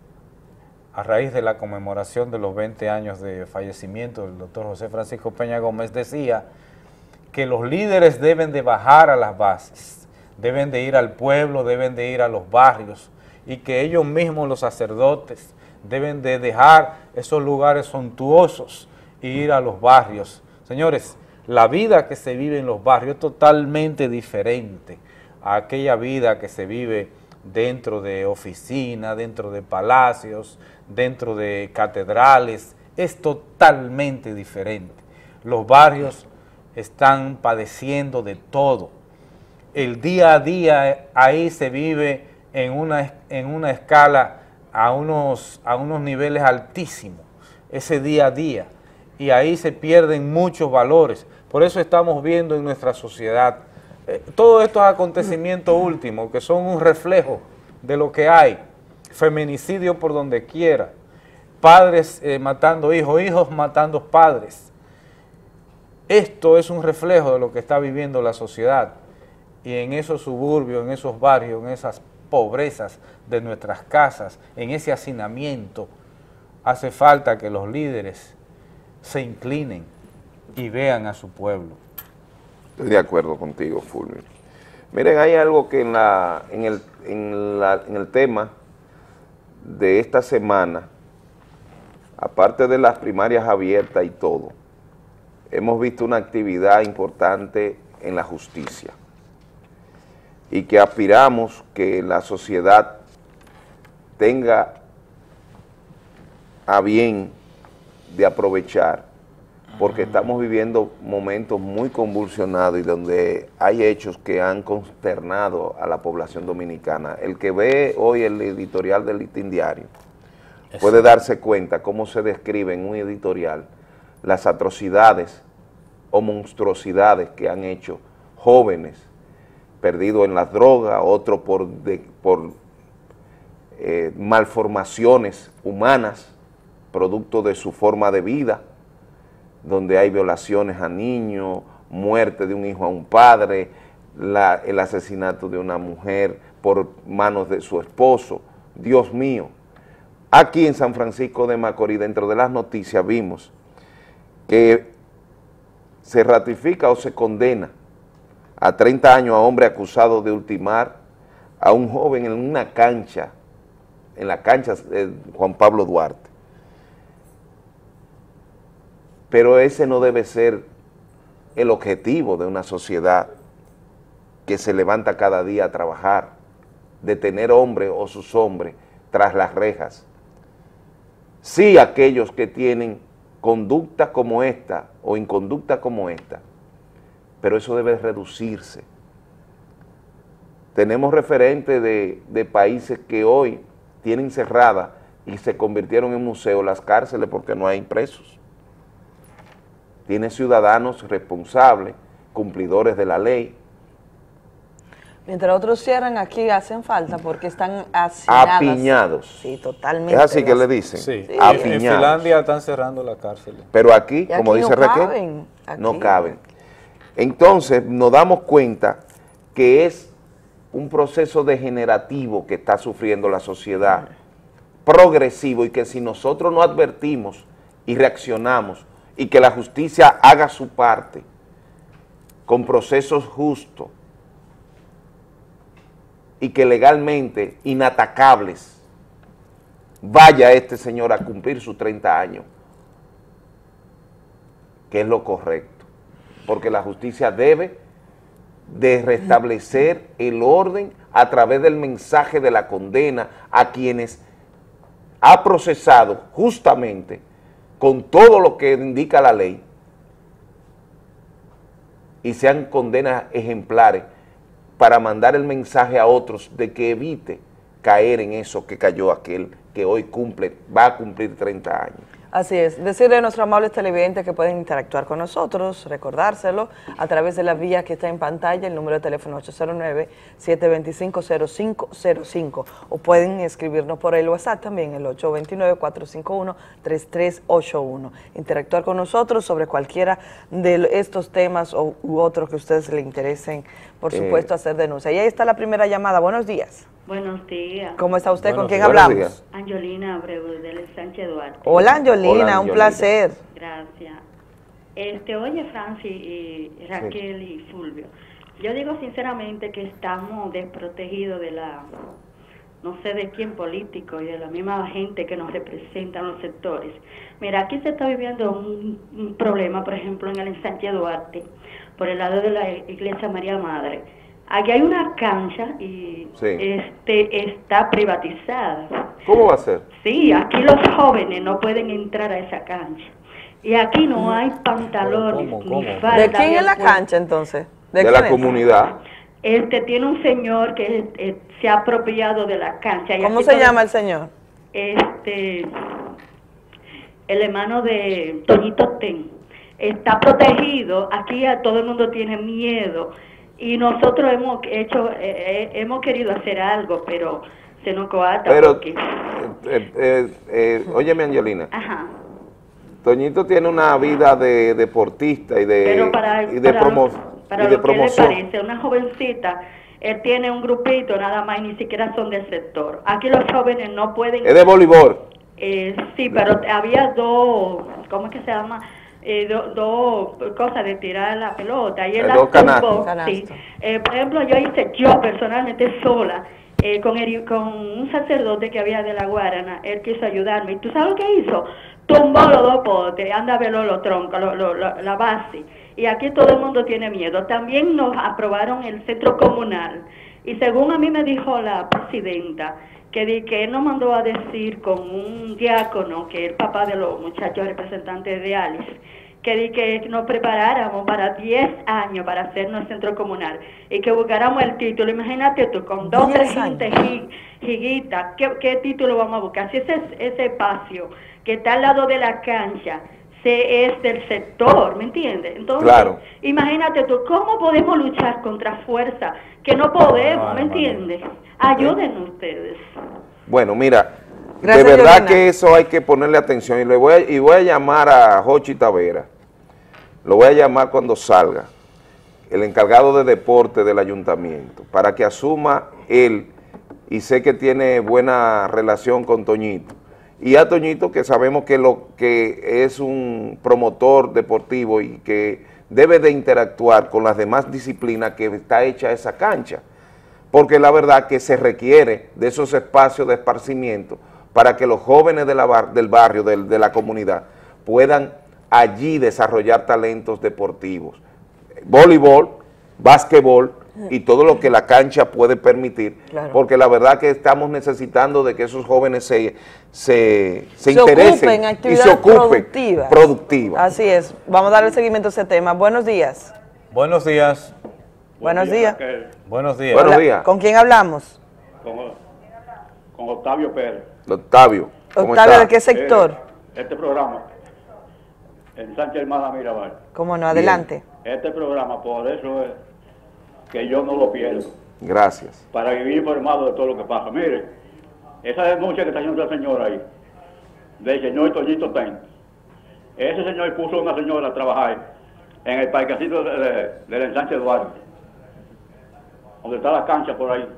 a raíz de la conmemoración de los veinte años de fallecimiento del doctor José Francisco Peña Gómez, decía que los líderes deben de bajar a las bases, deben de ir al pueblo, deben de ir a los barrios, y que ellos mismos, los sacerdotes, deben de dejar esos lugares suntuosos e ir a los barrios. Señores, la vida que se vive en los barrios es totalmente diferente a aquella vida que se vive dentro de oficinas, dentro de palacios, dentro de catedrales. Es totalmente diferente. Los barrios están padeciendo de todo. El día a día ahí se vive en una, en una escala a unos, a unos niveles altísimos, ese día a día, y ahí se pierden muchos valores. Por eso estamos viendo en nuestra sociedad eh, todos estos acontecimientos últimos que son un reflejo de lo que hay, feminicidio por donde quiera, padres eh, matando hijos, hijos matando padres. Esto es un reflejo de lo que está viviendo la sociedad, y en esos suburbios, en esos barrios, en esas pobrezas de nuestras casas, en ese hacinamiento, hace falta que los líderes se inclinen y vean a su pueblo. Estoy de acuerdo contigo, Fulvio. Miren, hay algo que en, la, en, el, en, la, en el tema de esta semana, aparte de las primarias abiertas y todo, hemos visto una actividad importante en la justicia, y que aspiramos que la sociedad tenga a bien de aprovechar, porque estamos viviendo momentos muy convulsionados y donde hay hechos que han consternado a la población dominicana. El que ve hoy el editorial del Listín Diario puede darse cuenta cómo se describe en un editorial las atrocidades o monstruosidades que han hecho jóvenes perdidos en las drogas, otros por, de, por eh, malformaciones humanas, producto de su forma de vida, donde hay violaciones a niños, muerte de un hijo a un padre, la, el asesinato de una mujer por manos de su esposo. Dios mío. Aquí en San Francisco de Macorís, dentro de las noticias, vimos que se ratifica o se condena a treinta años a hombre acusado de ultimar a un joven en una cancha, en la cancha de Juan Pablo Duarte. Pero ese no debe ser el objetivo de una sociedad que se levanta cada día a trabajar, de tener hombres o sus hombres tras las rejas. Sí, aquellos que tienen conducta como esta o inconducta como esta, pero eso debe reducirse. Tenemos referentes de, de países que hoy tienen cerradas y se convirtieron en museos las cárceles porque no hay presos. Tiene ciudadanos responsables, cumplidores de la ley. Mientras otros cierran, aquí hacen falta porque están hacinadas. Apiñados. Sí, totalmente. Es así que le dicen. Sí. Sí. En Finlandia están cerrando la cárcel. Pero aquí, Y como aquí dice no Raquel, caben, aquí. no caben. Entonces nos damos cuenta que es un proceso degenerativo que está sufriendo la sociedad, progresivo, y que si nosotros no advertimos y reaccionamos y que la justicia haga su parte con procesos justos y que legalmente inatacables vaya este señor a cumplir sus treinta años, que es lo correcto, porque la justicia debe de restablecer el orden a través del mensaje de la condena a quienes ha procesado justamente con todo lo que indica la ley y sean condenas ejemplares para mandar el mensaje a otros de que evite caer en eso que cayó aquel que hoy cumple, va a cumplir treinta años. Así es, decirle a nuestros amables televidentes que pueden interactuar con nosotros, recordárselo a través de la vía que está en pantalla, el número de teléfono ocho cero nueve, siete dos cinco, cero cinco cero cinco, o pueden escribirnos por el WhatsApp también, el ocho dos nueve, cuatro cinco uno, tres tres ocho uno. Interactuar con nosotros sobre cualquiera de estos temas o, u otros que a ustedes les interesen, por Eh, supuesto, hacer denuncia. Y ahí está la primera llamada. Buenos días. Buenos días. ¿Cómo está usted? Buenos ¿Con quién días. Buenos hablamos? días. Angelina Abreu, del Sánchez Duarte. Hola, Angelina, Hola, un Angelina. placer. Gracias. Este, oye, Francis y Raquel y Fulvio, yo digo sinceramente que estamos desprotegidos de la, no sé de quién político y de la misma gente que nos representa en los sectores. Mira, aquí se está viviendo un, un problema, por ejemplo, en el Sánchez Duarte, por el lado de la Iglesia María Madre. Aquí hay una cancha y Sí. este está privatizada. ¿Cómo va a ser? Sí, aquí los jóvenes no pueden entrar a esa cancha. Y aquí no hay pantalones ¿Cómo, cómo? ni ¿De falda. ¿De quién de es la acuerdo. cancha entonces? De, quién la es? comunidad. Este tiene un señor que eh, se ha apropiado de la cancha. Y ¿Cómo aquí se todo- llama el señor? Este, el hermano de Toñito Ten. Está protegido. Aquí a todo el mundo tiene miedo. Y nosotros hemos hecho, eh, eh, hemos querido hacer algo, pero se nos coarta. Pero, porque- eh, eh, eh, óyeme, Angelina, Ajá. Toñito tiene una vida de deportista y de, Pero para, y de, para promo- lo, para y de lo que le promoción. parece, una jovencita, él tiene un grupito nada más y ni siquiera son del sector. Aquí los jóvenes no pueden... Es de voleibol. Eh, sí, pero había dos, ¿cómo es que se llama? Eh, do- dos cosas de tirar la pelota. Y él Eh, la dos canastos. tumbó, Canastos. sí. Eh, por ejemplo, yo hice, yo personalmente sola, eh, con, el, con un sacerdote que había de la Guarana, él quiso ayudarme. ¿Y tú sabes lo que hizo? Tumbó los dos potes, anda a verlo los troncos, lo- lo- lo- la base. Y aquí todo el mundo tiene miedo. También nos aprobaron el centro comunal. Y según a mí me dijo la presidenta, que, di, que él nos mandó a decir con un diácono, que es el papá de los muchachos representantes de Alice, que di que nos preparáramos para diez años para hacernos el centro comunal y que buscáramos el título. Imagínate tú, con dos diez tres gente gi- jiguitas, ¿qué, ¿qué título vamos a buscar? Si ese, ese espacio que está al lado de la cancha se es del sector, ¿me entiendes? Entonces, Claro. imagínate tú, ¿cómo podemos luchar contra fuerza? Que no podemos, No, ¿me hermano. entiendes? Ayúdennos ustedes. Bueno, mira, Gracias, de verdad Yolina. que eso hay que ponerle atención y, le voy a, y voy a llamar a Jochi Tavera, lo voy a llamar cuando salga, el encargado de deporte del ayuntamiento, para que asuma él, y sé que tiene buena relación con Toñito, y a Toñito que sabemos que, lo, que es un promotor deportivo y que debe de interactuar con las demás disciplinas que está hecha esa cancha, porque la verdad que se requiere de esos espacios de esparcimiento para que los jóvenes de la bar, del barrio, de, de la comunidad, puedan allí desarrollar talentos deportivos, voleibol, básquetbol y todo lo que la cancha puede permitir, Claro. porque la verdad que estamos necesitando de que esos jóvenes se, se, se, Se interesen ocupen y actividades se ocupen productivas. productivas. Así es. Vamos a darle seguimiento a ese tema. Buenos días. Buenos días. Buenos días. Buenos días. Buenos Hola, días. ¿Con quién hablamos? Con, con Octavio Pérez. Octavio, ¿cómo Octavio, está? ¿de qué sector? Eh, este programa, en Sánchez Hermana Mirabal. Cómo no, adelante. Este programa, por eso es que yo no lo pierdo. Gracias. Para vivir informado de todo lo que pasa. Mire, esa denuncia que está haciendo esa señora ahí, del señor Toñito Ten, ese señor puso a una señora a trabajar en el parquecito de, de, del ensanche Duarte, donde está la cancha por ahí,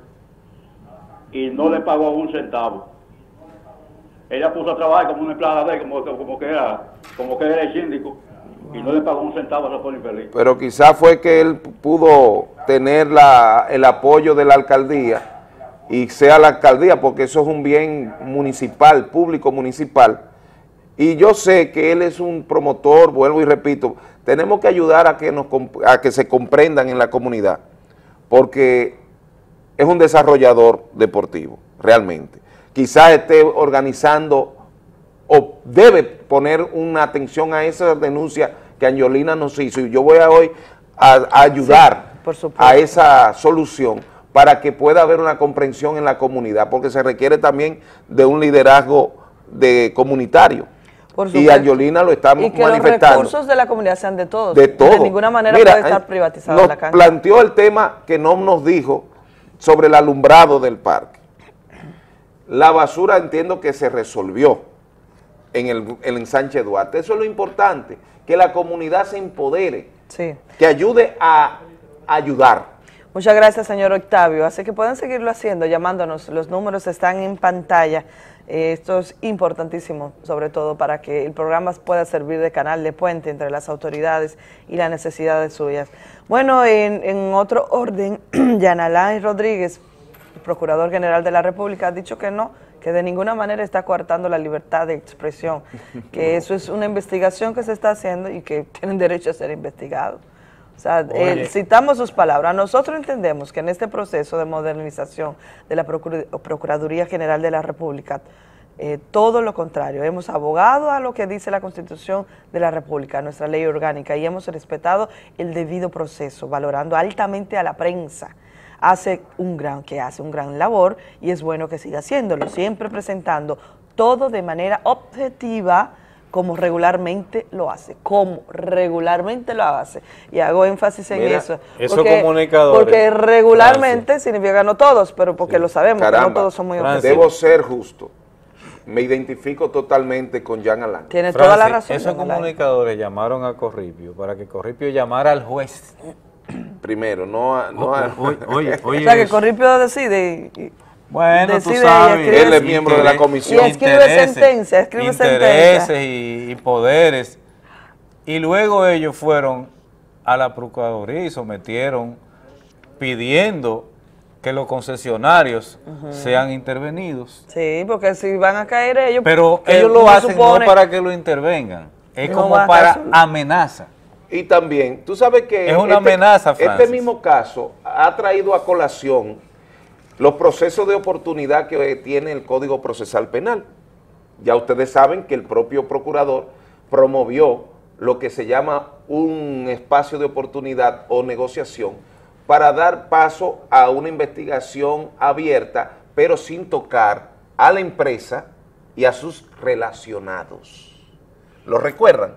y no le pagó un centavo. Ella puso a trabajar como una empleada de él, como, como, que era, como que era el síndico, y no le pagó un centavo a esa pobre infeliz. Pero quizás fue que él pudo tener la, el apoyo de la alcaldía y sea la alcaldía, porque eso es un bien municipal, público municipal. Y yo sé que él es un promotor, vuelvo y repito, tenemos que ayudar a que, nos, a que se comprendan en la comunidad, porque es un desarrollador deportivo, realmente. Quizás esté organizando o debe poner una atención a esa denuncia que Angiolina nos hizo, y yo voy a hoy a, a ayudar Sí, por supuesto. a esa solución para que pueda haber una comprensión en la comunidad, porque se requiere también de un liderazgo de comunitario. Por Y supuesto. Angiolina lo está Y que manifestando. los recursos de la comunidad sean de todos. De todo. De ninguna manera Mira, puede estar eh, privatizada nos la cancha. planteó el tema que no nos dijo sobre el alumbrado del parque. La basura entiendo que se resolvió en el, el ensanche Duarte. Eso es lo importante, que la comunidad se empodere, Sí. que ayude a ayudar. Muchas gracias, señor Octavio. Así que pueden seguirlo haciendo, llamándonos. Los números están en pantalla. Eh, esto es importantísimo, sobre todo para que el programa pueda servir de canal de puente entre las autoridades y las necesidades suyas. Bueno, en, en otro orden, Yanalán Rodríguez, el Procurador General de la República, ha dicho que no, que de ninguna manera está coartando la libertad de expresión, que eso es una investigación que se está haciendo y que tienen derecho a ser investigados. O sea, Oye. eh, citamos sus palabras. Nosotros entendemos que en este proceso de modernización de la Procur- Procuraduría General de la República, eh, todo lo contrario, hemos abogado a lo que dice la Constitución de la República, nuestra ley orgánica, y hemos respetado el debido proceso, valorando altamente a la prensa. Hace un gran, que hace un gran labor y es bueno que siga haciéndolo, siempre presentando todo de manera objetiva, como regularmente lo hace, como regularmente lo hace. Y hago énfasis en Mira, eso. esos porque, comunicadores, porque regularmente significa no todos, pero porque lo sabemos, que Caramba, no todos son muy objetivos. debo ser justo. Me identifico totalmente con Jean Alain. Tiene toda la Francis, razón. esos Jean Alain. comunicadores llamaron a Corripio para que Corripio llamara al juez. Primero, no a... No a Oye, oye, oye, O sea, que eso. Corripio decide y, y Bueno, tú decide y sabes. escribe- Él es miembro de la Interés- comisión. Y escribe intereses, sentencia, escribe intereses sentencia. y, y poderes. Y luego ellos fueron a la Procuraduría y sometieron pidiendo que los concesionarios sean intervenidos. Sí, porque si van a caer ellos... Pero que ellos lo uno hacen supone- no para que lo intervengan, es No como va a para resolver. amenaza. Y también, tú sabes que... Es una este- amenaza, Este Francis. mismo caso ha traído a colación los procesos de oportunidad que tiene el Código Procesal Penal. Ya ustedes saben que el propio procurador promovió lo que se llama un espacio de oportunidad o negociación para dar paso a una investigación abierta, pero sin tocar a la empresa y a sus relacionados. ¿Lo recuerdan?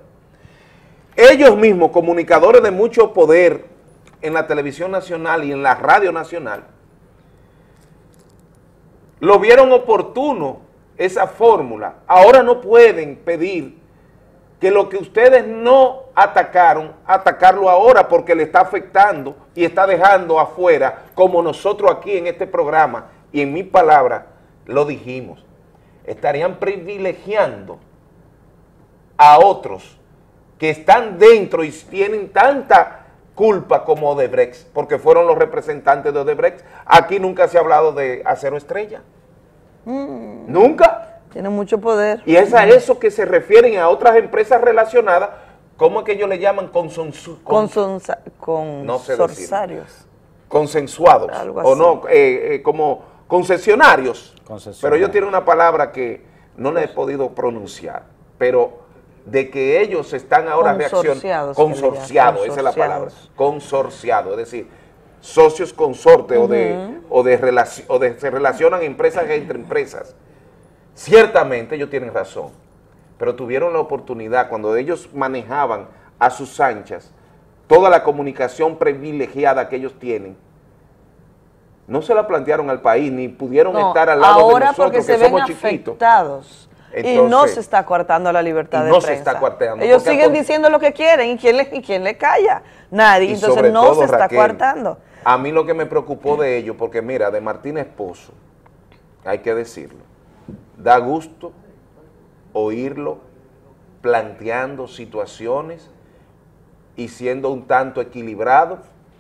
Ellos mismos, comunicadores de mucho poder en la televisión nacional y en la radio nacional, lo vieron oportuno esa fórmula. Ahora no pueden pedir que lo que ustedes no atacaron, atacarlo ahora porque le está afectando y está dejando afuera, como nosotros aquí en este programa y en mi palabra lo dijimos, estarían privilegiando a otros que están dentro y tienen tanta culpa como Odebrecht, porque fueron los representantes de Odebrecht. Aquí nunca se ha hablado de Acero Estrella. Mm. Nunca. Tiene mucho poder. Y es a eso que se refieren a otras empresas relacionadas, ¿cómo es que ellos le llaman? Consensu, con, Consonsa, con no sé sorsarios. Consensuados. Algo o así. no, eh, eh, como concesionarios. Concesionarios. Pero ellos tienen una palabra que no la he podido pronunciar, pero de que ellos están ahora reaccionando. Consorciados, esa es la palabra. Consorciados, es decir, socios consortes uh-huh. o, de, o, de relaci o de se relacionan empresas entre empresas. Ciertamente ellos tienen razón, pero tuvieron la oportunidad cuando ellos manejaban a sus anchas toda la comunicación privilegiada que ellos tienen. No se la plantearon al país, ni pudieron no, estar al lado de nosotros, que se somos ven chiquitos. Afectados. Entonces, y no se está coartando la libertad de no prensa. Se está coartando. Ellos siguen diciendo lo que quieren y quién le, y quién le calla. Nadie. Entonces no todo, se está Raquel, coartando. A mí lo que me preocupó de ellos, porque mira, de Martínez Pozo, hay que decirlo, da gusto oírlo planteando situaciones y siendo un tanto equilibrado,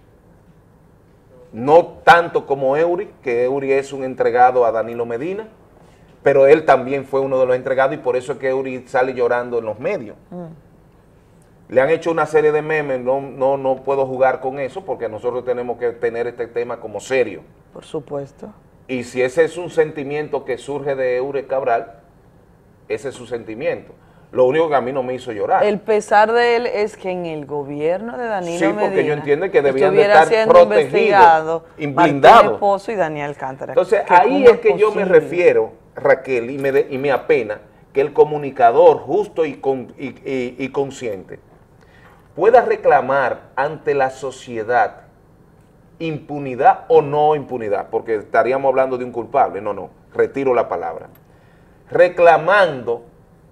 no tanto como Eury, que Eury es un entregado a Danilo Medina, pero él también fue uno de los entregados y por eso es que Eury sale llorando en los medios. Mm. Le han hecho una serie de memes, no, no, no puedo jugar con eso porque nosotros tenemos que tener este tema como serio. Por supuesto. Y si ese es un sentimiento que surge de Eury Cabral, ese es su sentimiento. Lo único que a mí no me hizo llorar. El pesar de él es que en el gobierno de Danilo sí, porque Medina yo entiendo que debían de estuviera estar siendo protegidos, investigado blindados. Pozo y Daniel Alcántara. Entonces ahí es que yo me refiero, Raquel, y me, de, y me apena que el comunicador justo y, con, y, y, y consciente pueda reclamar ante la sociedad impunidad o no impunidad, porque estaríamos hablando de un culpable, no, no, retiro la palabra, reclamando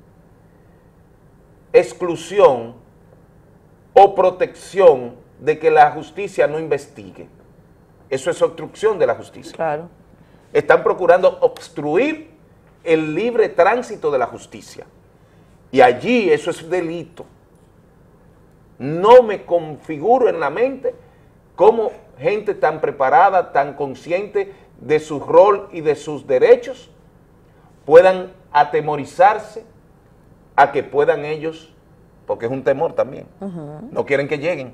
exclusión o protección de que la justicia no investigue. Eso es obstrucción de la justicia. Claro. Están procurando obstruir el libre tránsito de la justicia. Y allí eso es delito. No me configuro en la mente cómo gente tan preparada, tan consciente de su rol y de sus derechos, puedan atemorizarse a que puedan ellos, porque es un temor también, uh-huh. no quieren que lleguen.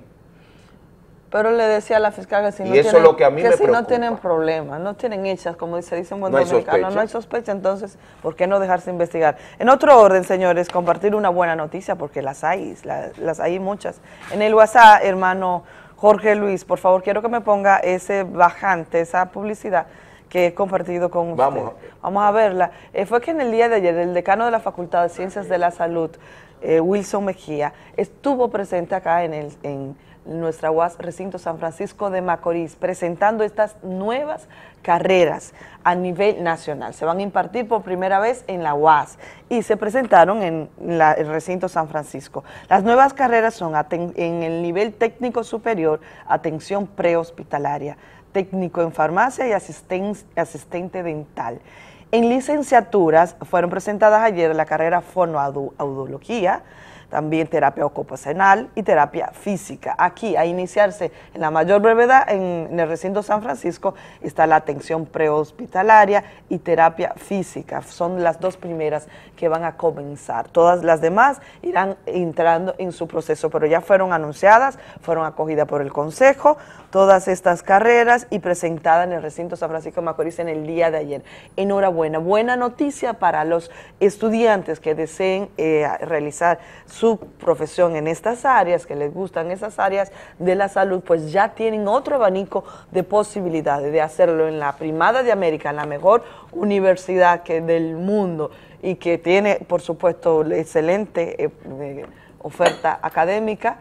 Pero le decía a la fiscal que si, y no, eso tienen, es lo que a mí que me si no tienen problemas, no tienen hechas, como se dice en buen no dominicano, no hay sospecha, entonces, ¿por qué no dejarse investigar? En otro orden, señores, compartir una buena noticia, porque las hay, las, las hay muchas. En el WhatsApp, hermano Jorge Luis, por favor, quiero que me ponga ese bajante, esa publicidad que he compartido con usted. Vamos. Vamos a verla. Eh, fue que en el día de ayer, el decano de la Facultad de Ciencias de la Salud, eh, Wilson Mejía, estuvo presente acá en, el, en nuestra U A S Recinto San Francisco de Macorís, presentando estas nuevas carreras a nivel nacional. Se van a impartir por primera vez en la U A S y se presentaron en la, el Recinto San Francisco. Las nuevas carreras son en el nivel técnico superior, atención prehospitalaria, técnico en farmacia y asisten, asistente dental. En licenciaturas fueron presentadas ayer la carrera fonoaudiología, también terapia ocupacional y terapia física. Aquí, a iniciarse en la mayor brevedad, en, en el recinto San Francisco, está la atención prehospitalaria y terapia física. Son las dos primeras que van a comenzar. Todas las demás irán entrando en su proceso, pero ya fueron anunciadas, fueron acogidas por el Consejo, todas estas carreras y presentadas en el recinto San Francisco de Macorís en el día de ayer. Enhorabuena, buena noticia para los estudiantes que deseen eh, realizar su profesión en estas áreas, que les gustan esas áreas de la salud, pues ya tienen otro abanico de posibilidades de hacerlo en la Primada de América, en la mejor universidad que del mundo y que tiene, por supuesto, excelente eh, oferta académica,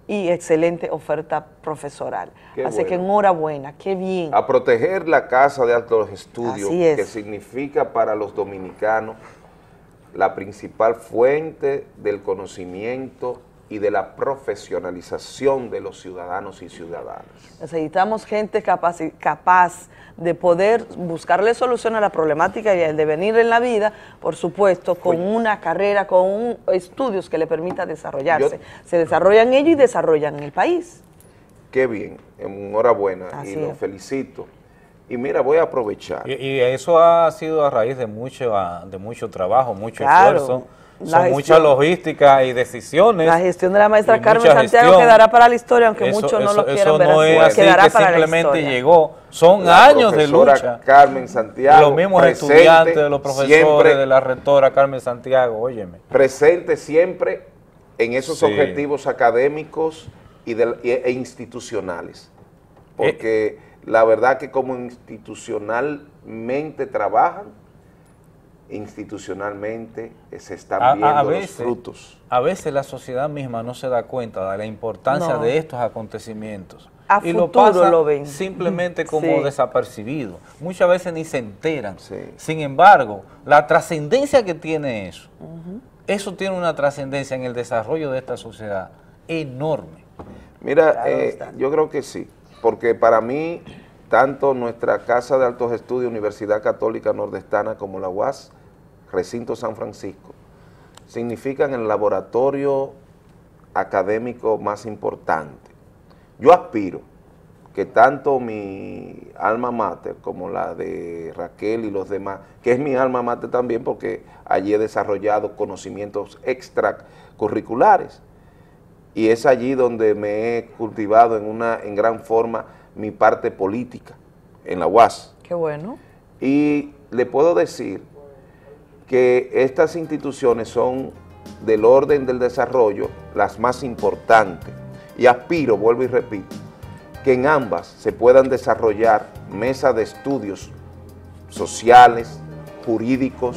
y excelente oferta profesoral. Qué Así bueno. que enhorabuena, qué bien. A proteger la Casa de Altos Estudios, Así es. que significa para los dominicanos la principal fuente del conocimiento y de la profesionalización de los ciudadanos y ciudadanas. Necesitamos gente capaz, capaz de poder buscarle solución a la problemática y al devenir en la vida, por supuesto, con Oye. una carrera, con un, estudios que le permita desarrollarse. Yo- Se desarrollan ellos y desarrollan el país. Qué bien, enhorabuena Así y lo es. felicito. Y mira, voy a aprovechar. Y, y eso ha sido a raíz de mucho, ah, de mucho trabajo, mucho Claro, esfuerzo. la Son gestión. mucha logística y decisiones. La gestión de la maestra y Carmen mucha Santiago gestión. quedará para la historia, aunque Eso- muchos no eso- lo quieran eso ver no así, es así, quedará que para la simplemente historia. llegó. Son La años de profesora lucha. Carmen Santiago, Los mismos presente, estudiantes, de los profesores, siempre- de la rectora Carmen Santiago, óyeme. Presente siempre en esos Sí. objetivos académicos y de- e, e institucionales. Porque la verdad que como institucionalmente trabajan, institucionalmente se están A, viendo a- a los veces, frutos. a veces la sociedad misma no se da cuenta de la importancia No. de estos acontecimientos. A y lo futuro pasa lo ven. simplemente como Sí. desapercibido. Muchas veces ni se enteran. Sin embargo, la trascendencia que tiene eso, eso tiene una trascendencia en el desarrollo de esta sociedad enorme. Mira, Claro eh, está. yo creo que sí, porque para mí, tanto nuestra Casa de Altos Estudios, Universidad Católica Nordestana, como la U A S, Recinto San Francisco, significan el laboratorio académico más importante. Yo aspiro que tanto mi alma mater como la de Raquel y los demás, que es mi alma mater también porque allí he desarrollado conocimientos extracurriculares, y es allí donde me he cultivado en una en gran forma mi parte política, en la U A S. Qué bueno. Y le puedo decir que estas instituciones son del orden del desarrollo las más importantes, y aspiro, vuelvo y repito, que en ambas se puedan desarrollar mesas de estudios sociales, jurídicos,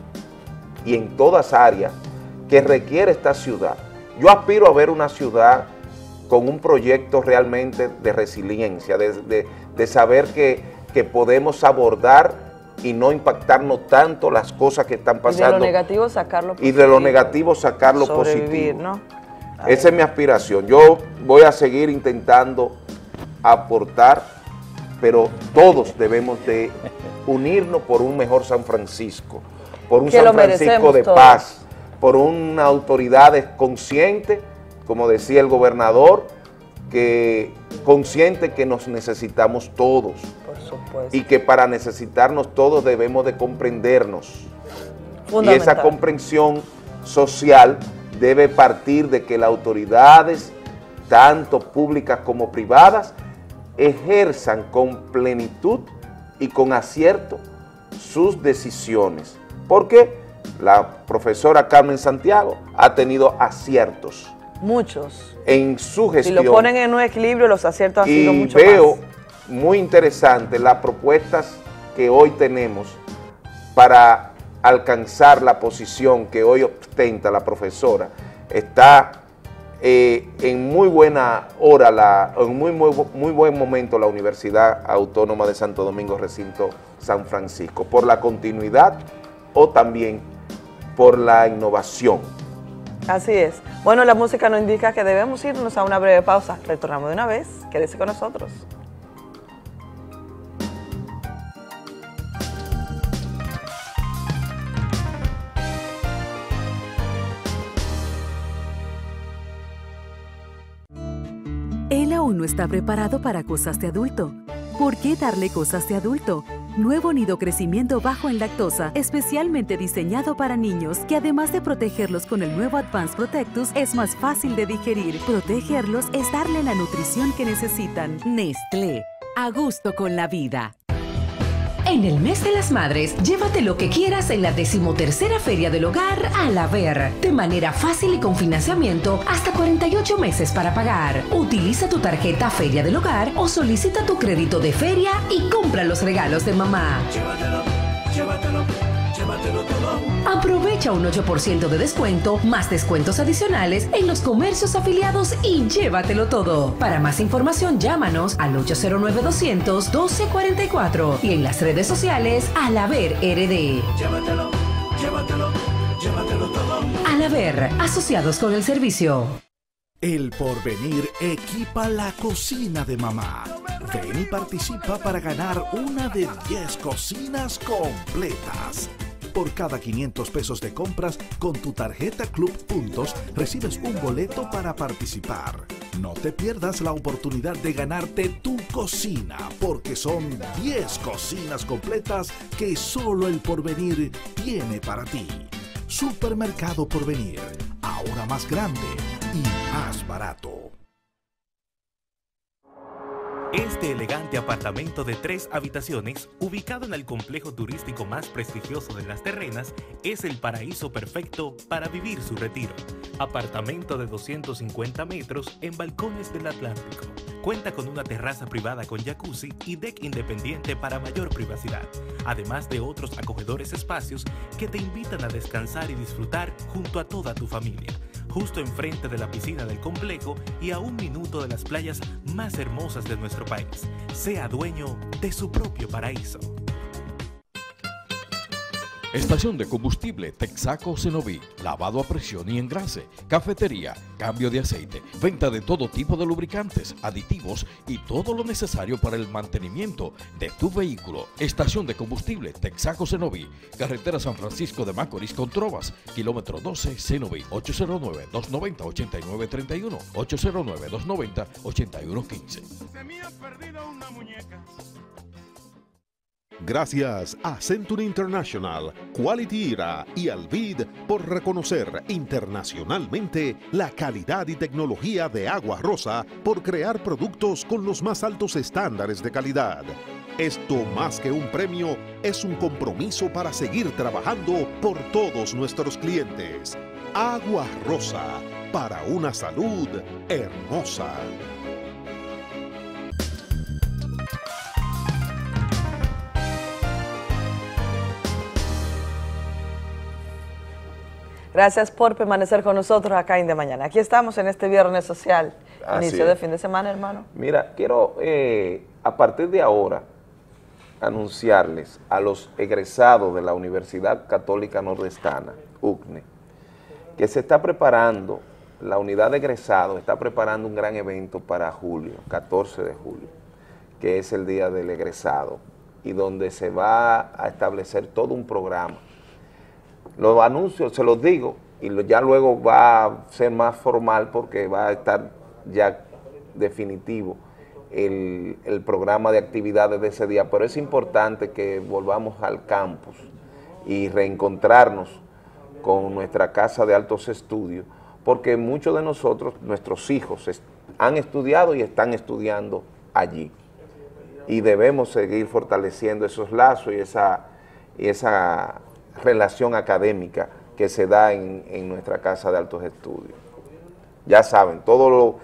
y en todas áreas que requiere esta ciudad. Yo aspiro a ver una ciudad con un proyecto realmente de resiliencia, de, de- de saber que, que podemos abordar y no impactarnos tanto las cosas que están Y de pasando. lo negativo sacar lo Y positivo. de lo negativo sacar lo Sobrevivir, positivo. ¿no? Esa es mi aspiración. Yo voy a seguir intentando aportar, pero todos debemos de unirnos por un mejor San Francisco, por un Que San lo Francisco merecemos de todos. paz, por una autoridad consciente, como decía el gobernador, que consciente que nos necesitamos todos. Por supuesto. Y que para necesitarnos todos debemos de comprendernos. Y Fundamental. esa comprensión social debe partir de que las autoridades, tanto públicas como privadas, ejerzan con plenitud y con acierto sus decisiones. Porque la profesora Carmen Santiago ha tenido aciertos Muchos. en su Si gestión. lo ponen en un equilibrio, los aciertos han sido Y mucho veo más. muy interesante las propuestas que hoy tenemos para alcanzar la posición que hoy ostenta la profesora. Está eh, en muy buena hora, la, en muy, muy, muy buen momento la Universidad Autónoma de Santo Domingo, Recinto San Francisco, por la continuidad o también por la innovación. Así es. Bueno, la música nos indica que debemos irnos a una breve pausa. Retornamos de una vez. Quédese con nosotros. Él aún no está preparado para cosas de adulto. ¿Por qué darle cosas de adulto? Nuevo nido crecimiento bajo en lactosa, especialmente diseñado para niños, que además de protegerlos con el nuevo Advanced Protectus, es más fácil de digerir. Protegerlos es darle la nutrición que necesitan. Nestlé, a gusto con la vida. En el mes de las madres, llévate lo que quieras en la decimotercera Feria del Hogar a la Ver. De manera fácil y con financiamiento hasta cuarenta y ocho meses para pagar. Utiliza tu tarjeta Feria del Hogar o solicita tu crédito de feria y compra los regalos de mamá. Llévatelo, llévatelo, llévatelo todo. Aprovecha un ocho por ciento de descuento, más descuentos adicionales en los comercios afiliados y llévatelo todo. Para más información, llámanos al ocho cero nueve, doscientos, doce cuarenta y cuatro y en las redes sociales Alaver R D. Llévatelo, llévatelo, llévatelo todo. Alaver, asociados con el servicio. El Porvenir equipa la cocina de mamá. Ven y participa para ganar una de diez cocinas completas. Por cada quinientos pesos de compras con tu tarjeta Club Puntos, recibes un boleto para participar. No te pierdas la oportunidad de ganarte tu cocina, porque son diez cocinas completas que solo el Porvenir tiene para ti. Supermercado Porvenir, ahora más grande y más barato. Este elegante apartamento de tres habitaciones, ubicado en el complejo turístico más prestigioso de Las Terrenas, es el paraíso perfecto para vivir su retiro. Apartamento de doscientos cincuenta metros en balcones del Atlántico. Cuenta con una terraza privada con jacuzzi y deck independiente para mayor privacidad, además de otros acogedores espacios que te invitan a descansar y disfrutar junto a toda tu familia. Justo enfrente de la piscina del complejo y a un minuto de las playas más hermosas de nuestro país. Sea dueño de su propio paraíso. Estación de combustible Texaco Cenoví, lavado a presión y engrase, cafetería, cambio de aceite, venta de todo tipo de lubricantes, aditivos y todo lo necesario para el mantenimiento de tu vehículo. Estación de combustible Texaco Cenoví, carretera San Francisco de Macorís con Trovas, kilómetro doce Cenoví, ocho cero nueve, dos noventa, ochenta y nueve treinta y uno, ocho cero nueve, dos noventa, ochenta y uno quince. Se me ha perdido una muñeca. Gracias a Century International, Quality Era y Alvid por reconocer internacionalmente la calidad y tecnología de Agua Rosa por crear productos con los más altos estándares de calidad. Esto, más que un premio, es un compromiso para seguir trabajando por todos nuestros clientes. Agua Rosa, para una salud hermosa. Gracias por permanecer con nosotros acá en De Mañana. Aquí estamos en este viernes social, Así inicio es. de fin de semana, hermano. Mira, quiero eh, a partir de ahora anunciarles a los egresados de la Universidad Católica Nordestana, U C N E, que se está preparando, la unidad de egresados está preparando un gran evento para julio, catorce de julio, que es el día del egresado, y donde se va a establecer todo un programa. Los anuncios, se los digo, y lo, ya luego va a ser más formal porque va a estar ya definitivo el, el programa de actividades de ese día, pero es importante que volvamos al campus y reencontrarnos con nuestra casa de altos estudios, porque muchos de nosotros, nuestros hijos, est- han estudiado y están estudiando allí, y debemos seguir fortaleciendo esos lazos y esa, y esa relación académica que se da en, en nuestra casa de altos estudios. Ya saben, todo lo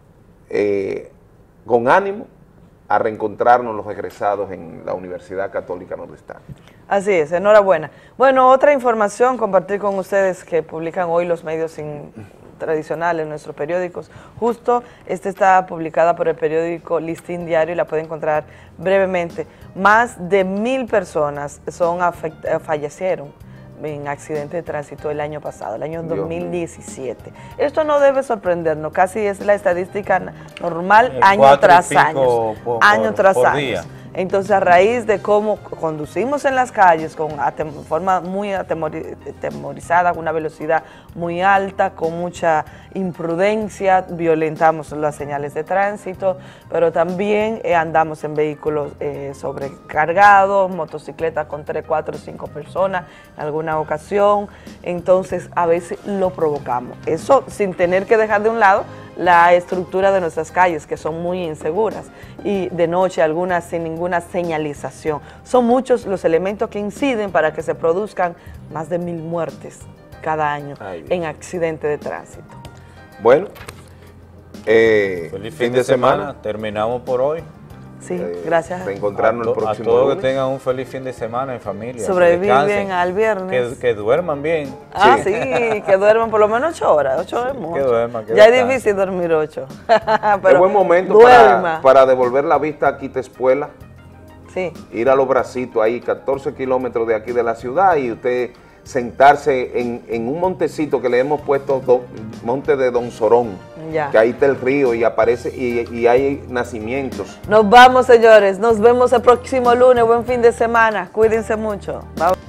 eh, con ánimo a reencontrarnos los egresados en la Universidad Católica Nordestana. Así es, enhorabuena. Bueno, otra información, compartir con ustedes que publican hoy los medios in- tradicionales, nuestros periódicos. Justo esta está publicada por el periódico Listín Diario y la puede encontrar brevemente. Más de mil personas son afect- eh, fallecieron en accidente de tránsito el año pasado, el año Dios dos mil diecisiete. Esto no debe sorprendernos, casi es la estadística normal Eh, año cuatro y tras pico año, por- año por- tras por año. día. Entonces, a raíz de cómo conducimos en las calles con atem- forma muy atemori- atemorizada, con una velocidad muy alta, con mucha imprudencia, violentamos las señales de tránsito, pero también eh, andamos en vehículos eh, sobrecargados, motocicletas con tres, cuatro, cinco personas en alguna ocasión, entonces a veces lo provocamos. Eso sin tener que dejar de un lado la estructura de nuestras calles, que son muy inseguras, y de noche algunas sin ninguna señalización. Son muchos los elementos que inciden para que se produzcan más de mil muertes cada año Ay, en accidentes de tránsito. Bueno, eh, Feliz fin de semana, terminamos por hoy. Sí, eh, gracias. Reencontrarnos a el to- próximo A todos lunes. que tengan un feliz fin de semana en familia. Sobrevivir que descansen, bien al viernes. Que, que duerman bien. Ah, sí, que duerman por lo menos ocho horas. Ocho es mucho. que duerman, que ya es descansen. difícil dormir ocho. Es Pero buen momento duerma. para, para devolver la vista a Quitespuela. Sí. Ir a Los Bracitos, ahí catorce kilómetros de aquí de la ciudad, y usted sentarse en, en un montecito que le hemos puesto, do, monte de Don Sorón, Ya. que ahí está el río y aparece y, y hay nacimientos. Nos vamos, señores. Nos vemos el próximo lunes. Buen fin de semana. Cuídense mucho. Bye.